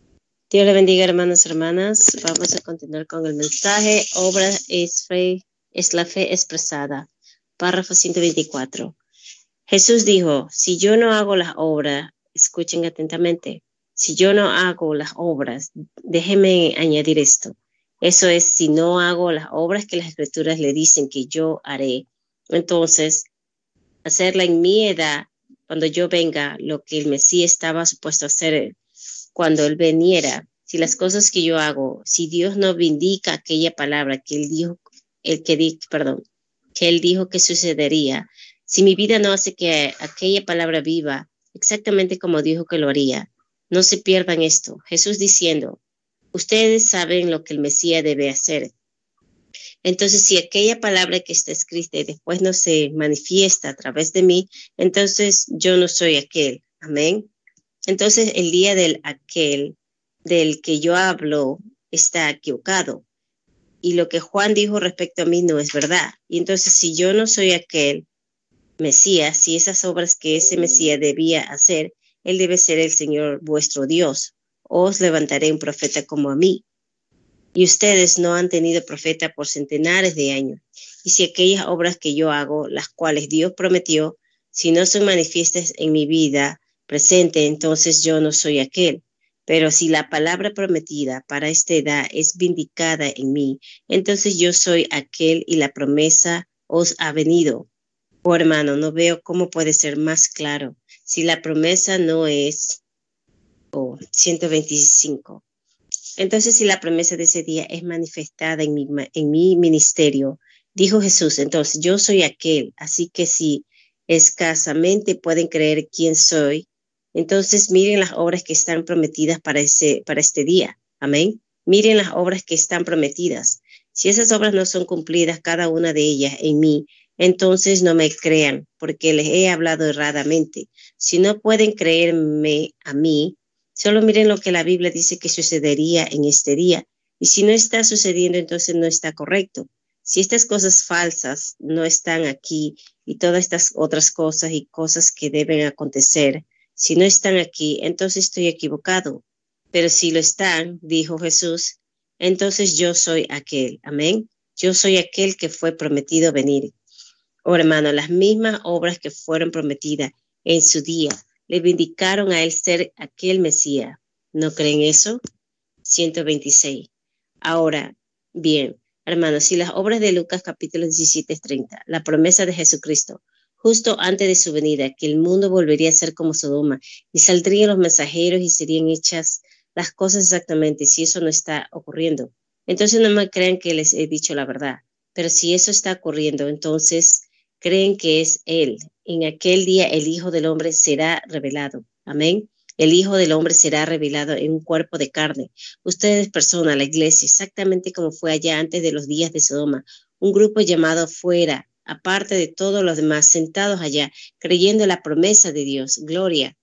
Dios le bendiga, hermanos y hermanas. Vamos a continuar con el mensaje. Obra es fe es la fe expresada. Párrafo 124. Jesús dijo, si yo no hago las obras, escuchen atentamente, si yo no hago las obras, déjenme añadir esto. Eso es, si no hago las obras que las Escrituras le dicen que yo haré, entonces hacerla en mi edad, cuando yo venga, lo que el Mesías estaba supuesto a hacer cuando él viniera. Si las cosas que yo hago, si Dios no vindica aquella palabra que él dijo, que él dijo que sucedería, si mi vida no hace que aquella palabra viva exactamente como dijo que lo haría, no se pierdan esto. Jesús diciendo, ustedes saben lo que el Mesías debe hacer. Entonces, si aquella palabra que está escrita y después no se manifiesta a través de mí, entonces yo no soy aquel. Amén. Entonces, el día del aquel del que yo hablo está equivocado. Y lo que Juan dijo respecto a mí no es verdad. Y entonces, si yo no soy aquel Mesías, si esas obras que ese Mesías debía hacer, él debe ser el Señor vuestro Dios. Os levantaré un profeta como a mí. Y ustedes no han tenido profeta por centenares de años. Y si aquellas obras que yo hago, las cuales Dios prometió, si no son manifiestas en mi vida presente, entonces yo no soy aquel. Pero si la palabra prometida para esta edad es vindicada en mí, entonces yo soy aquel y la promesa os ha venido. Oh, hermano, no veo cómo puede ser más claro. Si la promesa no es 125. Entonces, si la promesa de ese día es manifestada en mi ministerio, dijo Jesús, entonces yo soy aquel. Así que si escasamente pueden creer quién soy, entonces miren las obras que están prometidas para este día. Amén. Miren las obras que están prometidas. Si esas obras no son cumplidas, cada una de ellas en mí, entonces no me crean, porque les he hablado erradamente. Si no pueden creerme a mí, solo miren lo que la Biblia dice que sucedería en este día. Y si no está sucediendo, entonces no está correcto. Si estas cosas falsas no están aquí y todas estas otras cosas y cosas que deben acontecer, si no están aquí, entonces estoy equivocado. Pero si lo están, dijo Jesús, entonces yo soy aquel. Amén. Yo soy aquel que fue prometido venir. Oh, hermano, las mismas obras que fueron prometidas en su día le vindicaron a él ser aquel Mesías. ¿No creen eso? 126. Ahora, bien, hermanos, si las obras de Lucas capítulo 17:30, la promesa de Jesucristo, justo antes de su venida, que el mundo volvería a ser como Sodoma, y saldrían los mensajeros y serían hechas las cosas exactamente, si eso no está ocurriendo, entonces no me crean que les he dicho la verdad. Pero si eso está ocurriendo, entonces creen que es él. En aquel día el Hijo del Hombre será revelado. Amén. El Hijo del Hombre será revelado en un cuerpo de carne. Ustedes, personas, la iglesia, exactamente como fue allá antes de los días de Sodoma, un grupo llamado fuera, aparte de todos los demás, sentados allá, creyendo en la promesa de Dios. Gloria.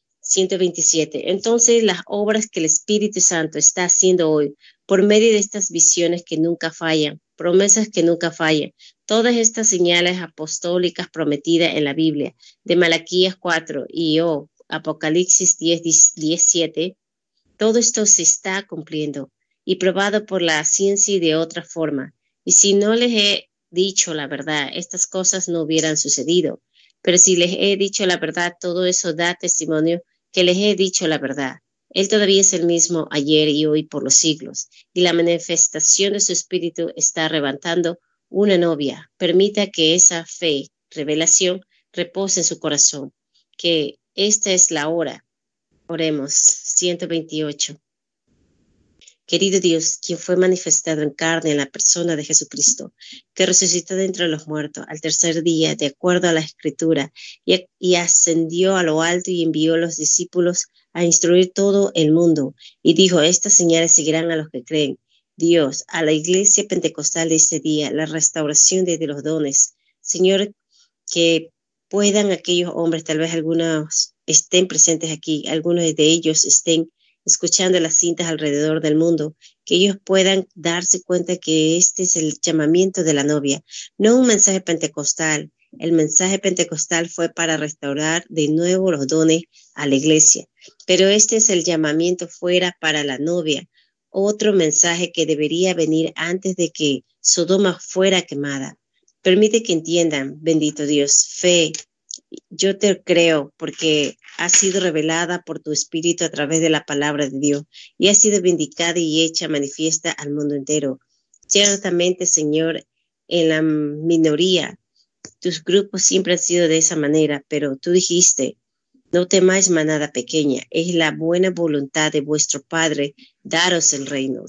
127. Entonces, las obras que el Espíritu Santo está haciendo hoy, por medio de estas visiones que nunca fallan, promesas que nunca fallan, todas estas señales apostólicas prometidas en la Biblia, de Malaquías 4 y Apocalipsis 10:17, todo esto se está cumpliendo y probado por la ciencia y de otra forma. Y si no les he dicho la verdad, estas cosas no hubieran sucedido. Pero si les he dicho la verdad, todo eso da testimonio que les he dicho la verdad. Él todavía es el mismo ayer y hoy por los siglos, y la manifestación de su espíritu está arrebatando una novia. Permita que esa fe, revelación, repose en su corazón, que esta es la hora. Oremos. 128. Querido Dios, quien fue manifestado en carne en la persona de Jesucristo, que resucitó de entre los muertos al tercer día, de acuerdo a la Escritura, y ascendió a lo alto y envió a los discípulos a instruir todo el mundo, y dijo, estas señales seguirán a los que creen. Dios, a la iglesia pentecostal de este día, la restauración de los dones. Señor, que puedan aquellos hombres, tal vez algunos estén presentes aquí, algunos de ellos estén escuchando las cintas alrededor del mundo, que ellos puedan darse cuenta que este es el llamamiento de la novia, no un mensaje pentecostal. El mensaje pentecostal fue para restaurar de nuevo los dones a la iglesia, pero este es el llamamiento fuera para la novia, otro mensaje que debería venir antes de que Sodoma fuera quemada. Permite que entiendan, bendito Dios, fe. Yo te creo porque ha sido revelada por tu espíritu a través de la palabra de Dios y ha sido vindicada y hecha manifiesta al mundo entero. Ciertamente, Señor, en la minoría, tus grupos siempre han sido de esa manera, pero tú dijiste, no temáis manada pequeña, es la buena voluntad de vuestro Padre daros el reino.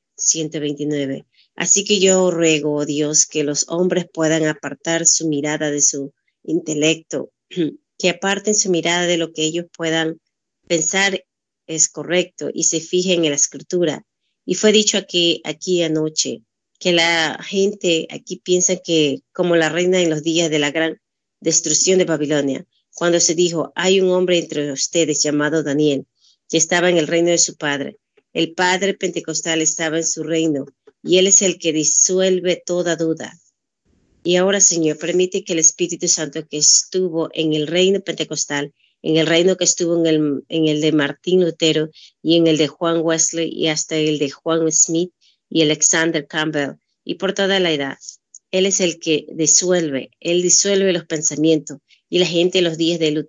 129. Así que yo ruego, oh Dios, que los hombres puedan apartar su mirada de su intelecto, que aparten su mirada de lo que ellos puedan pensar es correcto y se fijen en la escritura. Y fue dicho aquí anoche que la gente aquí piensa que como la reina en los días de la gran destrucción de Babilonia, cuando se dijo, hay un hombre entre ustedes llamado Daniel, que estaba en el reino de su padre. El padre pentecostal estaba en su reino y él es el que disuelve toda duda. Y ahora, Señor, permite que el Espíritu Santo que estuvo en el reino pentecostal, en el reino que estuvo en el de Martín Lutero y en el de Juan Wesley y hasta el de Juan Smith y Alexander Campbell y por toda la edad, él es el que disuelve, él disuelve los pensamientos y la gente en los días de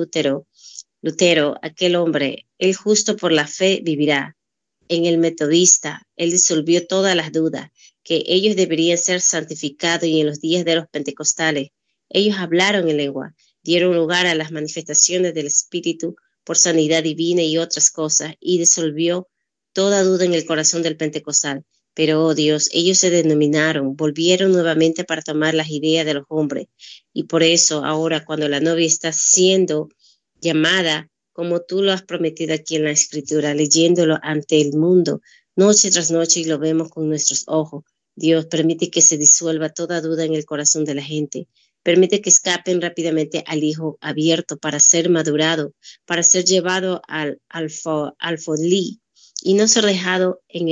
Lutero, aquel hombre, él justo por la fe vivirá. En el metodista, él disolvió todas las dudas, que ellos deberían ser santificados y en los días de los pentecostales, ellos hablaron en lengua, dieron lugar a las manifestaciones del Espíritu por sanidad divina y otras cosas y disolvió toda duda en el corazón del pentecostal. Pero, oh Dios, ellos se denominaron, volvieron nuevamente para tomar las ideas de los hombres. Y por eso ahora cuando la novia está siendo llamada, como tú lo has prometido aquí en la Escritura, leyéndolo ante el mundo, noche tras noche y lo vemos con nuestros ojos. Dios, permite que se disuelva toda duda en el corazón de la gente. Permite que escapen rápidamente al Hijo abierto para ser madurado, para ser llevado al alfolí y no ser dejado en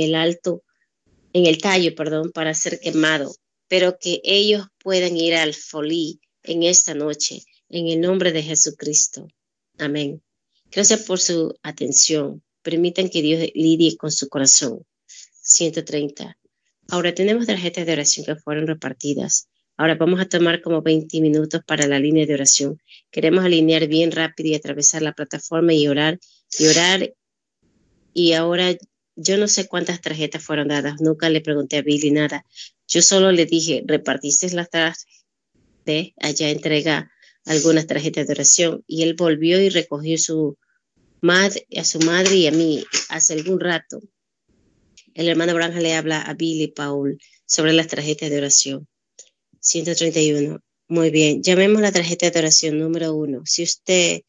el tallo, para ser quemado, pero que ellos puedan ir al folí en esta noche, en el nombre de Jesucristo. Amén. Gracias por su atención. Permitan que Dios lidie con su corazón. 130. Ahora tenemos tarjetas de oración que fueron repartidas. Ahora vamos a tomar como 20 minutos para la línea de oración. Queremos alinear bien rápido y atravesar la plataforma y orar. Y ahora yo no sé cuántas tarjetas fueron dadas. Nunca le pregunté a Billy nada. Yo solo le dije, ¿repartiste las tarjetas? Ve, allá entrega algunas tarjetas de oración. Y él volvió y recogió a su madre y a mí hace algún rato. El hermano Branham le habla a Billy Paul sobre las tarjetas de oración. 131. Muy bien. Llamemos la tarjeta de oración número 1. Si usted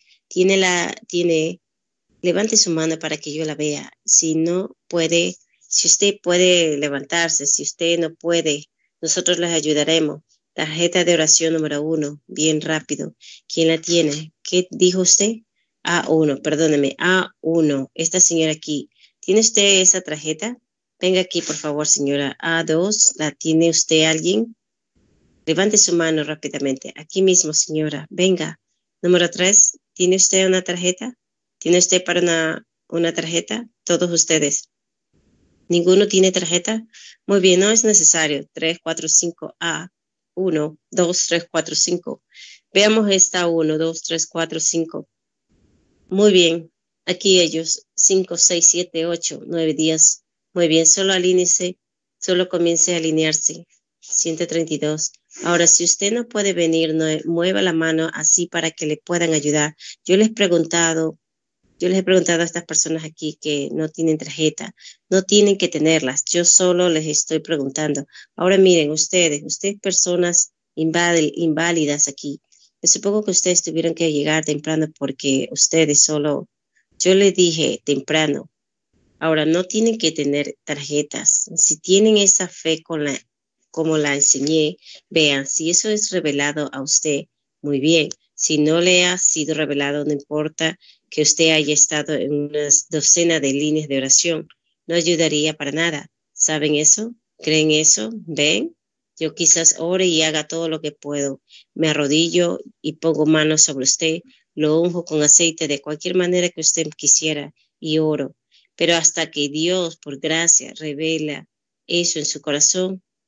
levante su mano para que yo la vea. Si usted puede levantarse, si usted no puede, nosotros les ayudaremos. Tarjeta de oración número 1, bien rápido. ¿Quién la tiene? ¿Qué dijo usted? A1, perdóneme, A1. Esta señora aquí. ¿Tiene usted esa tarjeta? Venga aquí, por favor, señora. A2, ¿la tiene usted alguien? Levante su mano rápidamente. Aquí mismo, señora. Venga. Número 3, ¿tiene usted una tarjeta? ¿Tiene usted para una tarjeta? Todos ustedes. ¿Ninguno tiene tarjeta? Muy bien, no es necesario. 3, 4, 5, A. 1, 2, 3, 4, 5. Veamos esta 1, 2, 3, 4, 5. Muy bien. Aquí ellos. 5, 6, 7, 8, 9, 10. Muy bien, solo alíñese, solo comience a alinearse. 132. Ahora, si usted no puede venir, mueva la mano así para que le puedan ayudar. Yo les he preguntado a estas personas aquí que no tienen tarjeta, no tienen que tenerlas. Yo solo les estoy preguntando. Ahora miren, ustedes personas inválidas aquí. Yo supongo que ustedes tuvieron que llegar temprano porque yo les dije temprano. Ahora, no tienen que tener tarjetas. Si tienen esa fe como la enseñé, vean, si eso es revelado a usted, muy bien. Si no le ha sido revelado, no importa que usted haya estado en una docena de líneas de oración, no ayudaría para nada. ¿Saben eso? ¿Creen eso? ¿Ven? Yo quizás ore y haga todo lo que puedo. Me arrodillo y pongo manos sobre usted, lo unjo con aceite de cualquier manera que usted quisiera y oro. Pero hasta que Dios, por gracia, revela eso en su corazón,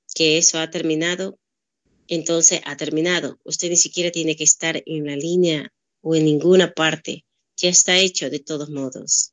que eso ha terminado, entonces ha terminado. Usted ni siquiera tiene que estar en la línea o en ninguna parte. Ya está hecho de todos modos.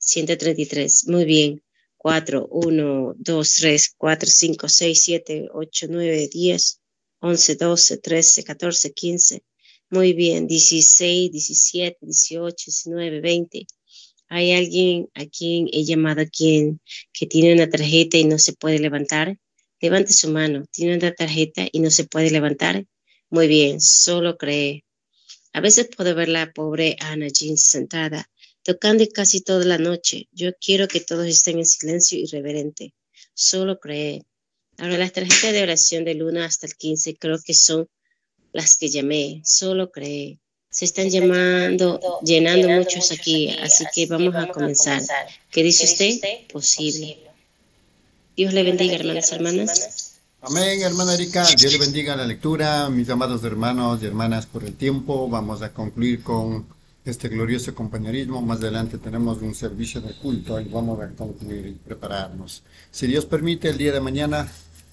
133. Muy bien. 4, 1, 2, 3, 4, 5, 6, 7, 8, 9, 10, 11, 12, 13, 14, 15. Muy bien. 16, 17, 18, 19, 20. ¿Hay alguien a quien he llamado que tiene una tarjeta y no se puede levantar? Levante su mano. ¿Tiene una tarjeta y no se puede levantar? Muy bien. Solo cree. A veces puedo ver la pobre Ana Jean sentada, tocando casi toda la noche. Yo quiero que todos estén en silencio y reverente. Solo cree. Ahora, las tarjetas de oración del 1 hasta el 15 creo que son las que llamé. Solo cree. Se están llenando muchos aquí, así que vamos a comenzar. ¿Qué dice usted? Posible. Dios le bendiga, hermanas y hermanas. Amén, hermana Erika. Dios le bendiga la lectura. Mis amados hermanos y hermanas, por el tiempo vamos a concluir con este glorioso compañerismo. Más adelante tenemos un servicio de culto y vamos a concluir y prepararnos. Si Dios permite, el día de mañana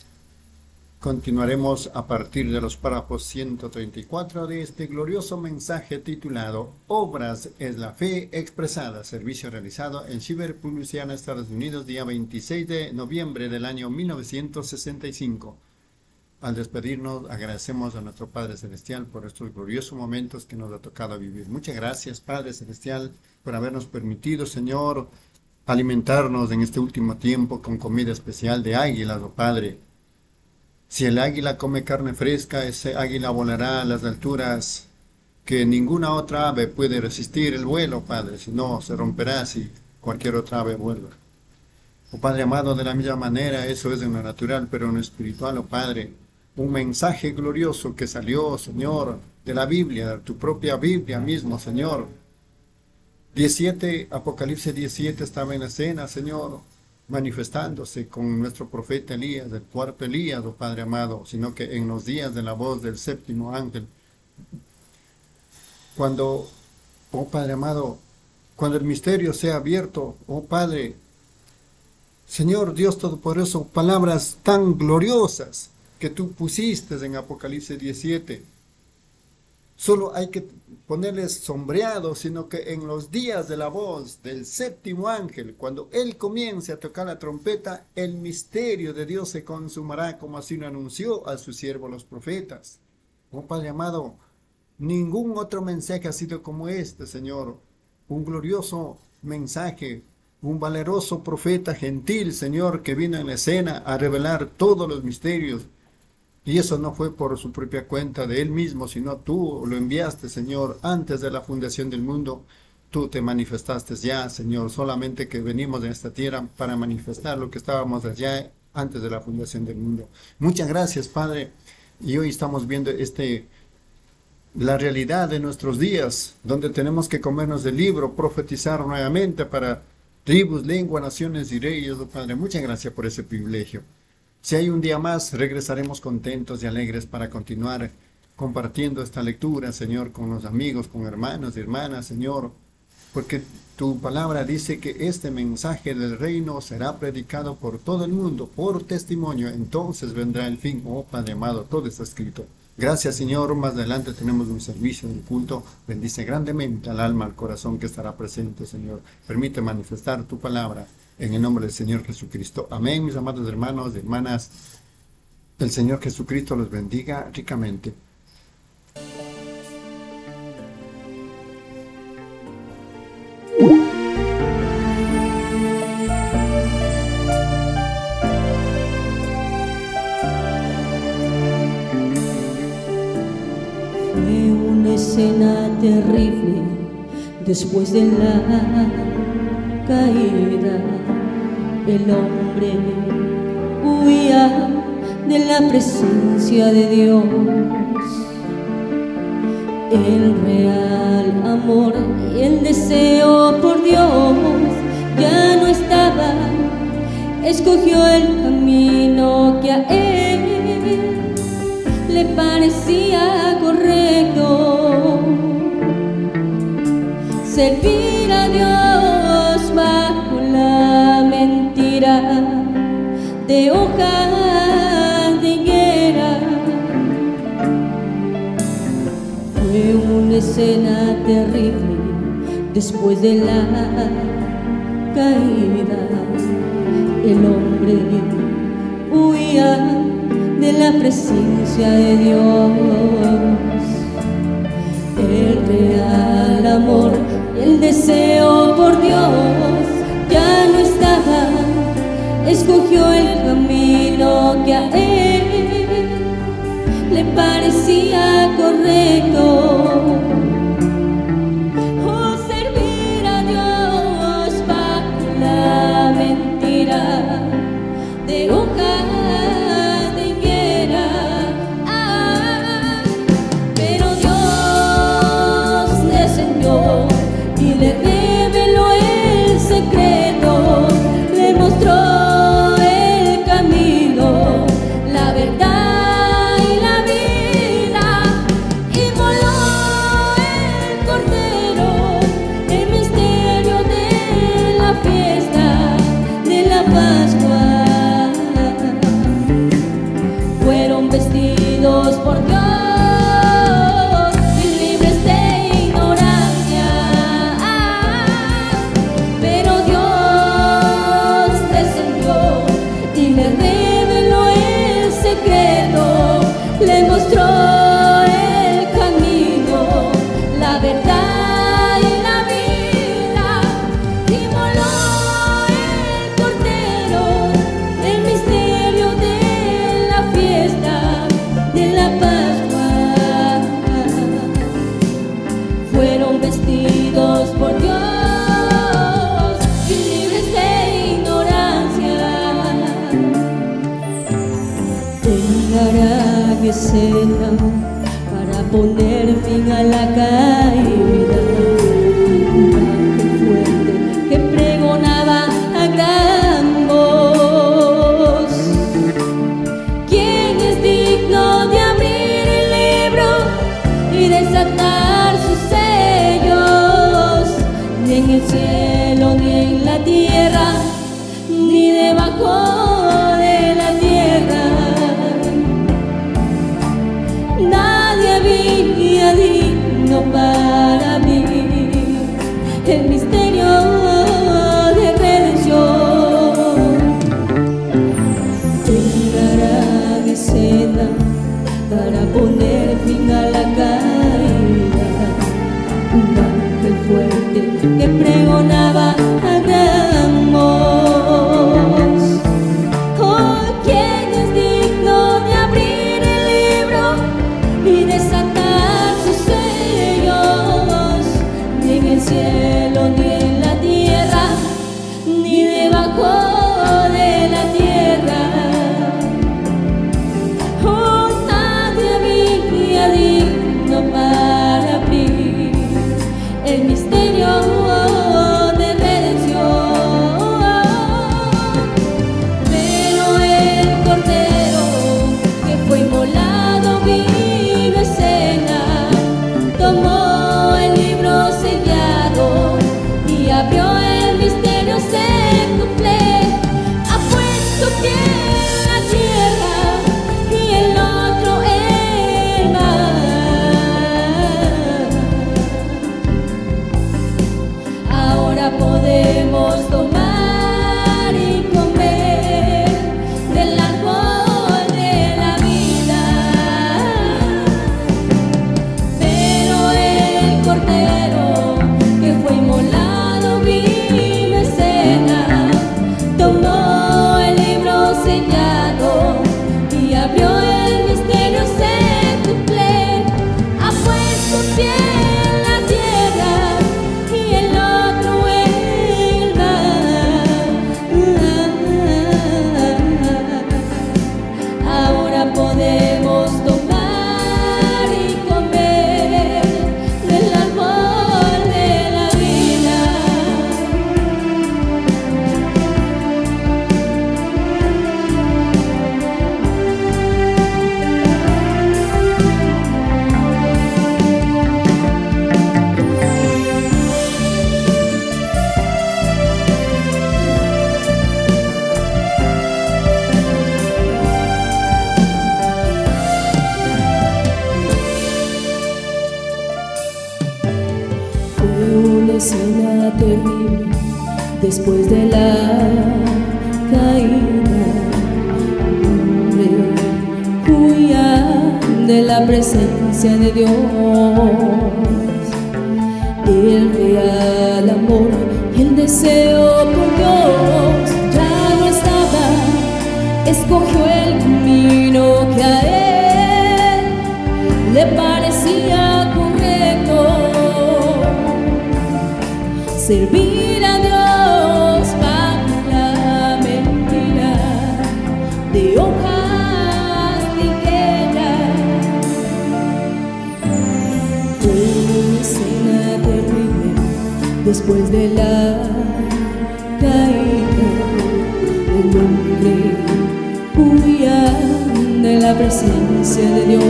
continuaremos a partir de los párrafos 134 de este glorioso mensaje titulado Obras es la fe expresada, servicio realizado en Shiverpool, Luisiana, Estados Unidos, día 26 de noviembre del año 1965. Al despedirnos, agradecemos a nuestro Padre Celestial por estos gloriosos momentos que nos ha tocado vivir. Muchas gracias, Padre Celestial, por habernos permitido, Señor, alimentarnos en este último tiempo con comida especial de águilas, oh Padre. Si el águila come carne fresca, ese águila volará a las alturas que ninguna otra ave puede resistir el vuelo, Padre, si no se romperá si cualquier otra ave vuela. Oh Padre amado, de la misma manera, eso es en lo natural, pero en lo espiritual, oh Padre, un mensaje glorioso que salió, Señor, de la Biblia, de tu propia Biblia mismo, Señor. 17, Apocalipsis 17 estaba en escena, Señor, manifestándose con nuestro profeta Elías, el cuarto Elías, oh Padre amado, sino que en los días de la voz del séptimo ángel, cuando, oh Padre amado, cuando el misterio sea abierto, oh Padre, Señor Dios Todopoderoso, palabras tan gloriosas que tú pusiste en Apocalipsis 17, solo hay que ponerles sombreado, sino que en los días de la voz del séptimo ángel, cuando él comience a tocar la trompeta, el misterio de Dios se consumará, como así lo anunció a sus siervos los profetas. Oh Padre amado, ningún otro mensaje ha sido como este, Señor. Un glorioso mensaje, un valeroso profeta gentil, Señor, que vino en la escena a revelar todos los misterios. Y eso no fue por su propia cuenta de él mismo, sino tú lo enviaste, Señor, antes de la fundación del mundo. Tú te manifestaste ya, Señor, solamente que venimos en esta tierra para manifestar lo que estábamos allá antes de la fundación del mundo. Muchas gracias, Padre. Y hoy estamos viendo la realidad de nuestros días, donde tenemos que comernos del libro, profetizar nuevamente para tribus, lenguas, naciones y reyes, oh Padre. Muchas gracias por ese privilegio. Si hay un día más, regresaremos contentos y alegres para continuar compartiendo esta lectura, Señor, con los amigos, con hermanos y hermanas, Señor, porque tu palabra dice que este mensaje del reino será predicado por todo el mundo, por testimonio, entonces vendrá el fin. Oh Padre amado, todo está escrito. Gracias, Señor. Más adelante tenemos un servicio de culto. Bendice grandemente al alma, al corazón que estará presente, Señor. Permite manifestar tu palabra. En el nombre del Señor Jesucristo. Amén, mis amados hermanos y hermanas. El Señor Jesucristo los bendiga ricamente. Fue una escena terrible después de la caída. El hombre huía de la presencia de Dios. El real amor y el deseo por Dios ya no estaba. Escogió el camino que a él le parecía correcto. Servir a Dios bajo la mentira de hojas escena terrible después de la caída. El hombre huía de la presencia de Dios. El real amor y el deseo por Dios ya no estaba. Escogió el camino que a él le parecía correcto. O servir a Dios bajo la mentira de hojas de higuera. Pero Dios descendió y le reveló el secreto, le mostró el camino, la verdad y la vida, y voló el cordero, el misterio de la fiesta de la Pascua. Fueron vestidos por Dios y libres de ignorancia, pero Dios descendió y le reveló el secreto, le mostró el camino, la verdad y la vida, y voló el cordero, el misterio de la fiesta de la Pascua. Fueron vestidos por Dios y libres de ignorancia. Llegará escena para poner fin a la caída. Un ángel fuerte que pregonaba a gran voz: ¿quién es digno de abrir el libro y desatar sus sellos? Ni en el cielo, ni en la tierra, ni debajo de la tierra. Nadie había digno para mí el misterio de redención. Llegará escena para poner fin a la caída. Un ángel fuerte que pregonaba a gran voz: oh, ¿quién es digno de abrir el libro y desatar sus sellos? Ni en el cielo, ni Después de la caída, huía de la presencia de Dios. El real amor y el deseo por Dios ya no estaba. Escogió el camino que a él le parecía correcto: servir a Dios bajo la mentira de hojas de higuera. Fue una escena terrible después de la caída. El hombre huía de la presencia de Dios.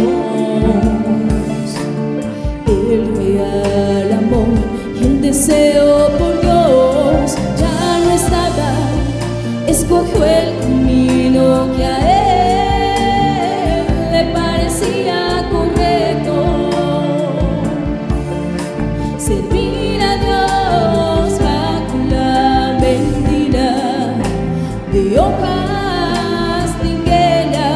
El real amor y el deseo por Dios ya no estaba. Escogió el camino que a él le parecía correcto: servir a Dios bajo la mentira de hojas de higuera.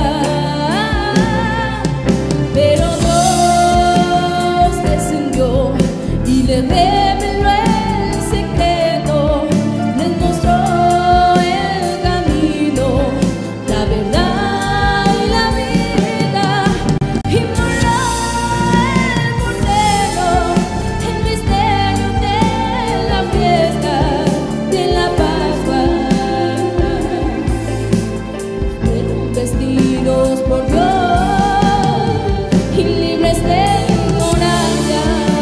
Pero Dios descendió y le reveló el secreto, les mostró el camino, la verdad y la vida, y moró el cordero, el misterio de la fiesta de la Pascua. Fueron vestidos por Dios y libres de ignorancia.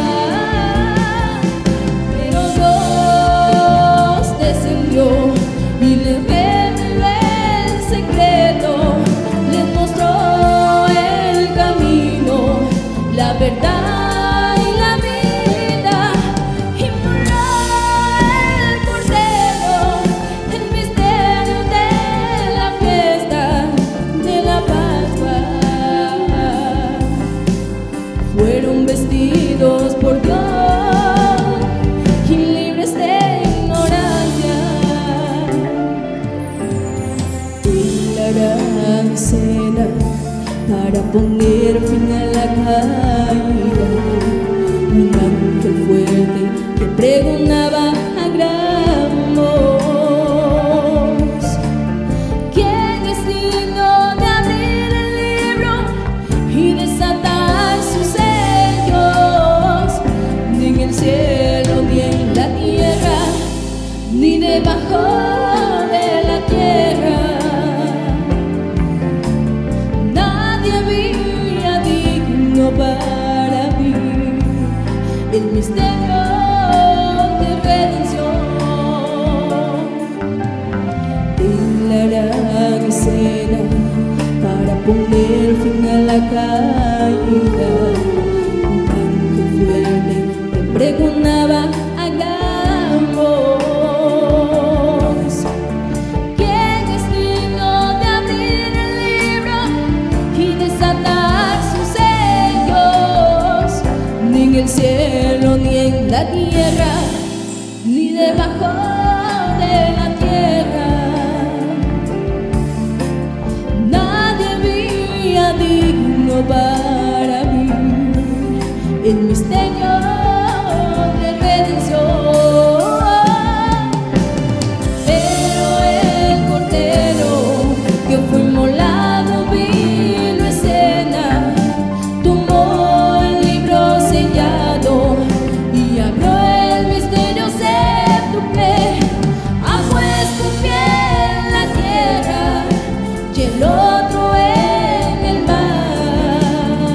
Pero Dios descendió y les reveló el secreto, les mostró el camino, la verdad y la vida, y moró el cordero, el misterio de la fiesta de la Pascua. Fueron vestidos por Dios y libres de ignorancia. Él hará escena para poner fin a la caída. Un ángel fuerte que pregonaba a gran voz: ¿quién es digno de abrir el libro y desatar sus sellos? Ni en el cielo, ni en la tierra, ni debajo de la tierra, nadie había digno para mí el misterio de redención. Él hará escena para poner fin a la caída. Un ángel fuerte que pregonaba a gran voz: ¿quién es digno de abrir el libro y desatar sus sellos? Ni en el cielo, ni en la tierra, ni debajo de la tierra, nadie había digno para mí el misterio de redención. Pero el cordero que fue inmolado vino a escena, tomó el libro sellado y abrió el misterio séptuple. Ha puesto un pie en la tierra y el otro en el mar.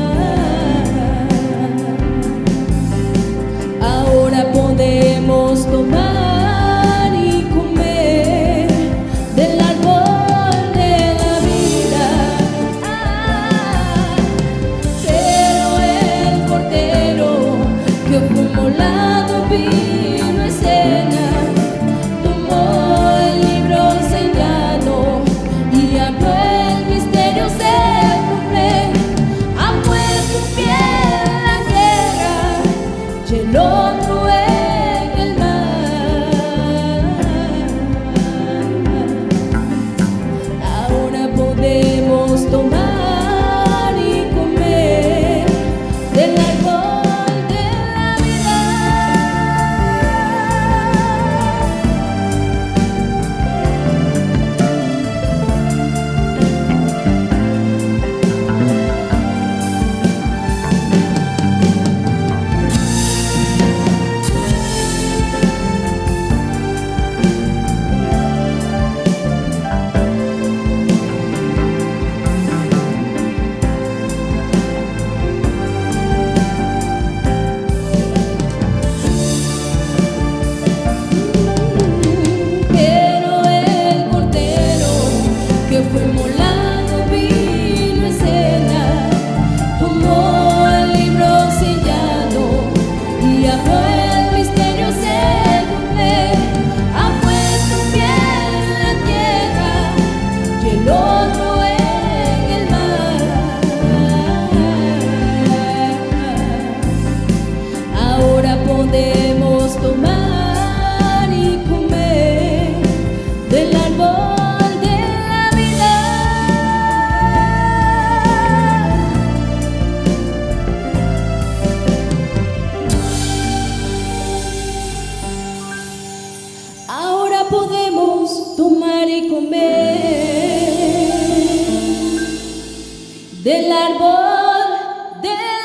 podemos tomar y comer del árbol de